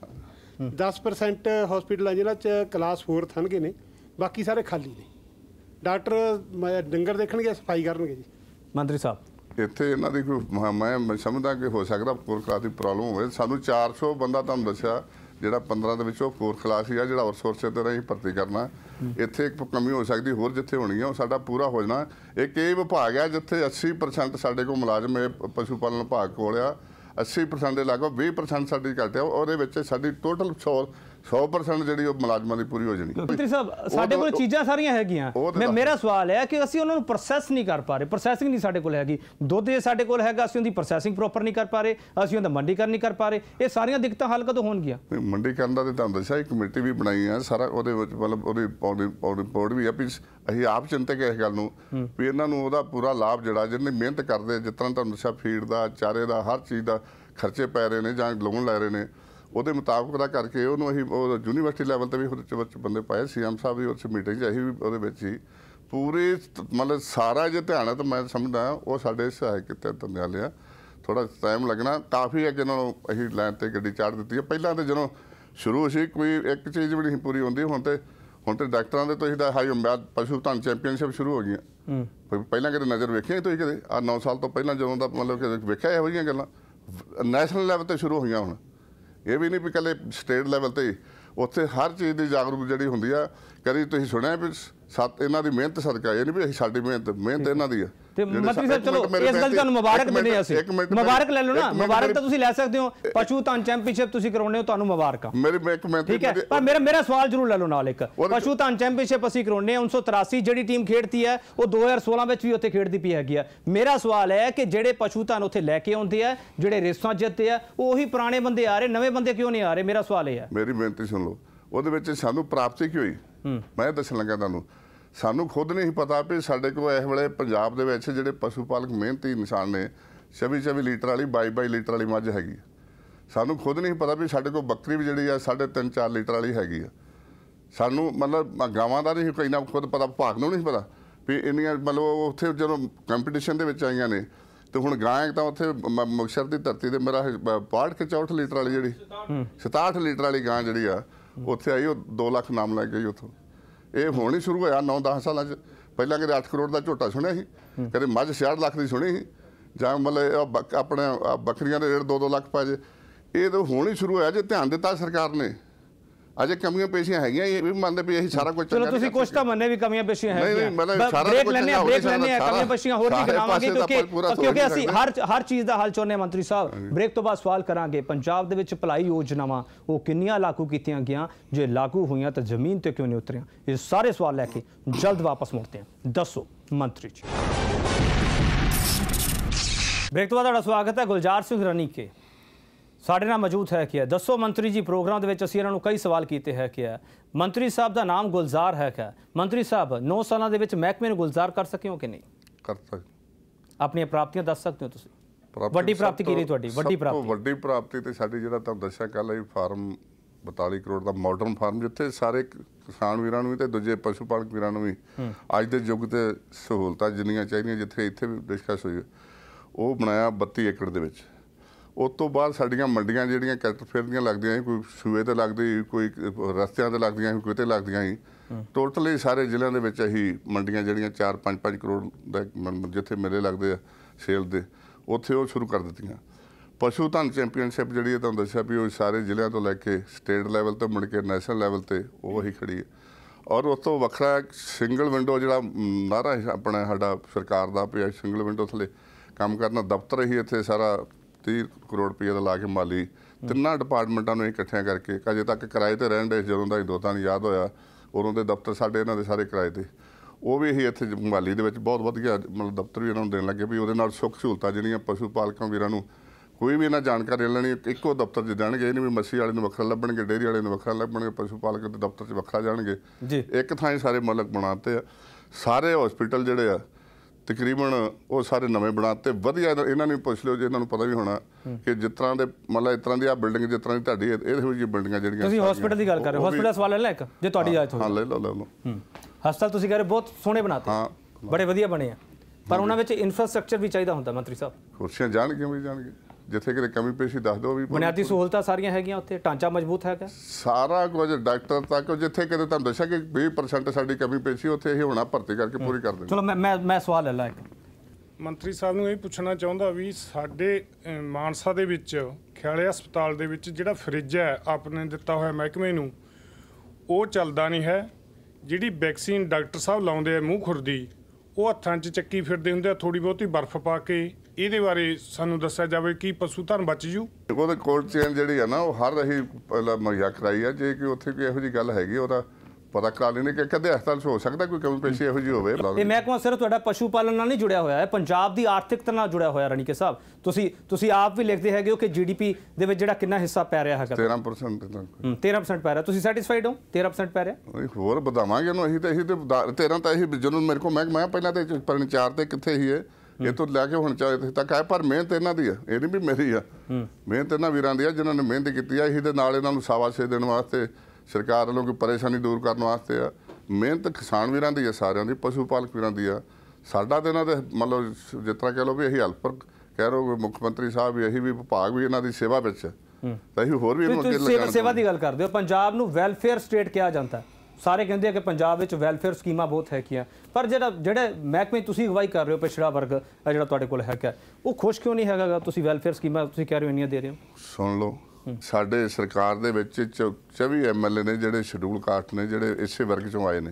ਦਸ ਪਰਸੈਂਟ ਹਸਪੀਟਲ ਆ ਜਿਹਨਾਂ 'ਚ ਕਲਾਸ ਫੋਰ ਥਨਗੇ ਨੇ, ਬਾਕੀ ਸਾਰੇ ਖਾਲੀ ਨੇ। ਡਾਕਟਰ ਡੰਗਰ ਦੇਖਣਗੇ, ਸਫਾਈ ਕਰਨਗੇ ਜੀ। ਮੰਤਰੀ ਸਾਹਿਬ ਇੱਥੇ ਇਹਨਾਂ ਦੀ ਕੋਈ ਮੈਂ ਸਮਝਦਾ ਕਿ ਹੋ ਸਕਦਾ ਫੋਰ ਕਲਾਸ ਦੀ ਪ੍ਰੋਬਲਮ ਹੋਵੇ। ਸਾਨੂੰ ਚਾਰ ਸੌ ਬੰਦਾ ਤੁਹਾਨੂੰ ਦੱਸਿਆ, ਜਿਹੜਾ ਪੰਦਰਾਂ ਦੇ ਵਿੱਚੋਂ ਫੋਰ ਕਲਾਸ ਹੀ ਆ, ਜਿਹੜਾ ਆਊਟਸੋਰਸ ਤੇ ਅਸੀਂ ਭਰਤੀ ਕਰਨਾ। ਇੱਥੇ ਇੱਕ ਕਮੀ ਹੋ ਸਕਦੀ, ਹੋਰ ਜਿੱਥੇ ਹੋਣੀ ਆ ਉਹ ਸਾਡਾ ਪੂਰਾ ਹੋ ਜਾਣਾ। ਇੱਕ ਇਹ ਵਿਭਾਗ ਆ ਜਿੱਥੇ ਅੱਸੀ ਪਰਸੈਂਟ ਸਾਡੇ ਕੋਲ ਮੁਲਾਜ਼ਮ ਇਹ ਪਸ਼ੂ ਪਾਲਣ ਵਿਭਾਗ ਕੋਲ ਆ। ਅੱਸੀ ਪਰਸੈਂਟ ਦੇ ਲਗਭਗ ਵੀਹ ਪਰਸੈਂਟ ਸਾਡੀ ਘੱਟ ਆ। ਉਹਦੇ ਵਿੱਚ ਸਾਡੀ ਟੋਟਲ ਸੌ ਸੌ ਪਰਸੈਂਟ ਜਿਹੜੀ ਉਹ ਮੁਲਾਜ਼ਮਾਂ ਦੀ ਪੂਰੀ ਹੋ ਜਾਣੀ। ਮੰਤਰੀ ਸਾਹਿਬ ਸਾਡੇ ਕੋਲ ਚੀਜ਼ਾਂ ਸਾਰੀਆਂ ਹੈਗੀਆਂ, ਮੈਂ ਮੇਰਾ ਸਵਾਲ ਹੈ ਕਿ ਅਸੀਂ ਉਹਨਾਂ ਨੂੰ ਪ੍ਰੋਸੈਸ ਨਹੀਂ ਕਰ ਪਾ ਰਹੇ, ਪ੍ਰੋਸੈਸਿੰਗ ਨਹੀਂ ਸਾਡੇ ਕੋਲ ਹੈਗੀ। ਦੁੱਧ ਜੇ ਸਾਡੇ ਕੋਲ ਹੈਗਾ, ਅਸੀਂ ਉਹਦੀ ਪ੍ਰੋਸੈਸਿੰਗ ਪ੍ਰੋਪਰ ਨਹੀਂ ਕਰ ਪਾ ਰਹੇ, ਅਸੀਂ ਉਹਦਾ ਮੰਡੀਕਰਨ ਨਹੀਂ ਕਰ ਪਾ ਰਹੇ। ਇਹ ਸਾਰੀਆਂ ਦਿੱਕਤਾਂ ਹੱਲ ਕਦੋਂ ਹੋਣਗੀਆਂ? ਮੰਡੀਕਰਨ ਦਾ ਤੇ ਤੁਹਾਨੂੰ ਦੱਸਿਆ ਇੱਕ ਕਮੇਟੀ ਵੀ ਬਣਾਈ ਆ, ਸਾਰਾ ਉਹਦੇ ਵਿੱਚ ਮਤਲਬ ਉਹਦੀ ਰਿਪੋਰਟ ਵੀ ਆ ਵੀ ਅਸੀਂ ਆਪ ਚਿੰਤਕ ਇਸ ਗੱਲ ਨੂੰ ਵੀ ਇਹਨਾਂ ਨੂੰ ਉਹਦਾ ਪੂਰਾ ਲਾਭ ਜਿਹੜਾ ਜਿੰਨੀ ਮਿਹਨਤ ਕਰਦੇ, ਜਿਸ ਤਰ੍ਹਾਂ ਤੁਹਾਨੂੰ ਦੱਸਿਆ ਫੀਡ ਦਾ, ਚਾਰੇ ਦਾ, ਹਰ ਚੀਜ਼ ਦਾ ਖਰਚੇ ਪੈ ਰਹੇ ਨੇ ਜਾਂ ਲੋਨ ਲੈ ਰਹੇ ਨੇ, ਉਹਦੇ ਮੁਤਾਬਕ ਦਾ ਕਰਕੇ ਉਹਨੂੰ ਅਸੀਂ ਉਹ ਯੂਨੀਵਰਸਿਟੀ ਲੈਵਲ 'ਤੇ ਵੀ ਉਹਦੇ ਵਿੱਚ ਬੰਦੇ ਪਾਏ। ਸੀ ਐਮ ਸਾਹਿਬ ਦੀ ਉਸ ਮੀਟਿੰਗ 'ਚ ਅਸੀਂ ਵੀ ਉਹਦੇ ਵਿੱਚ ਹੀ ਪੂਰੀ ਮਤਲਬ ਸਾਰਾ ਜੇ ਧਿਆਨ ਹੈ ਤਾਂ ਮੈਂ ਸਮਝਦਾ ਉਹ ਸਾਡੇ ਸਹਾਇਕ ਕਿਤੇ ਧੰਦੇ ਵਾਲੇ ਆ। ਥੋੜ੍ਹਾ ਟਾਈਮ ਲੱਗਣਾ, ਕਾਫੀ ਅੱਗੇ ਨਾਲੋਂ ਅਸੀਂ ਲਾਈਨ 'ਤੇ ਗੱਡੀ ਚਾੜ ਦਿੱਤੀ ਹੈ। ਪਹਿਲਾਂ ਤਾਂ ਜਦੋਂ ਸ਼ੁਰੂ ਸੀ ਕੋਈ ਇੱਕ ਚੀਜ਼ ਵੀ ਨਹੀਂ ਪੂਰੀ ਹੁੰਦੀ, ਹੁਣ ਤੇ ਹੁਣ ਤੇ ਡਾਕਟਰਾਂ ਦੇ ਤੁਸੀਂ ਦਾ ਹਾਈ ਉਮੀਦ ਪਸ਼ੂ ਧਨ ਚੈਂਪੀਅਨਸ਼ਿਪ ਸ਼ੁਰੂ ਹੋ ਗਈਆਂ। ਪਹਿਲਾਂ ਕਦੇ ਨਜ਼ਰ ਵੇਖੀਆਂ ਤੁਸੀਂ ਕਦੇ ਆਹ ਨੌ ਸਾਲ ਤੋਂ ਪਹਿਲਾਂ ਜਦੋਂ ਦਾ ਮਤਲਬ ਕਿ ਵੇਖਿਆ ਇਹੋ ਜਿਹੀਆਂ ਗੱਲਾਂ ਨੈਸ਼ਨਲ ਲੈਵਲ 'ਤੇ ਸ਼ੁਰੂ ਹੋਈਆਂ। ਹੁਣ ਇਹ ਵੀ ਨਹੀਂ ਵੀ ਇਕੱਲੇ ਸਟੇਟ ਲੈਵਲ 'ਤੇ ਹੀ, ਉੱਥੇ ਹਰ ਚੀਜ਼ ਦੀ ਜਾਗਰੂਕ ਜਿਹੜੀ ਹੁੰਦੀ ਆ। ਕਦੀ ਤੁਸੀਂ ਸੁਣਿਆ ਵੀ ਸਤ ਇਹਨਾਂ ਦੀ ਮਿਹਨਤ ਸਦਕਾ, ਇਹ ਨਹੀਂ ਵੀ ਅਸੀਂ ਸਾਡੀ ਮਿਹਨਤ ਮਿਹਨਤ ਇਹਨਾਂ ਦੀ ਆ। ਤੇ ਮੰਤਰੀ ਸਾਹਿਬ ਚਲੋ ਇਸ ਗੱਲ ਤੁਹਾਨੂੰ ਮੁਬਾਰਕ ਦਿੰਦੇ ਹਾਂ ਅਸੀਂ, ਮੁਬਾਰਕ ਲੈ ਲਓ ਨਾ, ਮੁਬਾਰਕ ਤਾਂ ਤੁਸੀਂ ਲੈ ਸਕਦੇ ਹੋ, ਪਸ਼ੂ ਧਨ ਚੈਂਪੀਅਨਸ਼ਿਪ ਤੁਸੀਂ ਕਰਾਉਣੇ ਹੋ, ਤੁਹਾਨੂੰ ਮੁਬਾਰਕਾਂ। ਮੇਰੀ ਇੱਕ ਮਿੰਟ ਠੀਕ ਹੈ, ਪਰ ਮੇਰਾ ਮੇਰਾ ਸਵਾਲ ਜ਼ਰੂਰ ਲੈ ਲਓ ਨਾਲ ਇੱਕ, ਪਸ਼ੂ ਧਨ ਚੈਂਪੀਅਨਸ਼ਿਪ ਅਸੀਂ ਕਰਾਉਣੇ ਆ, ਉੱਨੀ ਸੌ ਤਰਾਸੀ ਜਿਹੜੀ ਟੀਮ ਖੇਡਦੀ ਹੈ ਉਹ ਦੋ ਹਜ਼ਾਰ ਸੋਲਾਂ ਵਿੱਚ ਵੀ ਉੱਥੇ ਖੇਡਦੀ ਪਈ ਹੈਗੀ ਆ। ਮੇਰਾ ਸਵਾਲ ਹੈ ਕਿ ਜਿਹੜੇ ਪਸ਼ੂ ਧਨ ਉੱਥੇ ਲੈ ਕੇ ਆਉਂਦੇ ਆ, ਜਿਹੜੇ ਰੇਸਾਂ ਜਿੱਤਦੇ ਆ, ਉਹ ਉਹੀ ਪੁਰਾਣੇ ਬੰਦੇ ਆ ਰਹੇ, ਨਵੇਂ ਬੰਦੇ ਕਿਉਂ ਨਹੀਂ ਆ ਰਹੇ? ਮੇਰਾ ਸਵਾਲ ਇਹ ਹੈ। ਮੇਰੀ ਬੇਨਤੀ ਸੁਣ ਲਓ, ਉਹਦੇ ਵਿੱਚ ਸਾਨੂੰ ਪ੍ਰਾਪਤੀ ਕੀ ਹੋਈ ਮੈਂ ਦੱਸਣ ਲੱਗਾ ਤੁਹਾਨੂੰ। ਸਾਨੂੰ ਖੁਦ ਨਹੀਂ ਪਤਾ ਵੀ ਸਾਡੇ ਕੋਲ ਇਸ ਵੇਲੇ ਪੰਜਾਬ ਦੇ ਵਿੱਚ ਜਿਹੜੇ ਪਸ਼ੂ ਪਾਲਕ ਮਿਹਨਤੀ ਇਨਸਾਨ ਨੇ, ਛੱਬੀ ਛੱਬੀ ਲੀਟਰ ਵਾਲੀ ਬਾਈ ਬਾਈ ਲੀਟਰ ਵਾਲੀ ਮੱਝ ਹੈਗੀ। ਸਾਨੂੰ ਖੁਦ ਨਹੀਂ ਪਤਾ ਵੀ ਸਾਡੇ ਕੋਲ ਬੱਕਰੀ ਵੀ ਜਿਹੜੀ ਆ ਸਾਢੇ ਤਿੰਨ ਚਾਰ ਲੀਟਰ ਵਾਲੀ ਹੈਗੀ ਆ। ਸਾਨੂੰ ਮਤਲਬ ਗਾਵਾਂ ਦਾ ਨਹੀਂ ਕੋਈ ਨਾ ਖੁਦ ਪਤਾ, ਭਾਗ ਨੂੰ ਨਹੀਂ ਪਤਾ ਵੀ ਇੰਨੀਆਂ ਮਤਲਬ ਉੱਥੇ ਜਦੋਂ ਕੰਪੀਟੀਸ਼ਨ ਦੇ ਵਿੱਚ ਆਈਆਂ ਨੇ। ਤੇ ਹੁਣ ਗਾਂ ਤਾਂ ਉੱਥੇ ਮੁਕਤਸਰ ਦੀ ਧਰਤੀ ਤੇ ਮੇਰਾ ਬਾਹਠ ਕੇ ਚੌਂਹਠ ਲੀਟਰ ਵਾਲੀ ਜਿਹੜੀ ਸਤਾਹਠ ਲੀਟਰ ਵਾਲੀ ਗਾਂ ਜਿਹੜੀ ਆ ਉੱਥੇ ਆਈ, ਉਹ ਦੋ ਲੱਖ ਨਾਮ ਲੈ ਗਈ ਉੱਥੋਂ। ਇਹ ਹੁਣ ਹੀ ਸ਼ੁਰੂ ਹੋਇਆ ਨੌ ਦਸ ਸਾਲਾਂ 'ਚ। ਪਹਿਲਾਂ ਕਦੇ ਅੱਠ ਕਰੋੜ ਦਾ ਝੋਟਾ ਸੁਣਿਆ ਸੀ, ਕਦੇ ਮੱਝ ਛਿਆਹਠ ਲੱਖ ਦੀ ਸੁਣੀ ਸੀ, ਜਾਂ ਮਤਲਬ ਆਪਣੇ ਬੱਕਰੀਆਂ ਦੇ ਰੇਟ ਦੋ ਦੋ ਲੱਖ ਪੈ ਜੇ। ਇਹ ਤਾਂ ਹੁਣ ਹੀ ਸ਼ੁਰੂ ਹੋਇਆ ਜੇ ਧਿਆਨ ਦਿੱਤਾ ਸਰਕਾਰ ਨੇ। ਅਜੇ ਕਮੀਆਂ ਪੇਸ਼ੀਆਂ ਹੈਗੀਆਂ, ਇਹ ਵੀ ਮੰਨਦੇ ਵੀ ਅਸੀਂ ਸਾਰਾ ਕੁਝ ਚਲੋ ਤੁਸੀਂ ਕੁਛ ਤਾਂ ਮੰਨੇ ਵੀ ਕਮੀਆਂ ਪੇਸ਼ੀਆਂ ਹੈਗੀਆਂ। ਬ੍ਰੇਕ ਲੈਣੇ ਆ ਬ੍ਰੇਕ ਲੈਣੇ ਆ ਕਮੀਆਂ ਪੇਸ਼ੀਆਂ ਹੋਰ ਵੀ ਗਿਣਾਵਾਂਗੇ, ਕਿਉਂਕਿ ਕਿਉਂਕਿ ਅਸੀਂ ਹਰ ਹਰ ਚੀਜ਼ ਦਾ ਹੱਲ ਚਾਹੁੰਦੇ ਹਾਂ। ਮੰਤਰੀ ਸਾਹਿਬ ਬ੍ਰੇਕ ਤੋਂ ਬਾਅਦ ਸਵਾਲ ਕਰਾਂਗੇ, ਪੰਜਾਬ ਦੇ ਵਿੱਚ ਭਲਾਈ ਯੋਜਨਾਵਾਂ ਉਹ ਕਿੰਨੀਆਂ ਲਾਗੂ ਕੀਤੀਆਂ ਗਈਆਂ, ਜੇ ਲਾਗੂ ਹੋਈਆਂ ਤਾਂ ਜ਼ਮੀਨ ਤੇ ਕਿਉਂ ਨਹੀਂ ਉਤਰੀਆਂ? ਇਹ ਸਾਰੇ ਸਵਾਲ ਲੈ ਕੇ ਜਲਦ ਵਾਪਸ ਮੁੜਦੇ ਹਾਂ। ਦੱਸੋ ਮੰਤਰੀ ਜੀ। ਬ੍ਰੇਕ ਤੋਂ ਬਾਅਦ ਤੁਹਾਡਾ ਸਵਾਗਤ ਹੈ। ਗੁਲਜ਼ਾਰ ਸਿੰਘ ਰਣੀਕੇ ਸਾਡੇ ਨਾਲ ਮੌਜੂਦ ਹੈ ਕਿ ਦੱਸੋ ਮੰਤਰੀ ਜੀ, ਪ੍ਰੋਗਰਾਮ ਦੇ ਵਿੱਚ ਅਸੀਂ ਇਹਨਾਂ ਨੂੰ ਕਈ ਸਵਾਲ ਕੀਤੇ ਹੈ ਕਿ ਮੰਤਰੀ ਸਾਹਿਬ ਦਾ ਨਾਮ ਗੁਲਜ਼ਾਰ ਹੈ ਕਿ ਮੰਤਰੀ ਸਾਹਿਬ ਨੌ ਸਾਲਾਂ ਦੇ ਵਿੱਚ ਮਹਿਕਮੇ ਨੂੰ ਗੁਲਜ਼ਾਰ ਕਰ ਸਕੇ ਹੋ ਕਿ ਨਹੀਂ ਕਰ ਸਕਦੇ? ਆਪਣੀਆਂ ਪ੍ਰਾਪਤੀਆਂ ਦੱਸ ਸਕਦੇ ਹੋ ਤੁਸੀਂ? ਵੱਡੀ ਪ੍ਰਾਪਤੀ ਕੀ ਰਹੀ ਤੁਹਾਡੀ? ਵੱਡੀ ਪ੍ਰਾਪਤੀ ਵੱਡੀ ਪ੍ਰਾਪਤੀ ਤੇ ਸਾਡੀ ਜਿਹੜਾ ਤੁਹਾਨੂੰ ਦੱਸਿਆ ਕੱਲ ਇਹ ਫਾਰਮ ਬਤਾਲੀ ਕਰੋੜ ਦਾ ਮਾਡਰਨ ਫਾਰਮ, ਜਿੱਥੇ ਸਾਰੇ ਕਿਸਾਨ ਵੀਰਾਂ ਨੂੰ ਵੀ ਤੇ ਦੂਜੇ ਪਸ਼ੂ ਪਾਲਕ ਵੀਰਾਂ ਨੂੰ ਵੀ ਅੱਜ ਦੇ ਯੁੱਗ ਤੇ ਸਹੂਲਤਾਂ ਜਿੰਨੀਆਂ ਚਾਹੀਦੀਆਂ ਜਿੱਥੇ ਇੱਥੇ ਵੀ ਡਿਸਕਸ ਹੋਈ, ਉਹ ਬਣਾਇਆ ਬੱਤੀ ਏਕੜ ਦੇ ਵਿੱਚ। ਉਸ ਤੋਂ ਬਾਅਦ ਸਾਡੀਆਂ ਮੰਡੀਆਂ ਜਿਹੜੀਆਂ ਕੈਟਰ ਫੇਅਰ ਦੀਆਂ ਲੱਗਦੀਆਂ ਸੀ, ਕੋਈ ਸੂਏ 'ਤੇ ਲੱਗਦੀ, ਕੋਈ ਰਸਤਿਆਂ 'ਤੇ ਲੱਗਦੀਆਂ ਸੀ, ਕੋਈ 'ਤੇ ਲੱਗਦੀਆਂ ਸੀ। ਟੋਟਲੀ ਸਾਰੇ ਜ਼ਿਲ੍ਹਿਆਂ ਦੇ ਵਿੱਚ ਅਸੀਂ ਮੰਡੀਆਂ ਜਿਹੜੀਆਂ ਚਾਰ ਪੰਜ ਪੰਜ ਕਰੋੜ ਦਾ ਜਿੱਥੇ ਮੇਲੇ ਲੱਗਦੇ ਆ ਸੇਲ ਦੇ, ਉੱਥੇ ਉਹ ਸ਼ੁਰੂ ਕਰ ਦਿੱਤੀਆਂ। ਪਸ਼ੂ ਧਨ ਚੈਂਪੀਅਨਸ਼ਿਪ ਜਿਹੜੀ ਹੈ ਤੁਹਾਨੂੰ ਦੱਸਿਆ ਵੀ ਉਹ ਸਾਰੇ ਜ਼ਿਲ੍ਹਿਆਂ ਤੋਂ ਲੈ ਕੇ ਸਟੇਟ ਲੈਵਲ ਤੋਂ ਮੁੜ ਕੇ ਨੈਸ਼ਨਲ ਲੈਵਲ 'ਤੇ ਉਹ ਹੀ ਖੜੀ ਹੈ। ਔਰ ਉਸ ਤੋਂ ਵੱਖਰਾ ਸਿੰਗਲ ਵਿੰਡੋ ਜਿਹੜਾ ਨਾਰਾ ਆਪਣਾ ਸਾਡਾ ਸਰਕਾਰ ਦਾ ਪਿਆ, ਸਿੰਗਲ ਵਿੰਡੋ ਥੱਲੇ ਕੰਮ ਕਰਨਾ। ਦਫ਼ਤਰ ਹੀ ਇੱਥੇ ਸਾਰਾ ਤੀਹ ਕਰੋੜ ਰੁਪਏ ਦਾ ਲਾ ਕੇ ਮਾਲੀ ਤਿੰਨਾਂ ਡਿਪਾਰਟਮੈਂਟਾਂ ਨੂੰ ਇਕੱਠਿਆਂ ਕਰਕੇ ਅਜੇ ਤੱਕ ਕਿਰਾਏ 'ਤੇ ਰਹਿਣ ਦੇ, ਜਦੋਂ ਦਾ ਦੋਤਾਂ ਨੂੰ ਯਾਦ ਹੋਇਆ ਉਦੋਂ ਦੇ ਦਫ਼ਤਰ ਸਾਡੇ ਇਹਨਾਂ ਦੇ ਸਾਰੇ ਕਿਰਾਏ 'ਤੇ, ਉਹ ਵੀ ਅਸੀਂ ਇੱਥੇ ਮਾਲੀ ਦੇ ਵਿੱਚ ਬਹੁਤ ਵਧੀਆ ਮਤਲਬ ਦਫ਼ਤਰ ਵੀ ਇਹਨਾਂ ਨੂੰ ਦੇਣ ਲੱਗੇ ਵੀ ਉਹਦੇ ਨਾਲ ਸੁੱਖ ਸਹੂਲਤਾਂ ਜਿਹੜੀਆਂ ਪਸ਼ੂ ਪਾਲਕਾਂ ਵੀਰਾਂ ਨੂੰ ਕੋਈ ਵੀ ਇਹਨਾਂ ਜਾਣਕਾਰੀ ਲੈਣੀ ਇੱਕੋ ਦਫ਼ਤਰ 'ਚ ਜਾਣਗੇ। ਇਹ ਨਹੀਂ ਵੀ ਮੱਛੀ ਵਾਲੇ ਨੂੰ ਵੱਖਰਾ ਲੱਭਣਗੇ, ਡੇਅਰੀ ਵਾਲੇ ਨੂੰ ਵੱਖਰਾ ਲੱਭਣਗੇ, ਪਸ਼ੂ ਪਾਲਕ ਦੇ ਦਫ਼ਤਰ 'ਚ ਵੱਖਰਾ ਜਾਣਗੇ। ਇੱਕ ਥਾਂ ਹੀ ਸਾਰੇ ਮੁਲਕ ਬਣਾਤੇ ਆ। ਸਾਰੇ ਹਸਪੀਟਲ ਜਿਹੜੇ ਆ ਤਕਰੀਬਨ ਉਹ ਸਾਰੇ ਨਵੇਂ ਬਣਾਤੇ ਵਧੀਆ। ਇਹਨਾਂ ਨੂੰ ਪੁੱਛ ਲਿਓ ਜੇ ਇਹਨਾਂ ਨੂੰ ਪਤਾ ਵੀ ਹੋਣਾ ਕਿ ਜਿਸ ਤਰ੍ਹਾਂ ਦੇ ਮਤਲਬ ਇਸ ਤਰ੍ਹਾਂ ਦੀ ਆ ਬਿਲਡਿੰਗ ਜਿਸ ਤਰ੍ਹਾਂ ਦੀ ਤੁਹਾਡੀ ਇਹੋ ਜਿਹੀ ਬਿਲਡਿੰਗਾਂ ਜਿਹੜੀਆਂ ਤੁਸੀਂ ਹਸਪੀਟਲ ਦੀ ਗੱਲ ਕਰ ਰਹੇ ਹੋ, ਹਸਪੀਟਲ ਸਵਾਲ ਲੈ ਲੈ ਇੱਕ ਜੇ ਤੁਹਾਡੀ ਇਜਾਜ਼ਤ ਹੋਵੇ। ਹਾਂ ਲੈ ਲਓ ਲੈ ਲਓ। ਹਸਪਤਾਲ ਤੁਸੀਂ ਕਹਿ ਰਹੇ ਬਹੁਤ ਸੋਹਣੇ ਬਣਾਤੇ, ਹਾਂ ਬੜੇ ਵਧੀਆ ਬਣੇ ਆ, ਪਰ ਉਹਨਾਂ ਵਿੱਚ ਇਨਫਰਾਸਟ੍ਰਕਚਰ ਵੀ ਚਾਹੀਦਾ ਹੁੰਦਾ ਮੰਤਰੀ ਸਾਹਿਬ। ਕੁਰਸੀਆਂ ਜਾਣਗੀਆਂ ਵੀ ਜਾਣਗੇ, ਜਿੱਥੇ ਕਿਤੇ ਕਮੀ ਪੇਸ਼ੀ ਦੱਸ ਦਿਓ ਵੀ। ਬੁਨਿਆਦੀ ਸਹੂਲਤਾਂ ਸਾਰੀਆਂ ਹੈਗੀਆਂ ਉੱਥੇ, ਢਾਂਚਾ ਮਜ਼ਬੂਤ ਹੈਗਾ ਸਾਰਾ ਕੁਝ, ਡਾਕਟਰ ਤੱਕ। ਜਿੱਥੇ ਕਿਤੇ ਤੁਹਾਨੂੰ ਦੱਸਿਆ ਕਿ ਵੀਹ ਪਰਸੈਂਟ ਸਾਡੀ ਕਮੀ ਪੇਸ਼ੀ, ਉੱਥੇ ਇਹ ਹੋਣਾ ਭਰਤੀ ਕਰਕੇ ਪੂਰੀ ਕਰ ਦੇਣੀ। ਚਲੋ ਮੈਂ ਮੈਂ ਮੈਂ ਸਵਾਲ ਲੈ ਲਾ ਇੱਕ ਮੰਤਰੀ ਸਾਹਿਬ ਨੂੰ ਇਹ ਪੁੱਛਣਾ ਚਾਹੁੰਦਾ ਵੀ ਸਾਡੇ ਮਾਨਸਾ ਦੇ ਵਿੱਚ ਖਿਆਲੇ ਹਸਪਤਾਲ ਦੇ ਵਿੱਚ ਜਿਹੜਾ ਫਰਿੱਜ ਹੈ ਆਪਣੇ ਦਿੱਤਾ ਹੋਇਆ ਮਹਿਕਮੇ ਨੂੰ, ਉਹ ਚੱਲਦਾ ਨਹੀਂ ਹੈ। ਜਿਹੜੀ ਵੈਕਸੀਨ ਡਾਕਟਰ ਸਾਹਿਬ ਲਾਉਂਦੇ ਆ ਮੂੰਹ ਖੁਰਦੀ, ਉਹ ਹੱਥਾਂ 'ਚ ਚੱਕੀ ਫਿਰਦੇ ਹੁੰਦੇ ਆ, ਥੋੜ੍ਹੀ ਬਹੁਤੀ ਬਰਫ਼ ਪਾ ਕੇ। ਇਹਦੇ ਬਾਰੇ ਸਾਨੂੰ ਦੱਸਿਆ ਜਾਵੇ ਕਿ ਪਸ਼ੂ ਧਨ ਬਚ ਜੂ। ਉਹਦੇ ਕੋਲਡ ਚੇਨ ਜਿਹੜੀ ਆ ਨਾ ਉਹ ਹਰ ਅਸੀਂ ਪਹਿਲਾਂ ਮੁਹੱਈਆ ਕਰਾਈ ਆ। ਜੇ ਕਿ ਉੱਥੇ ਕੋਈ ਇਹੋ ਜਿਹੀ ਗੱਲ ਹੈਗੀ ਉਹਦਾ ਪਤਾ ਕਰਾ ਲੈਣੇ ਕਿ ਕਦੇ ਹਸਪਤਾਲ 'ਚ ਹੋ ਸਕਦਾ ਕੋਈ ਕਮੀ ਪੇਸ਼ੀ ਇਹੋ ਜਿਹੀ ਹੋਵੇ। ਇਹ ਮਹਿਕਮਾ ਸਿਰਫ ਤੁਹਾਡਾ ਪਸ਼ੂ ਪਾਲਣ ਨਾਲ ਨਹੀਂ ਜੁੜਿਆ ਹੋਇਆ ਹੈ, ਪੰਜਾਬ ਦੀ ਆਰਥਿਕਤਾ ਨਾਲ ਜੁੜਿਆ ਹੋਇਆ। ਰਣੀਕੇ ਸਾਹਿਬ ਤੁਸੀਂ ਤੁਸੀਂ ਆਪ ਵੀ ਲਿਖਦੇ ਹੈਗੇ ਹੋ ਕਿ ਜੀਡੀਪੀ ਦੇ ਵਿੱਚ ਜਿਹੜਾ ਕਿੰਨਾ ਹਿੱਸਾ ਪੈ ਰਿਹਾ ਹੈਗਾ ਤੇਰਾਂ ਪਰਸੈਂਟ ਤੇਰਾਂ ਪਰਸੈਂਟ ਪੈ ਰਿਹਾ। ਤੁਸੀਂ ਸੈਟੀਸਫਾਈਡ ਹੋ ਤੇਰਾਂ ਪਰਸੈਂਟ ਪੈ ਰਿਹਾ? ਹੋਰ ਵਧਾਵਾਂਗੇ ਉਹਨੂੰ ਅਸੀਂ ਤਾਂ ਇਹੀ ਤੇ ਤੇਰਾਂ ਤਾਂ ਇਹੀ ਜਦੋਂ ਮੇਰੇ ਕੋਲ ਮਹਿਕਮਾ ਪਹਿਲਾਂ ਤੇ ਪਰ ਚਾਰ ਤੇ ਕਿੱਥੇ ਹੀ ਹੈ, ਇਹ ਤੋਂ ਲੈ ਕੇ ਹੁਣ ਚਾਹੇ ਤੱਕ ਹੈ। ਪਰ ਮਿਹਨਤ ਇਹਨਾਂ ਦੀ ਆ, ਇਹ ਨਹੀਂ ਵੀ ਮੇਰੀ ਆ। ਮਿਹਨਤ ਇਹਨਾਂ ਵੀਰਾਂ ਦੀ ਆ ਜਿਨ੍ਹਾਂ ਨੇ ਮਿਹਨਤ ਕੀਤੀ ਆ। ਇਹੀ ਦੇ ਨਾਲ ਇਹਨਾਂ ਨੂੰ ਸ਼ਾਬਾਸ਼ ਦੇਣ ਵਾਸਤੇ, ਸਰਕਾਰ ਵੱਲੋਂ ਕੋਈ ਪਰੇਸ਼ਾਨੀ ਦੂਰ ਕਰਨ ਵਾਸਤੇ ਆ। ਮਿਹਨਤ ਕਿਸਾਨ ਵੀਰਾਂ ਦੀ ਆ, ਸਾਰਿਆਂ ਦੀ, ਪਸ਼ੂ ਪਾਲਕ ਵੀਰਾਂ ਦੀ ਆ। ਸਾਡਾ ਤਾਂ ਇਹਨਾਂ ਦੇ ਮਤਲਬ ਜਿਸ ਤਰ੍ਹਾਂ ਕਹਿ ਲਓ ਵੀ ਇਹੀ ਹੈਲਪਰ ਕਹਿ ਰਹੋ, ਮੁੱਖ ਮੰਤਰੀ ਸਾਹਿਬ ਵੀ ਇਹੀ ਵੀ ਵਿਭਾਗ ਵੀ ਇਹਨਾਂ ਦੀ ਸੇਵਾ ਵਿੱਚ ਤਾਂ ਅਸੀਂ ਹੋਰ ਵੀ ਇਹਨੂੰ ਅੱਗੇ ਲਿਜਾਣਾ। ਸੇਵਾ ਦੀ ਗੱਲ ਕਰਦੇ ਹੋ, ਪੰਜਾਬ ਨੂੰ ਵੈਲਫੇਅਰ ਸਟੇਟ ਕਿਹਾ ਜਾਂਦਾ। ਸਾਰੇ ਕਹਿੰਦੇ ਆ ਕਿ ਪੰਜਾਬ ਵਿੱਚ ਵੈਲਫੇਅਰ ਸਕੀਮਾਂ ਬਹੁਤ ਹੈਗੀਆਂ, ਪਰ ਜਿਹੜਾ ਜਿਹੜੇ ਮਹਿਕਮੇ ਤੁਸੀਂ ਅਗਵਾਈ ਕਰ ਰਹੇ ਹੋ, ਪਿਛੜਾ ਵਰਗ ਜਿਹੜਾ ਤੁਹਾਡੇ ਕੋਲ ਹੈਗਾ, ਉਹ ਖੁਸ਼ ਕਿਉਂ ਨਹੀਂ ਹੈਗਾ? ਤੁਸੀਂ ਵੈਲਫੇਅਰ ਸਕੀਮਾਂ ਤੁਸੀਂ ਕਹਿ ਰਹੇ ਹੋ ਇੰਨੀਆਂ ਦੇ ਰਹੇ ਹੋ। ਸੁਣ ਲਓ, ਸਾਡੇ ਸਰਕਾਰ ਦੇ ਵਿੱਚ ਚੌਵੀ ਐਮ ਐਲ ਏ ਨੇ ਜਿਹੜੇ ਸ਼ਡਿਊਲ ਕਾਸਟ ਨੇ, ਜਿਹੜੇ ਇਸੇ ਵਰਗ ਚੋਂ ਆਏ ਨੇ।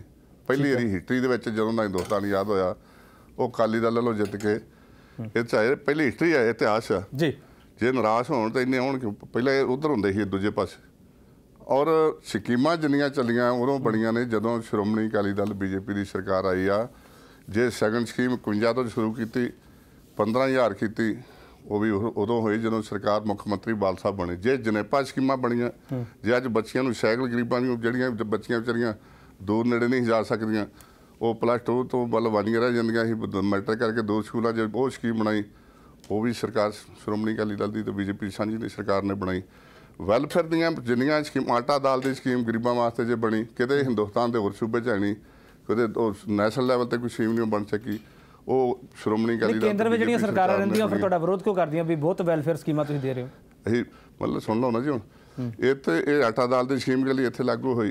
ਪਹਿਲੀ ਵਾਰੀ ਹਿਸਟਰੀ ਦੇ ਵਿੱਚ ਜਦੋਂ ਦਾ ਹਿੰਦੁਸਤਾਨ ਆਜ਼ਾਦ ਹੋਇਆ ਉਹ ਅਕਾਲੀ ਦਲ ਵੱਲੋਂ ਜਿੱਤ ਕੇ ਇਹ ਚਾਹੇ ਪਹਿਲੀ ਹਿਸਟਰੀ ਹੈ, ਇਤਿਹਾਸ ਆ ਜੀ। ਜੇ ਨਿਰਾਸ਼ ਹੋਣ ਤਾਂ ਇੰਨੇ ਹੋਣ, ਪਹਿਲਾਂ ਉਧਰ ਹੁੰਦੇ ਸੀ ਦੂਜੇ ਪਾਸੇ। ਔਰ ਸਕੀਮਾਂ ਜਿੰਨੀਆਂ ਚੱਲੀਆਂ ਉਦੋਂ ਬਣੀਆਂ ਨੇ ਜਦੋਂ ਸ਼੍ਰੋਮਣੀ ਅਕਾਲੀ ਦਲ ਬੀਜੇਪੀ ਦੀ ਸਰਕਾਰ ਆਈ ਆ। ਜੇ ਸੈਕੰਡ ਸਕੀਮ ਇਕਵੰਜਾ ਤੋਂ ਸ਼ੁਰੂ ਕੀਤੀ, ਪੰਦਰਾਂ ਹਜ਼ਾਰ ਕੀਤੀ, ਉਹ ਵੀ ਉਦੋਂ ਹੋਈ ਜਦੋਂ ਸਰਕਾਰ ਮੁੱਖ ਮੰਤਰੀ ਬਾਲ ਸਾਹਿਬ ਬਣੇ। ਜੇ ਜਨੇਪਾ ਸਕੀਮਾਂ ਬਣੀਆਂ, ਜੇ ਅੱਜ ਬੱਚਿਆਂ ਨੂੰ ਸਾਈਕਲ ਗਰੀਬਾਂ ਨੂੰ ਜਿਹੜੀਆਂ ਬੱਚੀਆਂ ਵਿਚਾਰੀਆਂ ਦੂਰ ਨੇੜੇ ਨਹੀਂ ਜਾ ਸਕਦੀਆਂ, ਉਹ ਪਲੱਸ ਟੂ ਤੋਂ ਵੱਲ ਵਾਲੀਆਂ ਰਹਿ ਜਾਂਦੀਆਂ ਸੀ, ਮੈਟਰ ਕਰਕੇ ਦੋ ਸਕੂਲਾਂ 'ਚ ਉਹ ਸਕੀਮ ਬਣਾਈ, ਉਹ ਵੀ ਸਰਕਾਰ ਸ਼੍ਰੋਮਣੀ ਅਕਾਲੀ ਦਲ ਦੀ ਤੇ ਬੀਜੇਪੀ ਸਾਂਝੀ ਦੀ ਸਰਕਾਰ ਨੇ ਬਣਾਈ। ਵੈਲਫੇਅਰ ਦੀਆਂ ਜਿੰਨੀਆਂ ਸਕੀਮ, ਆਟਾ ਦਾਲ ਦੀ ਸਕੀਮ ਗਰੀਬਾਂ ਵਾਸਤੇ ਜੇ ਬਣੀ, ਕਿਤੇ ਹਿੰਦੁਸਤਾਨ ਦੇ ਹੋਰ ਸੂਬੇ 'ਚ ਹੈ ਨਹੀਂ, ਕਿਤੇ ਉਹ ਨੈਸ਼ਨਲ ਲੈਵਲ ਤੇ ਕੋਈ ਸਕੀਮ ਨਹੀਂ ਬਣ ਸਕੀ, ਉਹ ਸ਼੍ਰੋਮਣੀ ਅਕਾਲੀ ਦਲ ਕੇਂਦਰ ਵਿੱਚ ਜਿਹੜੀਆਂ ਸਰਕਾਰਾਂ ਰਹਿੰਦੀਆਂ ਫਿਰ ਤੁਹਾਡਾ ਵਿਰੋਧ ਕਿਉਂ ਕਰਦੀਆਂ ਵੀ ਬਹੁਤ ਵੈਲਫੇਅਰ ਸਕੀਮਾਂ ਤੁਸੀਂ ਦੇ ਰਹੇ ਹੋ? ਇਹੀ ਮਤਲਬ ਸੁਣ ਲਓ ਨਾ ਜੀ, ਹੁਣ ਇੱਥੇ ਇਹ ਆਟਾ ਦਾਲ ਦੀ ਸਕੀਮ ਜਿਹੜੀ ਇੱਥੇ ਲਾਗੂ ਹੋਈ,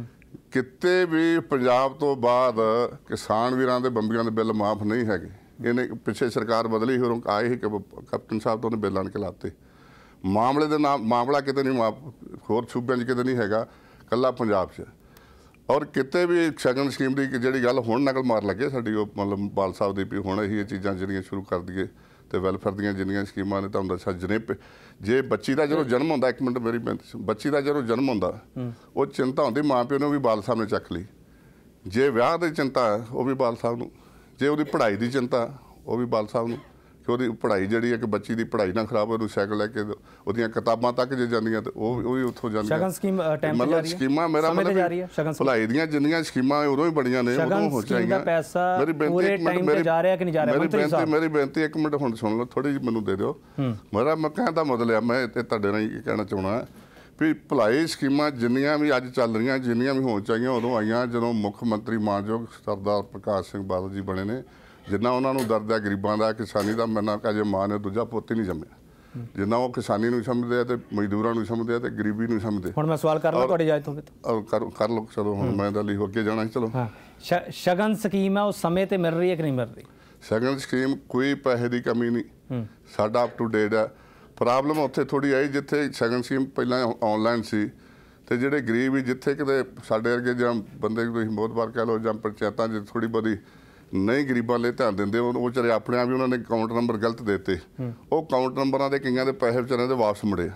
ਕਿਤੇ ਵੀ ਪੰਜਾਬ ਤੋਂ ਬਾਅਦ ਕਿਸਾਨ ਵੀਰਾਂ ਦੇ ਬੰਬੀਆਂ ਦੇ ਬਿੱਲ ਮਾਫ ਨਹੀਂ ਹੈਗੇ। ਇਹਨੇ ਪਿੱਛੇ ਸਰਕਾਰ ਬਦਲੀ ਹੋਰੋਂ ਆਏ ਸੀ ਕਿ ਕੈਪਟਨ ਸਾਹਿਬ ਤੋਂ ਉਹਨੇ ਬਿੱਲ ਆਣ ਕੇ ਲਾਤੇ। ਮਾਮਲੇ ਦੇ ਨਾਮ ਮਾਮਲਾ ਕਿਤੇ ਨਹੀਂ ਮਾਫ, ਹੋਰ ਸੂਬਿਆਂ 'ਚ ਕਿਤੇ ਨਹੀਂ ਹੈਗਾ, ਕੱਲਾ ਪੰਜਾਬ 'ਚ। ਔਰ ਕਿਤੇ ਵੀ ਸ਼ਗਨ ਸਕੀਮ ਦੀ ਜਿਹੜੀ ਗੱਲ ਹੁਣ ਨਕਲ ਮਾਰ ਲੱਗੇ ਸਾਡੀ, ਉਹ ਮਤਲਬ ਬਾਲ ਸਾਹਿਬ ਦੀ ਵੀ ਹੁਣ ਅਸੀਂ ਇਹ ਚੀਜ਼ਾਂ ਜਿਹੜੀਆਂ ਸ਼ੁਰੂ ਕਰ ਦਈਏ ਤੇ ਵੈਲਫੇਅਰ ਦੀਆਂ ਜਿੰਨੀਆਂ ਸਕੀਮਾਂ ਨੇ ਤੁਹਾਨੂੰ ਦੱਸਿਆ। ਜਨੇਪੇ ਜੇ ਬੱਚੀ ਦਾ ਜਦੋਂ ਜਨਮ ਹੁੰਦਾ, ਇੱਕ ਮਿੰਟ ਮੇਰੀ ਬੇਨਤੀ, ਬੱਚੀ ਦਾ ਜਦੋਂ ਜਨਮ ਹੁੰਦਾ ਉਹ ਚਿੰਤਾ ਹੁੰਦੀ ਮਾਂ ਪਿਓ ਨੂੰ ਵੀ ਬਾਲ ਸਾਹਿਬ ਨੇ ਚੱਕ ਲਈ। ਜੇ ਵਿਆਹ ਦੀ ਚਿੰਤਾ ਉਹ ਵੀ ਬਾਲ ਸਾਹਿਬ ਨੂੰ, ਜੇ ਉਹਦੀ ਪੜ੍ਹਾਈ ਦੀ ਚਿੰਤਾ ਉਹ ਵੀ ਬਾਲ ਸਾਹਿਬ ਨੂੰ, ਕਿ ਉਹਦੀ ਪੜ੍ਹਾਈ ਜਿਹੜੀ ਹੈ ਕਿ ਬੱਚੀ ਦੀ ਪੜ੍ਹਾਈ ਨਾ ਖਰਾਬ, ਉਹਨੂੰ ਸਾਈਕਲ ਲੈ ਕੇ ਉਹਦੀਆਂ ਕਿਤਾਬਾਂ ਤੱਕ ਜੇ ਜਾਂਦੀਆਂ ਤੇ ਉਹ ਉਹ ਵੀ ਉੱਥੋਂ ਜਾਂਦੀਆਂ। ਸ਼ਗਨ ਸਕੀਮ ਟਾਈਮ ਤੇ ਮਤਲਬ ਸਕੀਮਾਂ ਮੇਰਾ ਮਤਲਬ ਭਲਾਈ ਦੀਆਂ ਜਿੰਨੀਆਂ ਸਕੀਮਾਂ ਉਦੋਂ ਹੀ ਬਣੀਆਂ ਨੇ, ਉਦੋਂ ਹੋ ਚਾਹੀਆਂ। ਮੇਰੀ ਬੇਨਤੀ ਇੱਕ ਮਿੰਟ, ਮੇਰੀ ਬੇਨਤੀ ਮੇਰੀ ਬੇਨਤੀ ਇੱਕ ਮਿੰਟ ਹੁਣ ਸੁਣ ਲਓ, ਥੋੜੀ ਜਿਹੀ ਮੈਨੂੰ ਦੇ ਦਿਓ। ਮੇਰਾ ਮੈਂ ਕਹਿਣ ਦਾ ਮਤਲਬ ਆ, ਮੈਂ ਤੇ ਤੁਹਾਡੇ ਨਾਲ ਹੀ ਕਹਿਣਾ ਚਾਹੁੰਦਾ ਵੀ ਭਲਾਈ ਸਕੀਮਾਂ ਜਿੰਨੀਆਂ ਵੀ ਅੱਜ ਚੱਲ ਰਹੀਆਂ, ਜਿੰਨੀਆਂ ਵੀ ਹੋਣ ਚਾਹੀਆਂ ਉਦੋਂ ਆਈਆਂ ਜਦੋਂ ਮੁੱਖ ਮੰਤਰੀ ਮਾਨਯੋਗ ਸਰਦਾਰ ਪ੍ਰਕਾਸ਼ ਸਿੰਘ ਬਾਦਲ ਜੀ ਬਣੇ ਨੇ। ਜਿੰਨਾ ਉਹਨਾਂ ਨੂੰ ਦਰਦ ਹੈ ਗਰੀਬਾਂ ਦਾ, ਕਿਸਾਨੀ ਦਾ, ਮੈਨਾਂ ਕਾ ਜੇ ਮਾਂ ਨੇ ਦੂਜਾ ਪੁੱਤ ਹੀ ਨਹੀਂ ਜੰਮਿਆ। ਜਿੰਨਾ ਉਹ ਕਿਸਾਨੀ ਨੂੰ ਸਮਝਦੇ ਆ ਤੇ ਮਜ਼ਦੂਰਾਂ ਨੂੰ ਸਮਝਦੇ ਆ ਤੇ ਗਰੀਬੀ ਨੂੰ ਸਮਝਦੇ। ਹੁਣ ਮੈਂ ਸਵਾਲ ਕਰ ਲਾਂ ਤੁਹਾਡੀ ਇਜਾਜ਼ਤ ਹੋਵੇ ਤਾਂ ਕਰ ਕਰ ਲਓ। ਚਲੋ ਹੁਣ ਮੈਂ ਤਾਂ ਲਈ ਹੋ ਕੇ ਜਾਣਾ। ਚਲੋ ਸ਼ਗਨ ਸਕੀਮ ਹੈ ਉਹ ਸਮੇਂ ਤੇ ਮਿਲ ਰਹੀ ਹੈ ਕਿ ਨਹੀਂ ਮਿਲ ਰਹੀ? ਸ਼ਗਨ ਸਕੀਮ ਕੋਈ ਪੈਸੇ ਦੀ ਕਮੀ ਨਹੀਂ, ਸਾਡਾ ਅਪ ਟੂ ਡੇਟ ਹੈ। ਪ੍ਰੋਬਲਮ ਉੱਥੇ ਥੋੜੀ ਆਈ ਜਿੱਥੇ ਸ਼ਗਨ ਸਕੀਮ ਪਹਿਲਾਂ ਆਨਲਾਈਨ ਸੀ ਤੇ ਜਿਹੜੇ ਗਰੀਬ ਵੀ ਜਿੱਥੇ ਕਿਤੇ ਸਾਡੇ ਵਰਗੇ ਜਾਂ ਬੰਦੇ ਤੁਸੀਂ ਬਹੁਤ ਵਾਰ ਕਹਿ ਲਓ ਜਾਂ ਪੰਚਾਇਤਾਂ 'ਚ ਥੋੜੀ ਬਹੁਤੀ ਨਹੀਂ ਗਰੀਬਾਂ ਲਈ ਧਿਆਨ ਦਿੰਦੇ, ਉਹ ਵਿਚਾਰੇ ਆਪਣੇ ਆਪ ਹੀ ਉਹਨਾਂ ਨੇ ਅਕਾਊਂਟ ਨੰਬਰ ਗਲਤ ਦੇ ਦਿੱਤੇ। ਉਹ ਅਕਾਊਂਟ ਨੰਬਰਾਂ ਦੇ ਕਈਆਂ ਦੇ ਪੈਸੇ ਵਿਚਾਰਿਆਂ ਦੇ ਵਾਪਸ ਮੁੜੇ।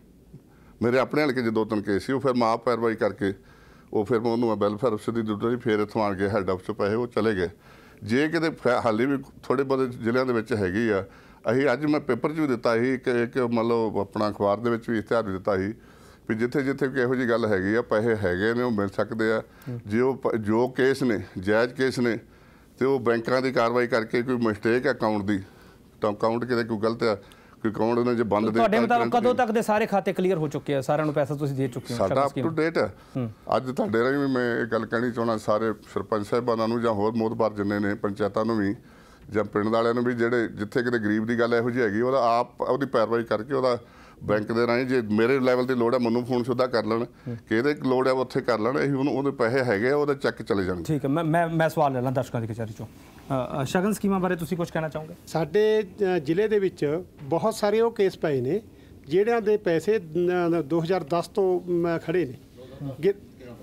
ਮੇਰੇ ਆਪਣੇ ਹਲਕੇ 'ਚ ਦੋ ਤਿੰਨ ਕੇਸ ਸੀ, ਉਹ ਫਿਰ ਮੈਂ ਆਪ ਪੈਰਵਾਈ ਕਰਕੇ ਉਹ ਫਿਰ ਮੈਂ ਉਹਨੂੰ ਮੈਂ ਵੈਲਫੇਅਰ ਅਫਸਰ ਦੀ ਡਿਊਟੀ ਫਿਰ ਇੱਥੋਂ ਆਣ ਕੇ ਹੈੱਡ ਆਫਿਸ 'ਚ ਪੈਸੇ ਉਹ ਚਲੇ ਗਏ। ਜੇ ਕਿਤੇ ਹਾਲੇ ਵੀ ਥੋੜ੍ਹੇ ਬਹੁਤੇ ਜ਼ਿਲ੍ਹਿਆਂ ਦੇ ਵਿੱਚ ਹੈਗੀ ਆ, ਅਸੀਂ ਅੱਜ ਮੈਂ ਪੇਪਰ 'ਚ ਵੀ ਦਿੱਤਾ ਸੀ ਇੱਕ ਇੱਕ ਮਤਲਬ ਆਪਣਾ ਅਖਬਾਰ ਦੇ ਵਿੱਚ ਵੀ ਇਸ਼ਤਿਹਾਰ ਵੀ ਦਿੱਤਾ ਸੀ ਵੀ ਜਿੱਥੇ ਜਿੱਥੇ ਇਹੋ ਜਿਹੀ ਗੱਲ ਹੈਗੀ ਆ, ਪੈਸੇ ਹੈਗੇ ਨੇ, ਉਹ ਮਿਲ ਸਕਦੇ ਆ। ਜੇ ਉਹ ਜੋ ਕੇਸ ਨੇ ਜਾਇਜ਼ ਕੇਸ ਨੇ ਤੇ ਉਹ ਬੈਂਕਾਂ ਦੀ ਕਾਰਵਾਈ ਕਰਕੇ ਕੋਈ ਮਿਸਟੇਕ ਹੈ ਅਕਾਊਂਟ ਦੀ, ਤਾਂ ਅਕਾਊਂਟ ਕਿਤੇ ਕੋਈ ਗਲਤ ਆ, ਕੋਈ ਅਕਾਊਂਟ ਉਹਨਾਂ ਜੇ ਬੰਦ ਦੇ ਤੁਹਾਡੇ ਮੁਤਾਬਕ ਕਦੋਂ ਤੱਕ ਦੇ ਸਾਰੇ ਖਾਤੇ ਕਲੀਅਰ ਹੋ ਚੁੱਕੇ ਆ? ਸਾਰਿਆਂ ਨੂੰ ਪੈਸਾ ਤੁਸੀਂ ਦੇ ਚੁੱਕੇ ਹੋ? ਸਾਡਾ ਅਪ ਟੂ ਡੇਟ ਹੈ। ਅੱਜ ਤੁਹਾਡੇ ਰਾਹੀਂ ਵੀ ਮੈਂ ਇਹ ਗੱਲ ਕਹਿਣੀ ਚਾਹੁੰਦਾ ਸਾਰੇ ਸਰਪੰਚ ਸਾਹਿਬਾਨਾਂ ਨੂੰ ਜਾਂ ਹੋਰ ਮੋਹਤਬਾਰ ਜਿੰਨੇ ਨੇ ਪੰਚਾਇਤਾਂ ਨੂੰ ਵੀ ਜਾਂ ਪਿੰਡ ਵਾਲਿਆਂ ਨੂੰ ਵੀ, ਜਿਹੜੇ ਜਿੱਥੇ ਕਿਤੇ ਗਰੀਬ ਦੀ ਗੱਲ ਇਹੋ ਜਿਹੀ ਹੈਗੀ ਉਹਦਾ ਆਪ ਉਹਦੀ ਪੈਰਵਾਈ ਕਰਕੇ ਉਹਦਾ ਬੈਂਕ ਦੇ ਰਾਹੀਂ ਜੇ ਮੇਰੇ ਲੈਵਲ ਦੀ ਲੋੜ ਹੈ ਮੈਨੂੰ ਫੋਨ ਸਿੱਧਾ ਕਰ ਲੈਣ ਕਿ ਇਹਦੇ ਲੋੜ ਹੈ ਉੱਥੇ ਕਰ ਲੈਣ, ਅਸੀਂ ਉਹਨੂੰ ਉਹਦੇ ਪੈਸੇ ਹੈਗੇ ਉਹਦੇ ਚੈੱਕ ਚਲੇ ਜਾਣਗੇ। ਠੀਕ ਹੈ, ਮੈਂ ਮੈਂ ਮੈਂ ਸਵਾਲ ਲੈ ਲਾਂ ਦਰਸ਼ਕਾਂ ਦੀ ਕਚਹਿਰੀ ਚੋਂ। ਸ਼ਗਨ ਸਕੀਮਾਂ ਬਾਰੇ ਤੁਸੀਂ ਕੁਝ ਕਹਿਣਾ ਚਾਹੋਗੇ? ਸਾਡੇ ਜ਼ਿਲ੍ਹੇ ਦੇ ਵਿੱਚ ਬਹੁਤ ਸਾਰੇ ਉਹ ਕੇਸ ਪਏ ਨੇ ਜਿਹੜਿਆਂ ਦੇ ਪੈਸੇ ਦੋ ਹਜ਼ਾਰ ਦਸ ਤੋਂ ਖੜੇ ਨੇ,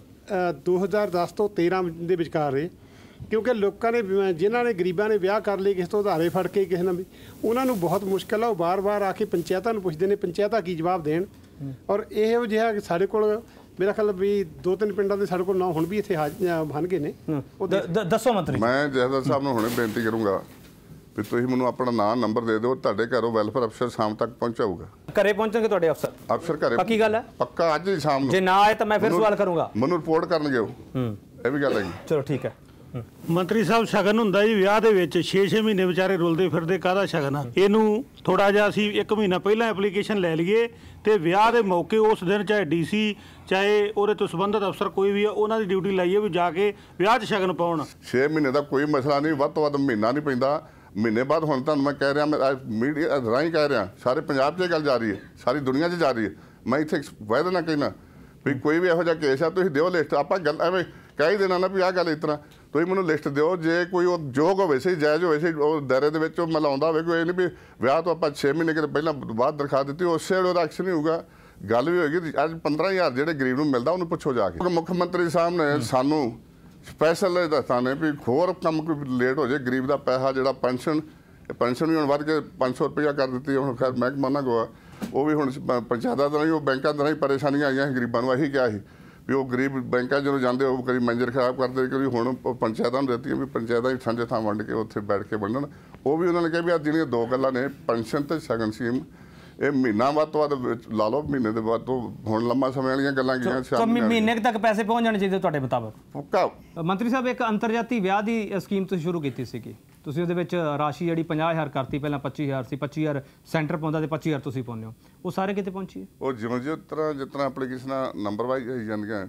ਦੋ ਹਜ਼ਾਰ ਦਸ ਤੋਂ ਤੇਰਾਂ ਦੇ ਵਿਚਕਾਰ ਰਹੇ, ਕਿਉਂਕਿ ਲੋਕਾਂ ਨੇ ਜਿਨ੍ਹਾਂ ਨੇ ਗਰੀਬਾਂ ਨੇ ਵਿਆਹ ਕਰ ਲਏ ਕਿਸੇ ਤੋਂ ਉਧਾਰੇ ਫੜ ਕੇ ਕਿਸੇ ਨਾਲ ਵੀ, ਉਹਨਾਂ ਨੂੰ ਬਹੁਤ ਮੁਸ਼ਕਿਲ ਆ। ਉਹ ਵਾਰ-ਵਾਰ ਆ ਕੇ ਪੰਚਾਇਤਾਂ ਨੂੰ ਪੁੱਛਦੇ ਨੇ, ਪੰਚਾਇਤਾਂ ਕੀ ਜਵਾਬ ਦੇਣ। ਔਰ ਇਹੋ ਜਿਹਾ ਕਿ ਸਾਡੇ ਕੋਲ ਮੇਰਾ ਖਿਆਲ ਵੀ ਦੋ ਤਿੰਨ ਪਿੰਡਾਂ ਦੇ ਸਾਡੇ ਕੋਲ ਨਾਂ ਹੁਣ ਵੀ ਇੱਥੇ ਬਣ ਗਏ ਨੇ। ਦੱਸੋ ਮੰਤਰੀ। ਮੈਂ ਜਥੇਦਾਰ ਸਾਹਿਬ ਨੂੰ ਹੁਣੇ ਬੇਨਤੀ ਕਰੂੰਗਾ ਵੀ ਤੁਸੀਂ ਮੈਨੂੰ ਆਪਣਾ ਨਾਂ ਨੰਬਰ ਦੇ ਦਿਓ, ਤੁਹਾਡੇ ਘਰੋਂ ਵੈਲਫੇਅਰ ਅਫਸਰ ਸ਼ਾਮ ਤੱਕ ਪਹੁੰਚਾਊਗਾ। ਘਰੇ ਪਹੁੰਚਣਗੇ ਤੁਹਾਡੇ ਅਫਸਰ? ਅਫਸਰ ਘਰੇ ਪੱਕੀ ਗੱਲ ਹੈ? ਪੱਕਾ ਅੱਜ ਹੀ ਸ਼ਾਮ ਨੂੰ। ਜੇ ਨਾ ਆਏ ਤਾਂ ਮੈਂ ਫਿਰ ਸਵਾਲ ਕਰੂੰਗਾ। ਮੈਨੂੰ ਰਿਪੋਰਟ ਕਰਨਗੇ ਉਹ, ਇਹ ਵੀ ਗੱਲ ਹੈਗੀ। ਚਲੋ ਠੀਕ ਹੈ। ਮੰਤਰੀ ਸਾਹਿਬ ਸ਼ਗਨ ਹੁੰਦਾ ਜੀ ਵਿਆਹ ਦੇ ਵਿੱਚ ਛੇ ਛੇ ਮਹੀਨੇ ਵਿਚਾਰੇ ਰੁਲਦੇ ਫਿਰਦੇ, ਕਾਹਦਾ ਸ਼ਗਨ ਆ? ਇਹਨੂੰ ਥੋੜਾ ਜਿਹਾ ਅਸੀਂ ਇੱਕ ਮਹੀਨਾ ਪਹਿਲਾਂ ਐਪਲੀਕੇਸ਼ਨ ਲੈ ਲਈਏ ਤੇ ਵਿਆਹ ਦੇ ਮੌਕੇ ਉਸ ਦਿਨ ਚਾਹੇ ਡੀਸੀ ਚਾਹੇ ਉਹਦੇ ਤੋਂ ਸੰਬੰਧਿਤ ਅਫਸਰ ਕੋਈ ਵੀ ਆ, ਉਹਨਾਂ ਦੀ ਡਿਊਟੀ ਲਾਈਏ ਵੀ ਜਾ ਕੇ ਵਿਆਹ 'ਚ ਸ਼ਗਨ ਪਾਉਣ। ਛੇ ਮਹੀਨੇ ਦਾ ਕੋਈ ਮਸਲਾ ਨਹੀਂ, ਵੱਧ ਤੋਂ ਵੱਧ ਮਹੀਨਾ ਨਹੀਂ ਪੈਂਦਾ। ਮਹੀਨੇ ਬਾਅਦ ਹੁਣ ਤੁਹਾਨੂੰ ਮੈਂ ਕਹਿ ਰਿਹਾ, ਮੈਂ ਮੀਡੀਆ ਰਾਹੀਂ ਕਹਿ ਰਿਹਾ, ਸਾਰੇ ਪੰਜਾਬ 'ਚ ਇਹ ਗੱਲ ਜਾ ਰਹੀ ਹੈ, ਸਾਰੀ ਦੁਨੀਆ 'ਚ ਜਾ ਰਹੀ ਹੈ। ਮੈਂ ਇੱਥੇ ਵਾਅਦਾ ਨਾ ਕਹਿਣਾ ਵੀ ਕੋਈ ਵੀ ਇਹੋ ਜਿਹਾ ਕੇਸ ਆ ਤੁਸੀਂ ਦਿਓ ਲਿਸਟ, ਆਪਾਂ ਗੱਲ ਐਵੇਂ ਕਹਿ ਹੀ ਦੇਣਾ ਨਾ ਵੀ ਆਹ ਗੱਲ ਇਸ ਤਰ੍ਹਾਂ, ਤੁਸੀਂ ਮੈਨੂੰ ਲਿਸਟ ਦਿਓ। ਜੇ ਕੋਈ ਉਹ ਯੋਗ ਹੋਵੇ ਸੀ, ਜਾਇਜ਼ ਹੋਵੇ ਸੀ, ਉਹ ਦਾਇਰੇ ਦੇ ਵਿੱਚ ਉਹ ਮਿਲਾਉਂਦਾ ਹੋਵੇ, ਕੋਈ ਇਹ ਨਹੀਂ ਵੀ ਵਿਆਹ ਤੋਂ ਆਪਾਂ ਛੇ ਮਹੀਨੇ ਕਿਤੇ ਪਹਿਲਾਂ ਬਾਅਦ ਦਰਖਾਸਤ ਦਿੱਤੀ ਉਸੇ ਵੇਲੇ ਉਹਦਾ ਐਕਸ਼ਨ ਹੀ ਹੋਊਗਾ। ਗੱਲ ਵੀ ਹੋਏਗੀ। ਅੱਜ ਪੰਦਰਾਂ ਹਜ਼ਾਰ ਜਿਹੜੇ ਗਰੀਬ ਨੂੰ ਮਿਲਦਾ ਉਹਨੂੰ ਪੁੱਛੋ ਜਾ ਕੇ। ਮੁੱਖ ਮੰਤਰੀ ਸਾਹਿਬ ਨੇ ਸਾਨੂੰ ਸਪੈਸ਼ਲ ਦੱਸਾਂ ਨੇ ਵੀ ਹੋਰ ਕੰਮ ਕੋਈ ਲੇਟ ਹੋ ਜਾਏ ਗਰੀਬ ਦਾ ਪੈਸਾ ਜਿਹੜਾ ਪੈਨਸ਼ਨ ਪੈਨਸ਼ਨ ਵੀ ਹੁਣ ਵੱਧ ਕੇ ਪੰਜ ਸੌ ਰੁਪਇਆ ਕਰ ਦਿੱਤੀ ਹੁਣ ਖੈਰ ਮਹਿਕਮਾ ਨਾ ਗੋਆ ਉਹ ਵੀ ਹੁਣ ਪੰਚਾਇਤਾਂ ਦਾ ਨਹੀਂ ਉਹ ਬੈਂਕਾਂ ਦਾ ਨਹੀਂ ਪਰੇਸ਼ਾਨੀਆਂ ਆਈਆਂ ਗਰੀਬਾਂ ਨੂੰ ਇਹੀ ਕਿਹਾ ਸੀ ਵੀ ਉਹ ਗਰੀਬ ਬੈਂਕਾਂ ਜਦੋਂ ਜਾਂਦੇ ਉਹ ਕਦੀ ਮੈਨੇਜਰ ਖਰਾਬ ਕਰਦੇ ਕਦੀ ਹੁਣ ਪੰਚਾਇਤਾਂ ਨੂੰ ਦਿੱਤੀਆਂ ਵੀ ਪੰਚਾਇਤਾਂ ਹੀ ਸਾਂਝੇ ਥਾਂ ਵੰਡ ਕੇ ਉੱਥੇ ਬੈਠ ਕੇ ਵੰਡਣ ਉਹ ਵੀ ਉਹਨਾਂ ਨੇ ਕਿਹਾ ਵੀ ਅੱਜ ਜਿਹੜੀਆਂ ਦੋ ਗੱਲਾਂ ਨੇ ਪੈਨਸ਼ਨ ਤੇ ਸ਼ਗਨ ਸਕੀਮ ਇਹ ਮਹੀਨਾ ਬਾਅਦ ਤੋਂ ਬਾਅਦ ਲਾ ਲਓ ਮਹੀਨੇ ਦੇ ਬਾਅਦ ਤੋਂ ਹੁਣ ਲੰਮਾ ਸਮੇਂ ਵਾਲੀਆਂ ਗੱਲਾਂ ਗਈਆਂ ਮਹੀਨੇ ਤੱਕ ਪੈਸੇ ਪਹੁੰਚ ਜਾਣੇ ਚਾਹੀਦੇ ਤੁਹਾਡੇ ਮੁਤਾਬਕ ਪੱਕਾ ਮੰਤਰੀ ਸਾਹਿਬ ਇੱਕ ਅੰਤਰਜਾਤੀ ਵਿਆਹ ਦੀ ਸਕੀਮ ਤੁਸੀਂ ਸ਼ੁਰੂ ਕੀਤੀ ਸੀਗੀ ਤੁਸੀਂ ਉਹਦੇ ਵਿੱਚ ਰਾਸ਼ੀ ਜਿਹੜੀ ਪੰਜਾਹ ਹਜ਼ਾਰ ਕਰਤੀ ਪਹਿਲਾਂ ਪੱਚੀ ਹਜ਼ਾਰ ਸੀ ਪੱਚੀ ਹਜ਼ਾਰ ਸੈਂਟਰ ਪਾਉਂਦਾ ਤੇ ਪੱਚੀ ਹਜ਼ਾਰ ਤੁਸੀਂ ਪਾਉਂਦੇ ਹੋ ਉਹ ਸਾਰੇ ਕਿਤੇ ਪਹੁੰਚੀ ਉਹ ਜਿਵੇਂ ਜਿਸ ਤਰ੍ਹਾਂ ਜਿਸ ਤਰ੍ਹਾਂ ਐਪਲੀਕੇਸ਼ਨਾਂ ਨੰਬਰ ਵਾਈਜ਼ ਆਈ ਜਾਂਦੀਆਂ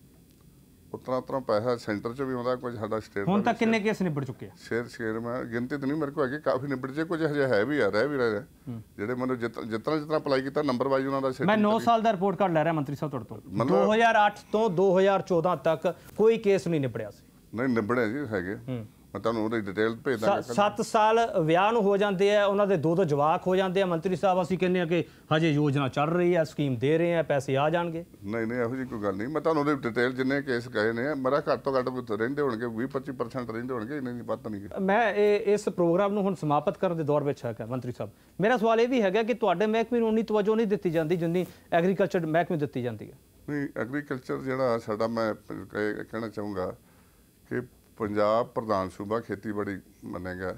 ਉਤਨਾ ਉਤਨਾ ਪੈਸਾ ਸੈਂਟਰ 'ਚ ਵੀ ਆਉਂਦਾ ਕੁਝ ਸਾਡਾ ਸਟੇਟ ਹੁਣ ਤੱਕ ਕਿੰਨੇ ਕੇਸ ਨਿਬੜ ਚੁੱਕੇ ਆ ਸ਼ੇਰ ਸ਼ੇਰ ਮੈਂ ਗਿਣਤੀ ਤਾਂ ਨਹੀਂ ਮੇਰੇ ਕੋਲ ਹੈਗੀ ਕਾਫੀ ਨਿਬੜ ਜੇ ਕੁਝ ਹਜੇ ਹੈ ਵੀ ਆ ਰਹਿ ਵੀ ਰਹੇ ਜਿਹੜੇ ਮੈਨੂੰ ਜਿਤਨਾ ਜਿਤਨਾ ਅਪਲਾਈ ਕੀਤਾ ਨੰਬਰ ਵਾਈਜ਼ ਉਹਨਾਂ ਦਾ ਮੈਂ ਨੌ ਸਾਲ ਦਾ ਰਿਪੋਰਟ ਕਾਰਡ ਲੈ ਰਿਹਾ ਮੰਤਰੀ ਸਾਹਿਬ ਤੁਹਾਡੇ ਤੋਂ ਦੋ ਹਜ਼ਾਰ ਅੱਠ ਤੋਂ ਦੋ ਹਜ਼ਾਰ ਚੌਦਾਂ ਤੱਕ ਕੋਈ ਕੇਸ ਨਹੀਂ ਨਿਬੜਿਆ ਸੀ ਨਹੀਂ ਨਿਬੜਿਆ ਜੀ ਹੈਗੇ ਮੈਂ ਤੁਹਾਨੂੰ ਉਹਦੀ ਡਿਟੇਲ ਭੇਜ ਦਾਂਗਾ ਸੱਤ ਸਾਲ ਵਿਆਹ ਨੂੰ ਹੋ ਜਾਂਦੇ ਆ ਉਹਨਾਂ ਦੇ ਦੋ ਦੋ ਜਵਾਕ ਹੋ ਜਾਂਦੇ ਆ ਮੰਤਰੀ ਸਾਹਿਬ ਅਸੀਂ ਕਹਿੰਦੇ ਆ ਕਿ ਹਜੇ ਯੋਜਨਾ ਚੱਲ ਰਹੀ ਹੈ ਸਕੀਮ ਦੇ ਰਹੇ ਆ ਪੈਸੇ ਆ ਜਾਣਗੇ ਨਹੀਂ ਨਹੀਂ ਇਹੋ ਜਿਹੀ ਕੋਈ ਗੱਲ ਨਹੀਂ ਮੈਂ ਤੁਹਾਨੂੰ ਉਹਦੀ ਡਿਟੇਲ ਜਿੰਨੇ ਕੇਸ ਕਹੇ ਨੇ ਮੇਰਾ ਘੱਟ ਤੋਂ ਘੱਟ ਰਹਿੰਦੇ ਹੋਣਗੇ ਵੀਹ ਪੱਚੀ ਪਰਸੈਂਟ ਰਹਿੰਦੇ ਹੋਣਗੇ ਇਹਨਾਂ ਦੀ ਪਤਾ ਨਹੀਂ ਮੈਂ ਇਹ ਇਸ ਪ੍ਰੋਗਰਾਮ ਨੂੰ ਹੁਣ ਸਮਾਪਤ ਕਰਨ ਦੇ ਦੌਰ ਵਿੱਚ ਹੈਗਾ ਮੰਤਰੀ ਸਾਹਿਬ ਮੇਰਾ ਸਵਾਲ ਇਹ ਵੀ ਹੈਗਾ ਕਿ ਤੁਹਾਡੇ ਮਹਿਕਮੇ ਨੂੰ ਉਨੀ ਤਵੱਜੋ ਨਹੀਂ ਦਿੱਤੀ ਜਾਂਦੀ ਜਿੰਨੀ ਐਗਰੀਕਲਚਰ ਮਹਿਕਮੇ ਦਿੱਤੀ ਜਾਂਦੀ ਹੈ ਨਹੀਂ ਐਗਰੀਕਲਚਰ ਜਿਹੜਾ ਸਾਡਾ ਮੈਂ ਕਹਿਣਾ ਚਾਹੂੰਗਾ ਕਿ ਪੰਜਾਬ ਪ੍ਰਧਾਨ ਸੂਬਾ ਖੇਤੀਬਾੜੀ ਮੰਨਿਆ ਗਿਆ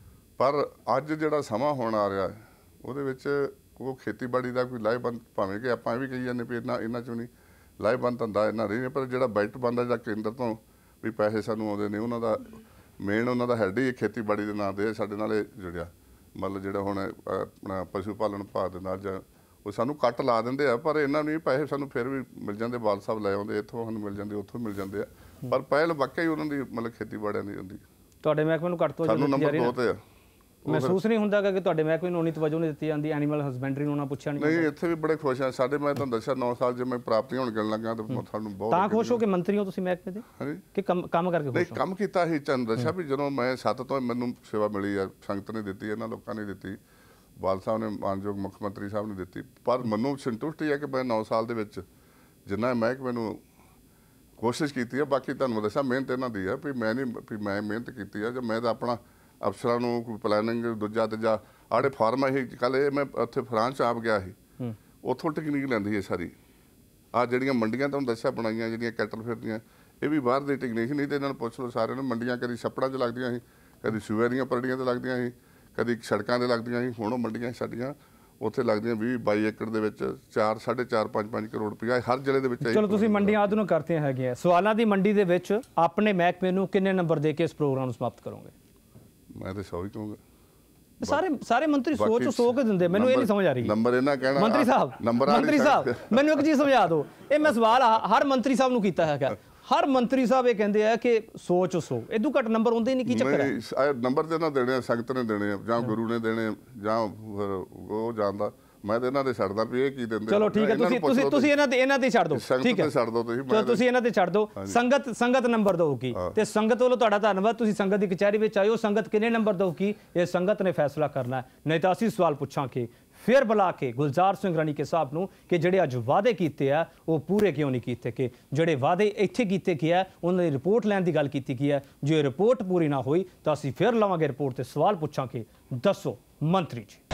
ਪਰ ਅੱਜ ਜਿਹੜਾ ਸਮਾਂ ਹੋਣ ਆ ਰਿਹਾ ਉਹਦੇ ਵਿੱਚ ਉਹ ਖੇਤੀਬਾੜੀ ਦਾ ਕੋਈ ਲਾਹੇਵੰਦ ਭਾਵੇਂ ਕਿ ਆਪਾਂ ਇਹ ਵੀ ਕਹੀ ਜਾਂਦੇ ਵੀ ਇਹਨਾਂ ਇਹਨਾਂ 'ਚੋਂ ਨਹੀਂ ਲਾਹੇਵੰਦ ਧੰਦਾ ਇਹਨਾਂ ਰਹੀ ਪਰ ਜਿਹੜਾ ਬਜਟ ਬਣਦਾ ਜਾਂ ਕੇਂਦਰ ਤੋਂ ਵੀ ਪੈਸੇ ਸਾਨੂੰ ਆਉਂਦੇ ਨੇ ਉਹਨਾਂ ਦਾ ਮੇਨ ਉਹਨਾਂ ਦਾ ਹੈਡ ਹੀ ਖੇਤੀਬਾੜੀ ਦੇ ਨਾਂ ਤੇ ਸਾਡੇ ਨਾਲ ਜੁੜਿਆ ਮਤਲਬ ਜਿਹੜਾ ਹੁਣ ਆਪਣਾ ਪਸ਼ੂ ਪਾਲਣ ਵਿਭਾਗ ਦੇ ਨਾਲ ਜਾਂ ਉਹ ਸਾਨੂੰ ਕੱਟ ਲਾ ਦਿੰਦੇ ਆ ਪਰ ਇਹਨਾਂ ਨੂੰ ਪੈਸੇ ਸਾਨੂੰ ਫਿਰ ਵੀ ਮਿਲ ਜਾਂਦੇ ਬਾਲ ਸਾਹਿਬ ਲੈ ਆਉਂਦੇ ਇੱਥੋਂ ਸਾਨੂੰ ਮਿਲ ਜਾਂਦੇ ਉੱਥੋਂ ਮਿਲ ਜਾਂਦੇ ਆ ਪਰ ਪਹਿਲ ਵਾਕਿਆ ਹੀ ਉਹਨਾਂ ਦੀ ਮਤਲਬ ਖੇਤੀਬਾੜੀਆਂ ਦੀ ਹੁੰਦੀ ਤੁਹਾਡੇ ਮਹਿਕਮੇ ਨੂੰ ਘੱਟ ਤੋਂ ਸਾਨੂੰ ਨੰਬਰ ਦੋ ਤੇ ਆ ਮਹਿਸੂਸ ਨਹੀਂ ਹੁੰਦਾ ਕਿ ਤੁਹਾਡੇ ਮਹਿਕਮੇ ਨੂੰ ਉਨੀ ਤਵੱਜੋ ਨਹੀਂ ਦਿੱਤੀ ਜਾਂਦੀ ਐਨੀਮਲ ਹਸਬੈਂਡਰੀ ਨੂੰ ਉਹਨਾਂ ਪੁੱਛਿਆ ਨਹੀਂ ਨਹੀਂ ਇੱਥੇ ਵੀ ਬੜੇ ਖੁਸ਼ ਆ ਸਾਡੇ ਮੈਂ ਤੁਹਾਨੂੰ ਦੱਸਿਆ ਨੌ ਸਾਲ ਜੇ ਮੈਂ ਪ੍ਰਾਪਤੀਆਂ ਹੋਣ ਕਰਨ ਲੱਗਾ ਤਾਂ ਸਾਨੂੰ ਬਹੁਤ ਤਾਂ ਖੁਸ਼ ਹੋ ਕੇ ਮੰਤਰੀ ਹੋ ਤੁਸੀਂ ਮਹਿਕਮੇ ਦੇ ਹਾਂਜੀ ਕਿ ਕੰਮ ਕੰਮ ਕਰਕੇ ਨਹੀਂ ਕੰਮ ਕੀਤਾ ਸੀ ਚੰਦ ਦੱਸਿਆ ਵੀ ਜਦੋਂ ਮੈਂ ਸੱਤ ਤੋਂ ਮੈਨੂੰ ਸੇਵਾ ਮਿਲੀ ਆ ਸੰਗਤ ਨੇ ਦਿੱਤੀ ਇਹਨਾਂ ਲੋਕਾਂ ਨੇ ਦਿੱਤੀ ਬਾਲ ਸਾਹਿਬ ਨੇ ਮਾਨਯੋਗ ਮੁੱਖ ਮੰਤਰੀ ਸਾਹਿਬ ਨੇ ਦਿੱਤੀ ਪਰ ਮੈਨੂੰ ਸੰਤੁਸ਼ਟੀ ਹੈ ਕਿ ਮੈਂ ਨੌ ਸਾਲ ਦੇ ਵਿੱਚ ਜਿੰਨਾ ਮਹਿਕਮੇ ਨੂੰ ਕੋਸ਼ਿਸ਼ ਕੀਤੀ ਹੈ ਬਾਕੀ ਤੁਹਾਨੂੰ ਦੱਸਿਆ ਮਿਹਨਤ ਇਹਨਾਂ ਦੀ ਹੈ ਵੀ ਮੈਂ ਨਹੀਂ ਵੀ ਮੈਂ ਮਿਹਨਤ ਕੀਤੀ ਹੈ ਜੇ ਮੈਂ ਤਾਂ ਆਪਣਾ ਅਫਸਰਾਂ ਨੂੰ ਕੋਈ ਪਲੈਨਿੰਗ ਦੂਜਾ ਤੀਜਾ ਆੜੇ ਫਾਰਮ ਇਹ ਕੱਲ ਇਹ ਮੈਂ ਉੱਥੇ ਫਰਾਂਸ ਆਪ ਗਿਆ ਸੀ ਉੱਥੋਂ ਟੈਕਨੀਕ ਲੈਂਦੀ ਹੈ ਸਾਰੀ ਆ ਜਿਹੜੀਆਂ ਮੰਡੀਆਂ ਤੁਹਾਨੂੰ ਦੱਸਿਆ ਬਣਾਈਆਂ ਜਿਹੜੀਆਂ ਕੈਟਲ ਫਿਰਦੀਆਂ ਇਹ ਵੀ ਬਾਹਰ ਦੀ ਟੈਕਨੀਕ ਨਹੀਂ ਤੇ ਇਹਨਾਂ ਨੂੰ ਪੁੱਛ ਲਓ ਸਾਰਿਆਂ ਨੂੰ ਮੰਡੀਆਂ ਕਦੀ ਛੱਪੜਾਂ 'ਚ ਲੱਗਦੀਆਂ ਸੀ ਕਦੀ ਸੂਏ ਦੀਆਂ ਪਰੜੀਆਂ 'ਤੇ ਲੱਗਦੀਆਂ ਸੀ ਕਦੀ ਸੜਕਾਂ 'ਤੇ ਲੱਗਦੀਆਂ ਸੀ ਹੁਣ ਉਹ ਮੰਡੀਆਂ ਸਾਡੀਆਂ ਉੱਥੇ ਲੱਗਦੀਆਂ ਵੀਹ ਬਾਈ ਏਕੜ ਦੇ ਵਿੱਚ ਚਾਰ ਸਾਢੇ ਚਾਰ ਪੰਜ ਪੰਜ ਕਰੋੜ ਰੁਪਇਆ ਹਰ ਜ਼ਿਲ੍ਹੇ ਦੇ ਵਿੱਚ। ਚਲੋ ਤੁਸੀਂ ਮੰਡੀਆਂ ਆਦਿ ਨੂੰ ਕਰਤੇ ਹੈਗੇ ਆ ਸਵਾਲਾਂ ਦੀ ਮੰਡੀ ਦੇ ਵਿੱਚ ਆਪਣੇ ਮਹਿਕਮੇ ਨੂੰ ਕਿੰਨੇ ਨੰਬਰ ਦੇ ਕੇ ਇਸ ਪ੍ਰੋਗਰਾਮ ਨੂੰ ਸਮਾਪਤ ਕਰੋਗੇ? ਮੈਂ ਤਾਂ ਸੌ ਹੀ ਕਹੂੰਗਾ। ਸਾਰੇ ਸਾਰੇ ਮੰਤਰੀ ਸੋਚ ਸੋ ਕੇ ਦਿੰਦੇ ਮੈਨੂੰ ਇਹ ਨਹੀਂ ਸਮਝ ਆ ਰਹੀ ਨੰਬਰ ਇਹਨਾਂ ਕਹਿਣਾ ਮੰਤਰੀ ਸਾਹਿਬ ਮੰਤਰੀ ਸਾਹਿਬ ਮੈਨੂੰ ਇੱਕ ਚੀਜ਼ ਸਮਝਾ ਦਿਓ ਇਹ ਮੈਂ ਸਵਾਲ ਹਰ ਮੰਤਰੀ ਸਾਹਿਬ ਨੂੰ ਕੀਤਾ ਹੈਗਾ ਹਰ ਮੰਤਰੀ ਸਾਹਿਬ ਇਹ ਕਹਿੰਦੇ ਆ ਕਿ ਸੋਚ ਸੋ ਇਦੋਂ ਘੱਟ ਨੰਬਰ ਹੁੰਦੇ ਨਹੀਂ ਕੀ ਚੱਕਰ ਹੈ ਨੰਬਰ ਤੇ ਨਾ ਦੇਣੇ ਸੰਗਤ ਨੇ ਦੇਣੇ ਜਾਂ ਗੁਰੂ ਨੇ ਦੇਣੇ ਜਾਂ ਉਹ ਜਾਣਦਾ ਮੈਂ ਤੇ ਇਹਨਾਂ ਦੇ ਛੱਡਦਾ ਵੀ ਇਹ ਕੀ ਦਿੰਦੇ ਚਲੋ ਠੀਕ ਹੈ ਤੁਸੀਂ ਤੁਸੀਂ ਤੁਸੀਂ ਇਹਨਾਂ ਤੇ ਇਹਨਾਂ ਤੇ ਛੱਡ ਦਿਓ ਠੀਕ ਹੈ ਛੱਡ ਦਿਓ ਤੁਸੀਂ ਚਲੋ ਤੁਸੀਂ ਇਹਨਾਂ ਤੇ ਛੱਡ ਦਿਓ ਸੰਗਤ ਸੰਗਤ ਨੰਬਰ ਦਊਗੀ ਤੇ ਸੰਗਤ ਵੱਲੋਂ ਤੁਹਾਡਾ ਧੰਨਵਾਦ ਤੁਸੀਂ ਸੰਗਤ ਦੀ ਕਚਹਿਰੀ ਵਿੱਚ ਆਇਓ ਸੰਗਤ ਕਿੰਨੇ ਨੰਬਰ ਦਊਗੀ ਇਹ ਸੰਗਤ ਨੇ ਫੈਸਲਾ ਕਰਨਾ ਨਹੀਂ ਤਾਂ ਅਸੀਂ ਸਵਾਲ ਪੁੱਛਾਂਗੇ ਫਿਰ ਬੁਲਾ ਕੇ ਗੁਲਜ਼ਾਰ ਸਿੰਘ ਰਣੀਕੇ ਸਾਹਿਬ ਨੂੰ ਕਿ ਜਿਹੜੇ ਅੱਜ ਵਾਅਦੇ ਕੀਤੇ ਆ ਉਹ ਪੂਰੇ ਕਿਉਂ ਨਹੀਂ ਕੀਤੇ ਕਿ ਜਿਹੜੇ ਵਾਅਦੇ ਇੱਥੇ ਕੀਤੇ ਗਏ ਆ ਉਹਨਾਂ ਦੀ ਰਿਪੋਰਟ ਲੈਣ ਦੀ ਗੱਲ ਕੀਤੀ ਗਈ ਹੈ ਜੇ ਰਿਪੋਰਟ ਪੂਰੀ ਨਾ ਹੋਈ ਤਾਂ ਅਸੀਂ ਫਿਰ ਲਵਾਂਗੇ ਰਿਪੋਰਟ ਤੇ ਸਵਾਲ ਪੁੱਛਾਂਗੇ ਦੱਸੋ ਮੰਤਰੀ ਜੀ।